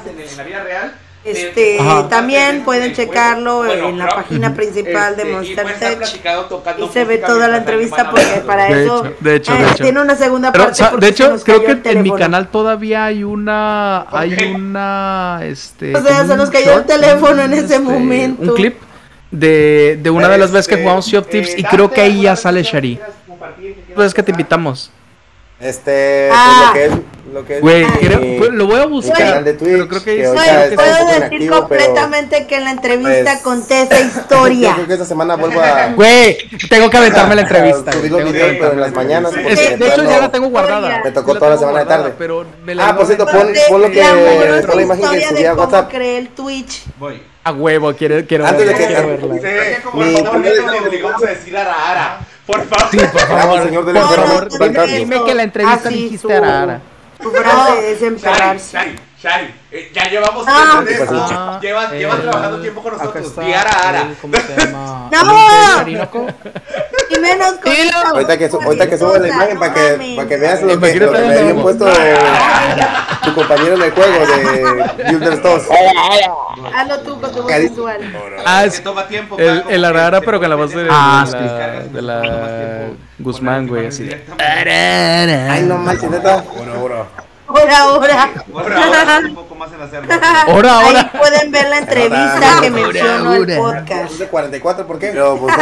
Este, Ajá. También pueden checarlo bueno, en la página principal este, de Monster Tech y se ve toda la entrevista porque para de eso hecho, de hecho, eh, de hecho. tiene una segunda Pero, parte. O sea, de hecho, creo que en mi canal todavía hay una, hay okay. una, este, o sea, se nos cayó short, el teléfono en ese este, momento. Un clip de, de una de las veces que jugamos Sea of Thieves y creo que ahí ya sale Shari. Pues que te invitamos. Este, ah. pues lo que es, lo que es Güey, creo, lo voy a buscar. Canal de Twitch, pero creo que, que soy, que puedo decir activo, completamente pero, que en la entrevista pues, conté esa historia. Yo creo que esta semana vuelvo a. Güey, tengo que aventarme la entrevista. Subir los videos, pero en las mañanas. Es, de hecho, ya la tengo guardada. Me tocó toda la semana de tarde. Pero ah, por cierto, pon, pon lo que. Pon la imagen que subí a WhatsApp. Creé el Twitch. Voy. A huevo, quiero, quiero Antes verla. de que Quiero verla. Sí, como por favor, le obligamos a decir Ara Ara. Por favor. Sí, por favor, señor de por favor. Dime, dime que la entrevista Así, dijiste a Ara Ara. Tu frase es emperrarse. Shari, Shari, eh, ya llevamos ah, tiempo de eso. Ah, llevas, eh, llevas trabajando tiempo con nosotros. Y Ara Ara. ¿Cómo se llama? ¡No! Y menos con ahorita que, ahorita que subo la imagen para que, para que veas lo que, lo que me habían puesto tu compañero en el juego de Builders dos. Hazlo tú con tu voz visual. Ah, es el, el Arara, pero con la voz de, ah, de la, de la Guzmán, güey, así de ay, no manches, neta. Ahora, ahora. Ahora, un poco más en hacerlo. Ahora, ahora. Ahí pueden ver la entrevista que mencionó el podcast. de cuarenta y cuatro, ¿por qué? Pero, pues,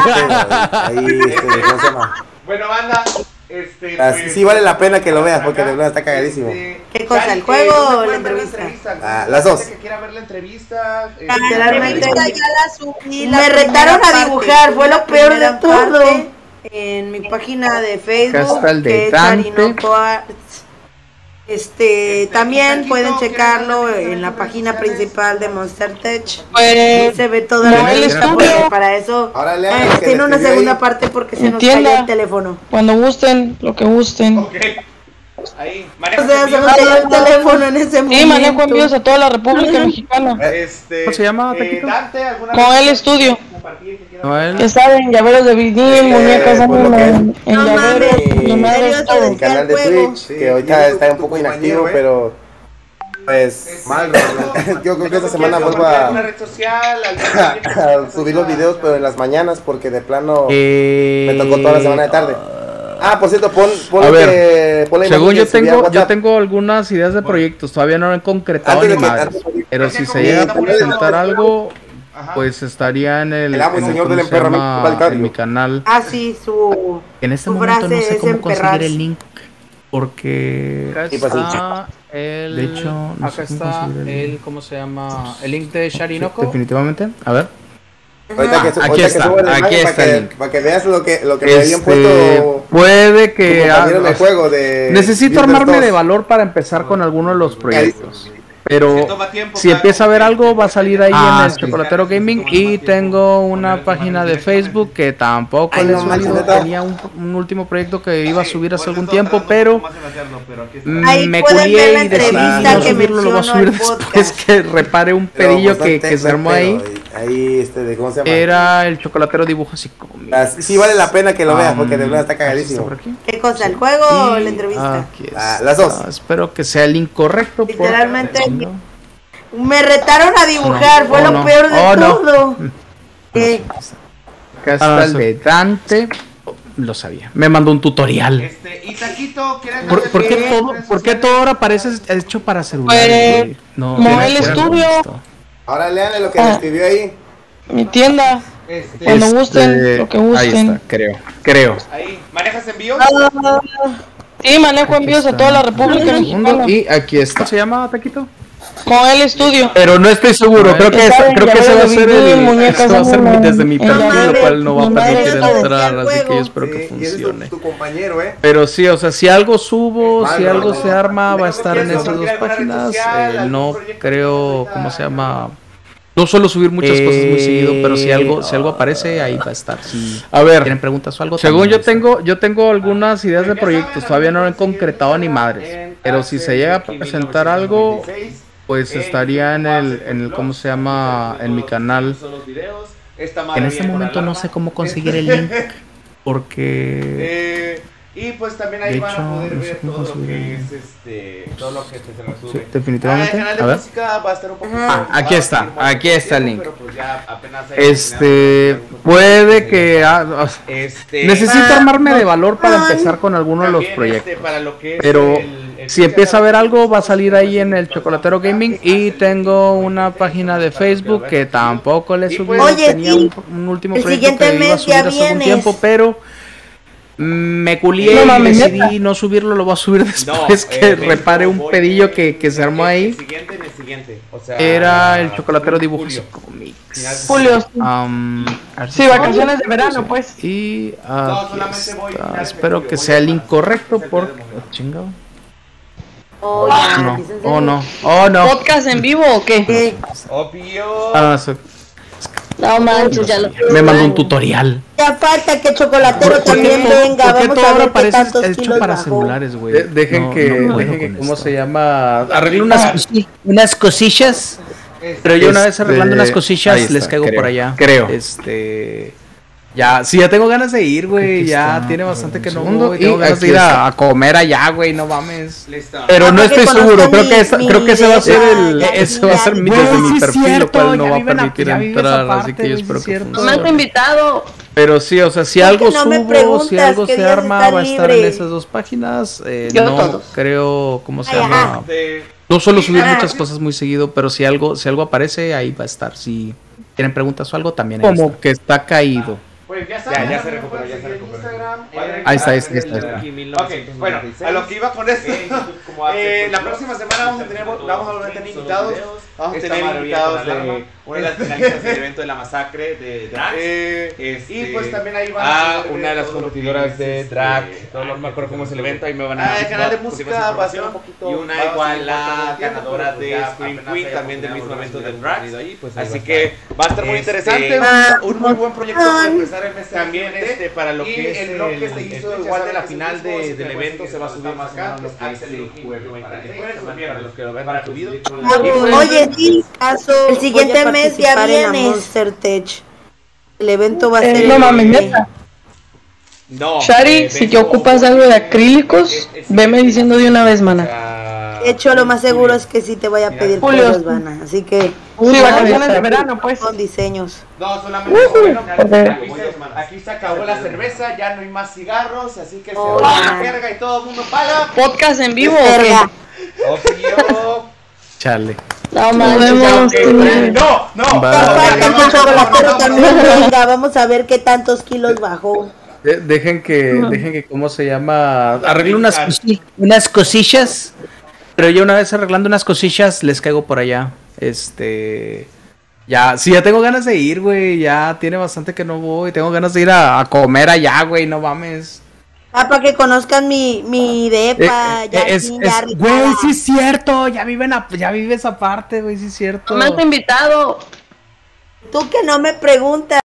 ahí, este, ¿cómo se llama? Bueno, banda. Este, Así, pues, sí vale la pena que lo veas porque de verdad está cagadísimo. ¿Qué cosa? ¿El juego o la entrevista? Ah, las dos. Que quiera ver la entrevista. Eh, la entrevista ya la subí. Me retaron a dibujar, fue lo peor de todo. En mi página de Facebook, que es Charinocoa. Este, también pueden checarlo en la página principal de Monster Tech. Pues, se ve toda la entrevista. Para eso eh, tiene una segunda parte porque se nos cayó el teléfono. Cuando gusten, lo que gusten. Okay. Ahí, o sea, se me cayó el teléfono en ese momento. Sí, manejo envíos a toda la República Mexicana. Este, ¿Cómo se llama, eh, Taquito? Dante, ¿alguna Con el estudio. Que saben, llaveros de vinil, muñecas, en llaveros, llamadas, todo. El canal de Twitch, que ahorita está un poco inactivo, pero pues mal. Yo creo que esta semana vuelvo a, a subir los videos, pero en las mañanas, porque de plano me tocó toda la semana de tarde. Ah, por cierto, pon, pon a ver, que, pon la según yo que tengo, yo tengo algunas ideas de proyectos, todavía no he concretado ni más, pero si se llega a presentar algo, pues estaría en el, el amo, en el señor del llama, en mi canal. Ah, sí, su En este su momento no sé cómo emperrarse. conseguir el link, porque acá está el, De hecho, no acá sé cómo está conseguir el el, link. ¿cómo se llama? El link de Sharinoko. Definitivamente. A ver. Ahorita que, Aquí ahorita está, que subo el aquí imagen está para, el que, link. para que veas lo que, lo que me Este, habían puesto puede que tu compañero haga- de juego de necesito Builders armarme dos. de valor para empezar con alguno de los proyectos. Pero Se toma tiempo, si cada empieza a ver algo, va a salir ahí Ah, en el sí. Chocolatero Gaming. Y tengo una página de Facebook que tampoco Ay, le he no manches, subido. neta. Tenía un, un último proyecto que iba a subir hace Por eso algún estamos tiempo, tardando pero un poco más en hacerlo, pero aquí está. mm, Ahí me pueden ver culié la y decidí entrevista no que subirlo. Lo voy a menciono subir al después podcast. que repare un Pero pedillo que, bastante que se armó ahí. pedo, Ahí, este, de, ¿cómo se llama? Era el Chocolatero Dibujos y Cómics. Ah, sí vale la pena que lo veas, porque de Um, verdad está ¿está cagadísimo. por aquí? ¿Qué cosa? ¿El juego o Y la entrevista? aquí Ah, está. las dos. Espero que sea el incorrecto. porque- Literalmente, No. me retaron a dibujar, No, fue oh, lo no. peor de Oh, no. todo. ¿Qué? Acá está Ah, el sí. de Dante. Lo sabía. Me mandó un tutorial. Este, y Taquito, ¿quieres ¿Por, ver por qué qué todo, redes ¿Por qué sociales? todo ahora parece hecho para celulares? Pues, güey? No, no, tiene el que ver con estudio. esto. Ahora léanle lo que Ah. me escribió ahí. Mi tienda, Este, cuando Este, gusten, lo que Ahí gusten. está, creo. Creo. ahí, ¿manejas envíos? Ah, sí, manejo envíos a toda la República Segundo, Mexicana. y aquí está. ¿Cómo se llama, Taquito? Con el estudio. Pero no estoy seguro. Creo que, Que es- saben, creo que ese va a llaveros ser de el. vinil, muñecas Eso va a ser en- desde mi en perfil, lo llaveros, cual no va a en permitir llaveros, entrar. en Así que yo juego. espero que Sí, y ese es funcione. tu, tu compañero, ¿eh? Pero sí, o sea, si algo subo, Mal, si mal, algo mal. se arma, va a estar en ¿Quieres esas dos compartir alguna red páginas. social, Eh, algún no proyecto creo, ahorita? ¿cómo se llama? No suelo subir muchas cosas muy seguido, pero si algo, si algo aparece, ahí va a estar. Si A ver, tienen preguntas o algo, según también yo ahí está. tengo, yo tengo algunas ideas de proyectos, todavía no he concretado ni madres. Pero si se llega a presentar algo, pues estaría en el, en el, ¿cómo se llama? En mi canal. En este momento no sé cómo conseguir el link, porque Eh, y pues también ahí De van hecho, a poder no sé ver cómo todo lo conseguir que el- es este, todo lo que se nos Sí, sube. definitivamente. Ah, el canal de A ver. música va a estar un poquito Ah, ocupado, aquí está, tiene muy aquí poco está el tiempo, link. pero pues ya apenas hay este algún puede contenido que ah, ah, este necesito Ah, armarme de valor para ay. empezar con alguno de los también, proyectos. este, para lo que es Pero el- el si fecha empieza a de ver la- algo, va a salir ahí en el Chocolatero Gaming. Y tengo una página de Facebook que tampoco le he Y subido. pues- Oye, Tenía sí, un, un último el proyecto siguiente que iba a mes subir ya hace algún vienes. tiempo, pero mm, me culié No y mames, decidí no subirlo. Lo voy a subir después No, que eh, repare un voy- pedillo que, que se armó El ahí. siguiente, en el siguiente, o sea, Era el Chocolatero Dibujos y julio. Cómics. Julio, sí. Am, a ver si Sí, se- vacaciones de verano, pues. Y No, aquí solamente voy está. finales de Espero julio, que voy sea a- el incorrecto hacer porque... de Oh, chingado. Oh, ya, No, ¿es en oh serio? no, oh no. ¿Podcast en vivo o qué? ¿Qué? Obvio. Ah, no, se- No manches, ya lo me mandó un tutorial. Ya falta que Chocolatero ¿Por qué también todo- venga. por qué Vamos todo a ahora ver qué parece tantos hecho kilos para bajó. celulares, güey? De- dejen No, que, no puedo dejen que con ¿cómo esto. se llama? Arreglé unas, cosi- unas cosillas. Pero yo una vez Este, arreglando unas ahí cosillas está, les caigo creo, por allá. creo. Este. Ya, sí, ya tengo ganas de ir, güey. Aquí Ya está, tiene a ver, bastante un que no segundo, voy. Tengo y ganas de aquí ir está. a, a comer allá, güey. No mames. Listo. Pero Ah, no para que estoy seguro. conozcan Creo mi- que esa, mi creo que ese va a ser video, el. ya, Ese ya, va a ser ya, mi, ya. desde Güey, mi sí es perfil, lo cierto, cual no ya va a viven permitir aquí, ya vive esa entrar. Así parte, que yo güey, espero sí que es cierto. No me funcione. has invitado. Pero sí, o sea, si ¿Por qué algo no me subo, preguntas? si algo ¿Qué se días arma, está va a estar en libre? esas dos páginas. Eh, Yo no todos. creo, ¿cómo se Ay, llama? ajá. Este, No suelo subir Ah. muchas cosas muy seguido, pero si algo, si algo aparece, ahí va a estar. Si tienen preguntas o algo, también ahí Como está. que está caído. Pues ya está. Ya, ya se recuperó, ya se recuperó. Ahí está, ahí está, ahí está, ahí está. Ok, bueno, a lo que iba con esto. Eh, la próxima semana vamos a tener, vamos a volver a tener invitados. Vamos a tener invitados de una de las finalistas del evento de la masacre de drag. Eh, y pues también ahí van a poder una de ver las todo lo que competidoras es, de este, drag. todo lo No me acuerdo cómo es el evento. Ahí me van a. Ah, el canal de pusimos música va a ser un información. poquito. Y va una a igual ser la bastante tiempo, ganadora pero pues de ya Scream apenas Queen, hay también del mismo oportunidad evento de del subir Drax. contenido ahí, pues ahí Así va a que estar. Va a estar muy Este, interesante, un, un muy buen proyecto para empezar el también este, para lo que es el blog que se hizo igual de la final de, del evento se va a subir más acá, lo que es el juego para los que lo vean subido. Oye, sí, el siguiente mes ya viene Monster Tech. El evento va a ser... No mames, neta. No, Shari, si te ocupas algo de acrílicos, veme diciendo de una vez, mana. De hecho, lo más seguro es que sí te voy a pedir cosas, Vana. Así que... Sí, vacaciones de verano, pues. Con diseños. No, solamente... Uh-huh. Bueno, aquí, se, aquí se acabó la cerveza, ya no hay más cigarros, así que oh, se va a la verga y todo el mundo paga. ¿Podcast en vivo o qué? Obvio. Chale. No, nos vemos. No, no. Vamos a ver qué tantos kilos bajó. De, dejen que, no. dejen que, ¿cómo se llama? Arreglo unas, unas cosillas. Pero yo una vez arreglando unas cosillas, les caigo por allá. Este... Ya, sí, ya tengo ganas de ir, güey. Ya tiene bastante que no voy. Tengo ganas de ir a, a comer allá, güey. No mames. Ah, para que conozcan mi, mi depa. Eh, ya es, es, ya es, güey, sí es cierto. Ya viven a, ya vive esa parte, güey, sí es cierto. No me has invitado. Tú que no me preguntas.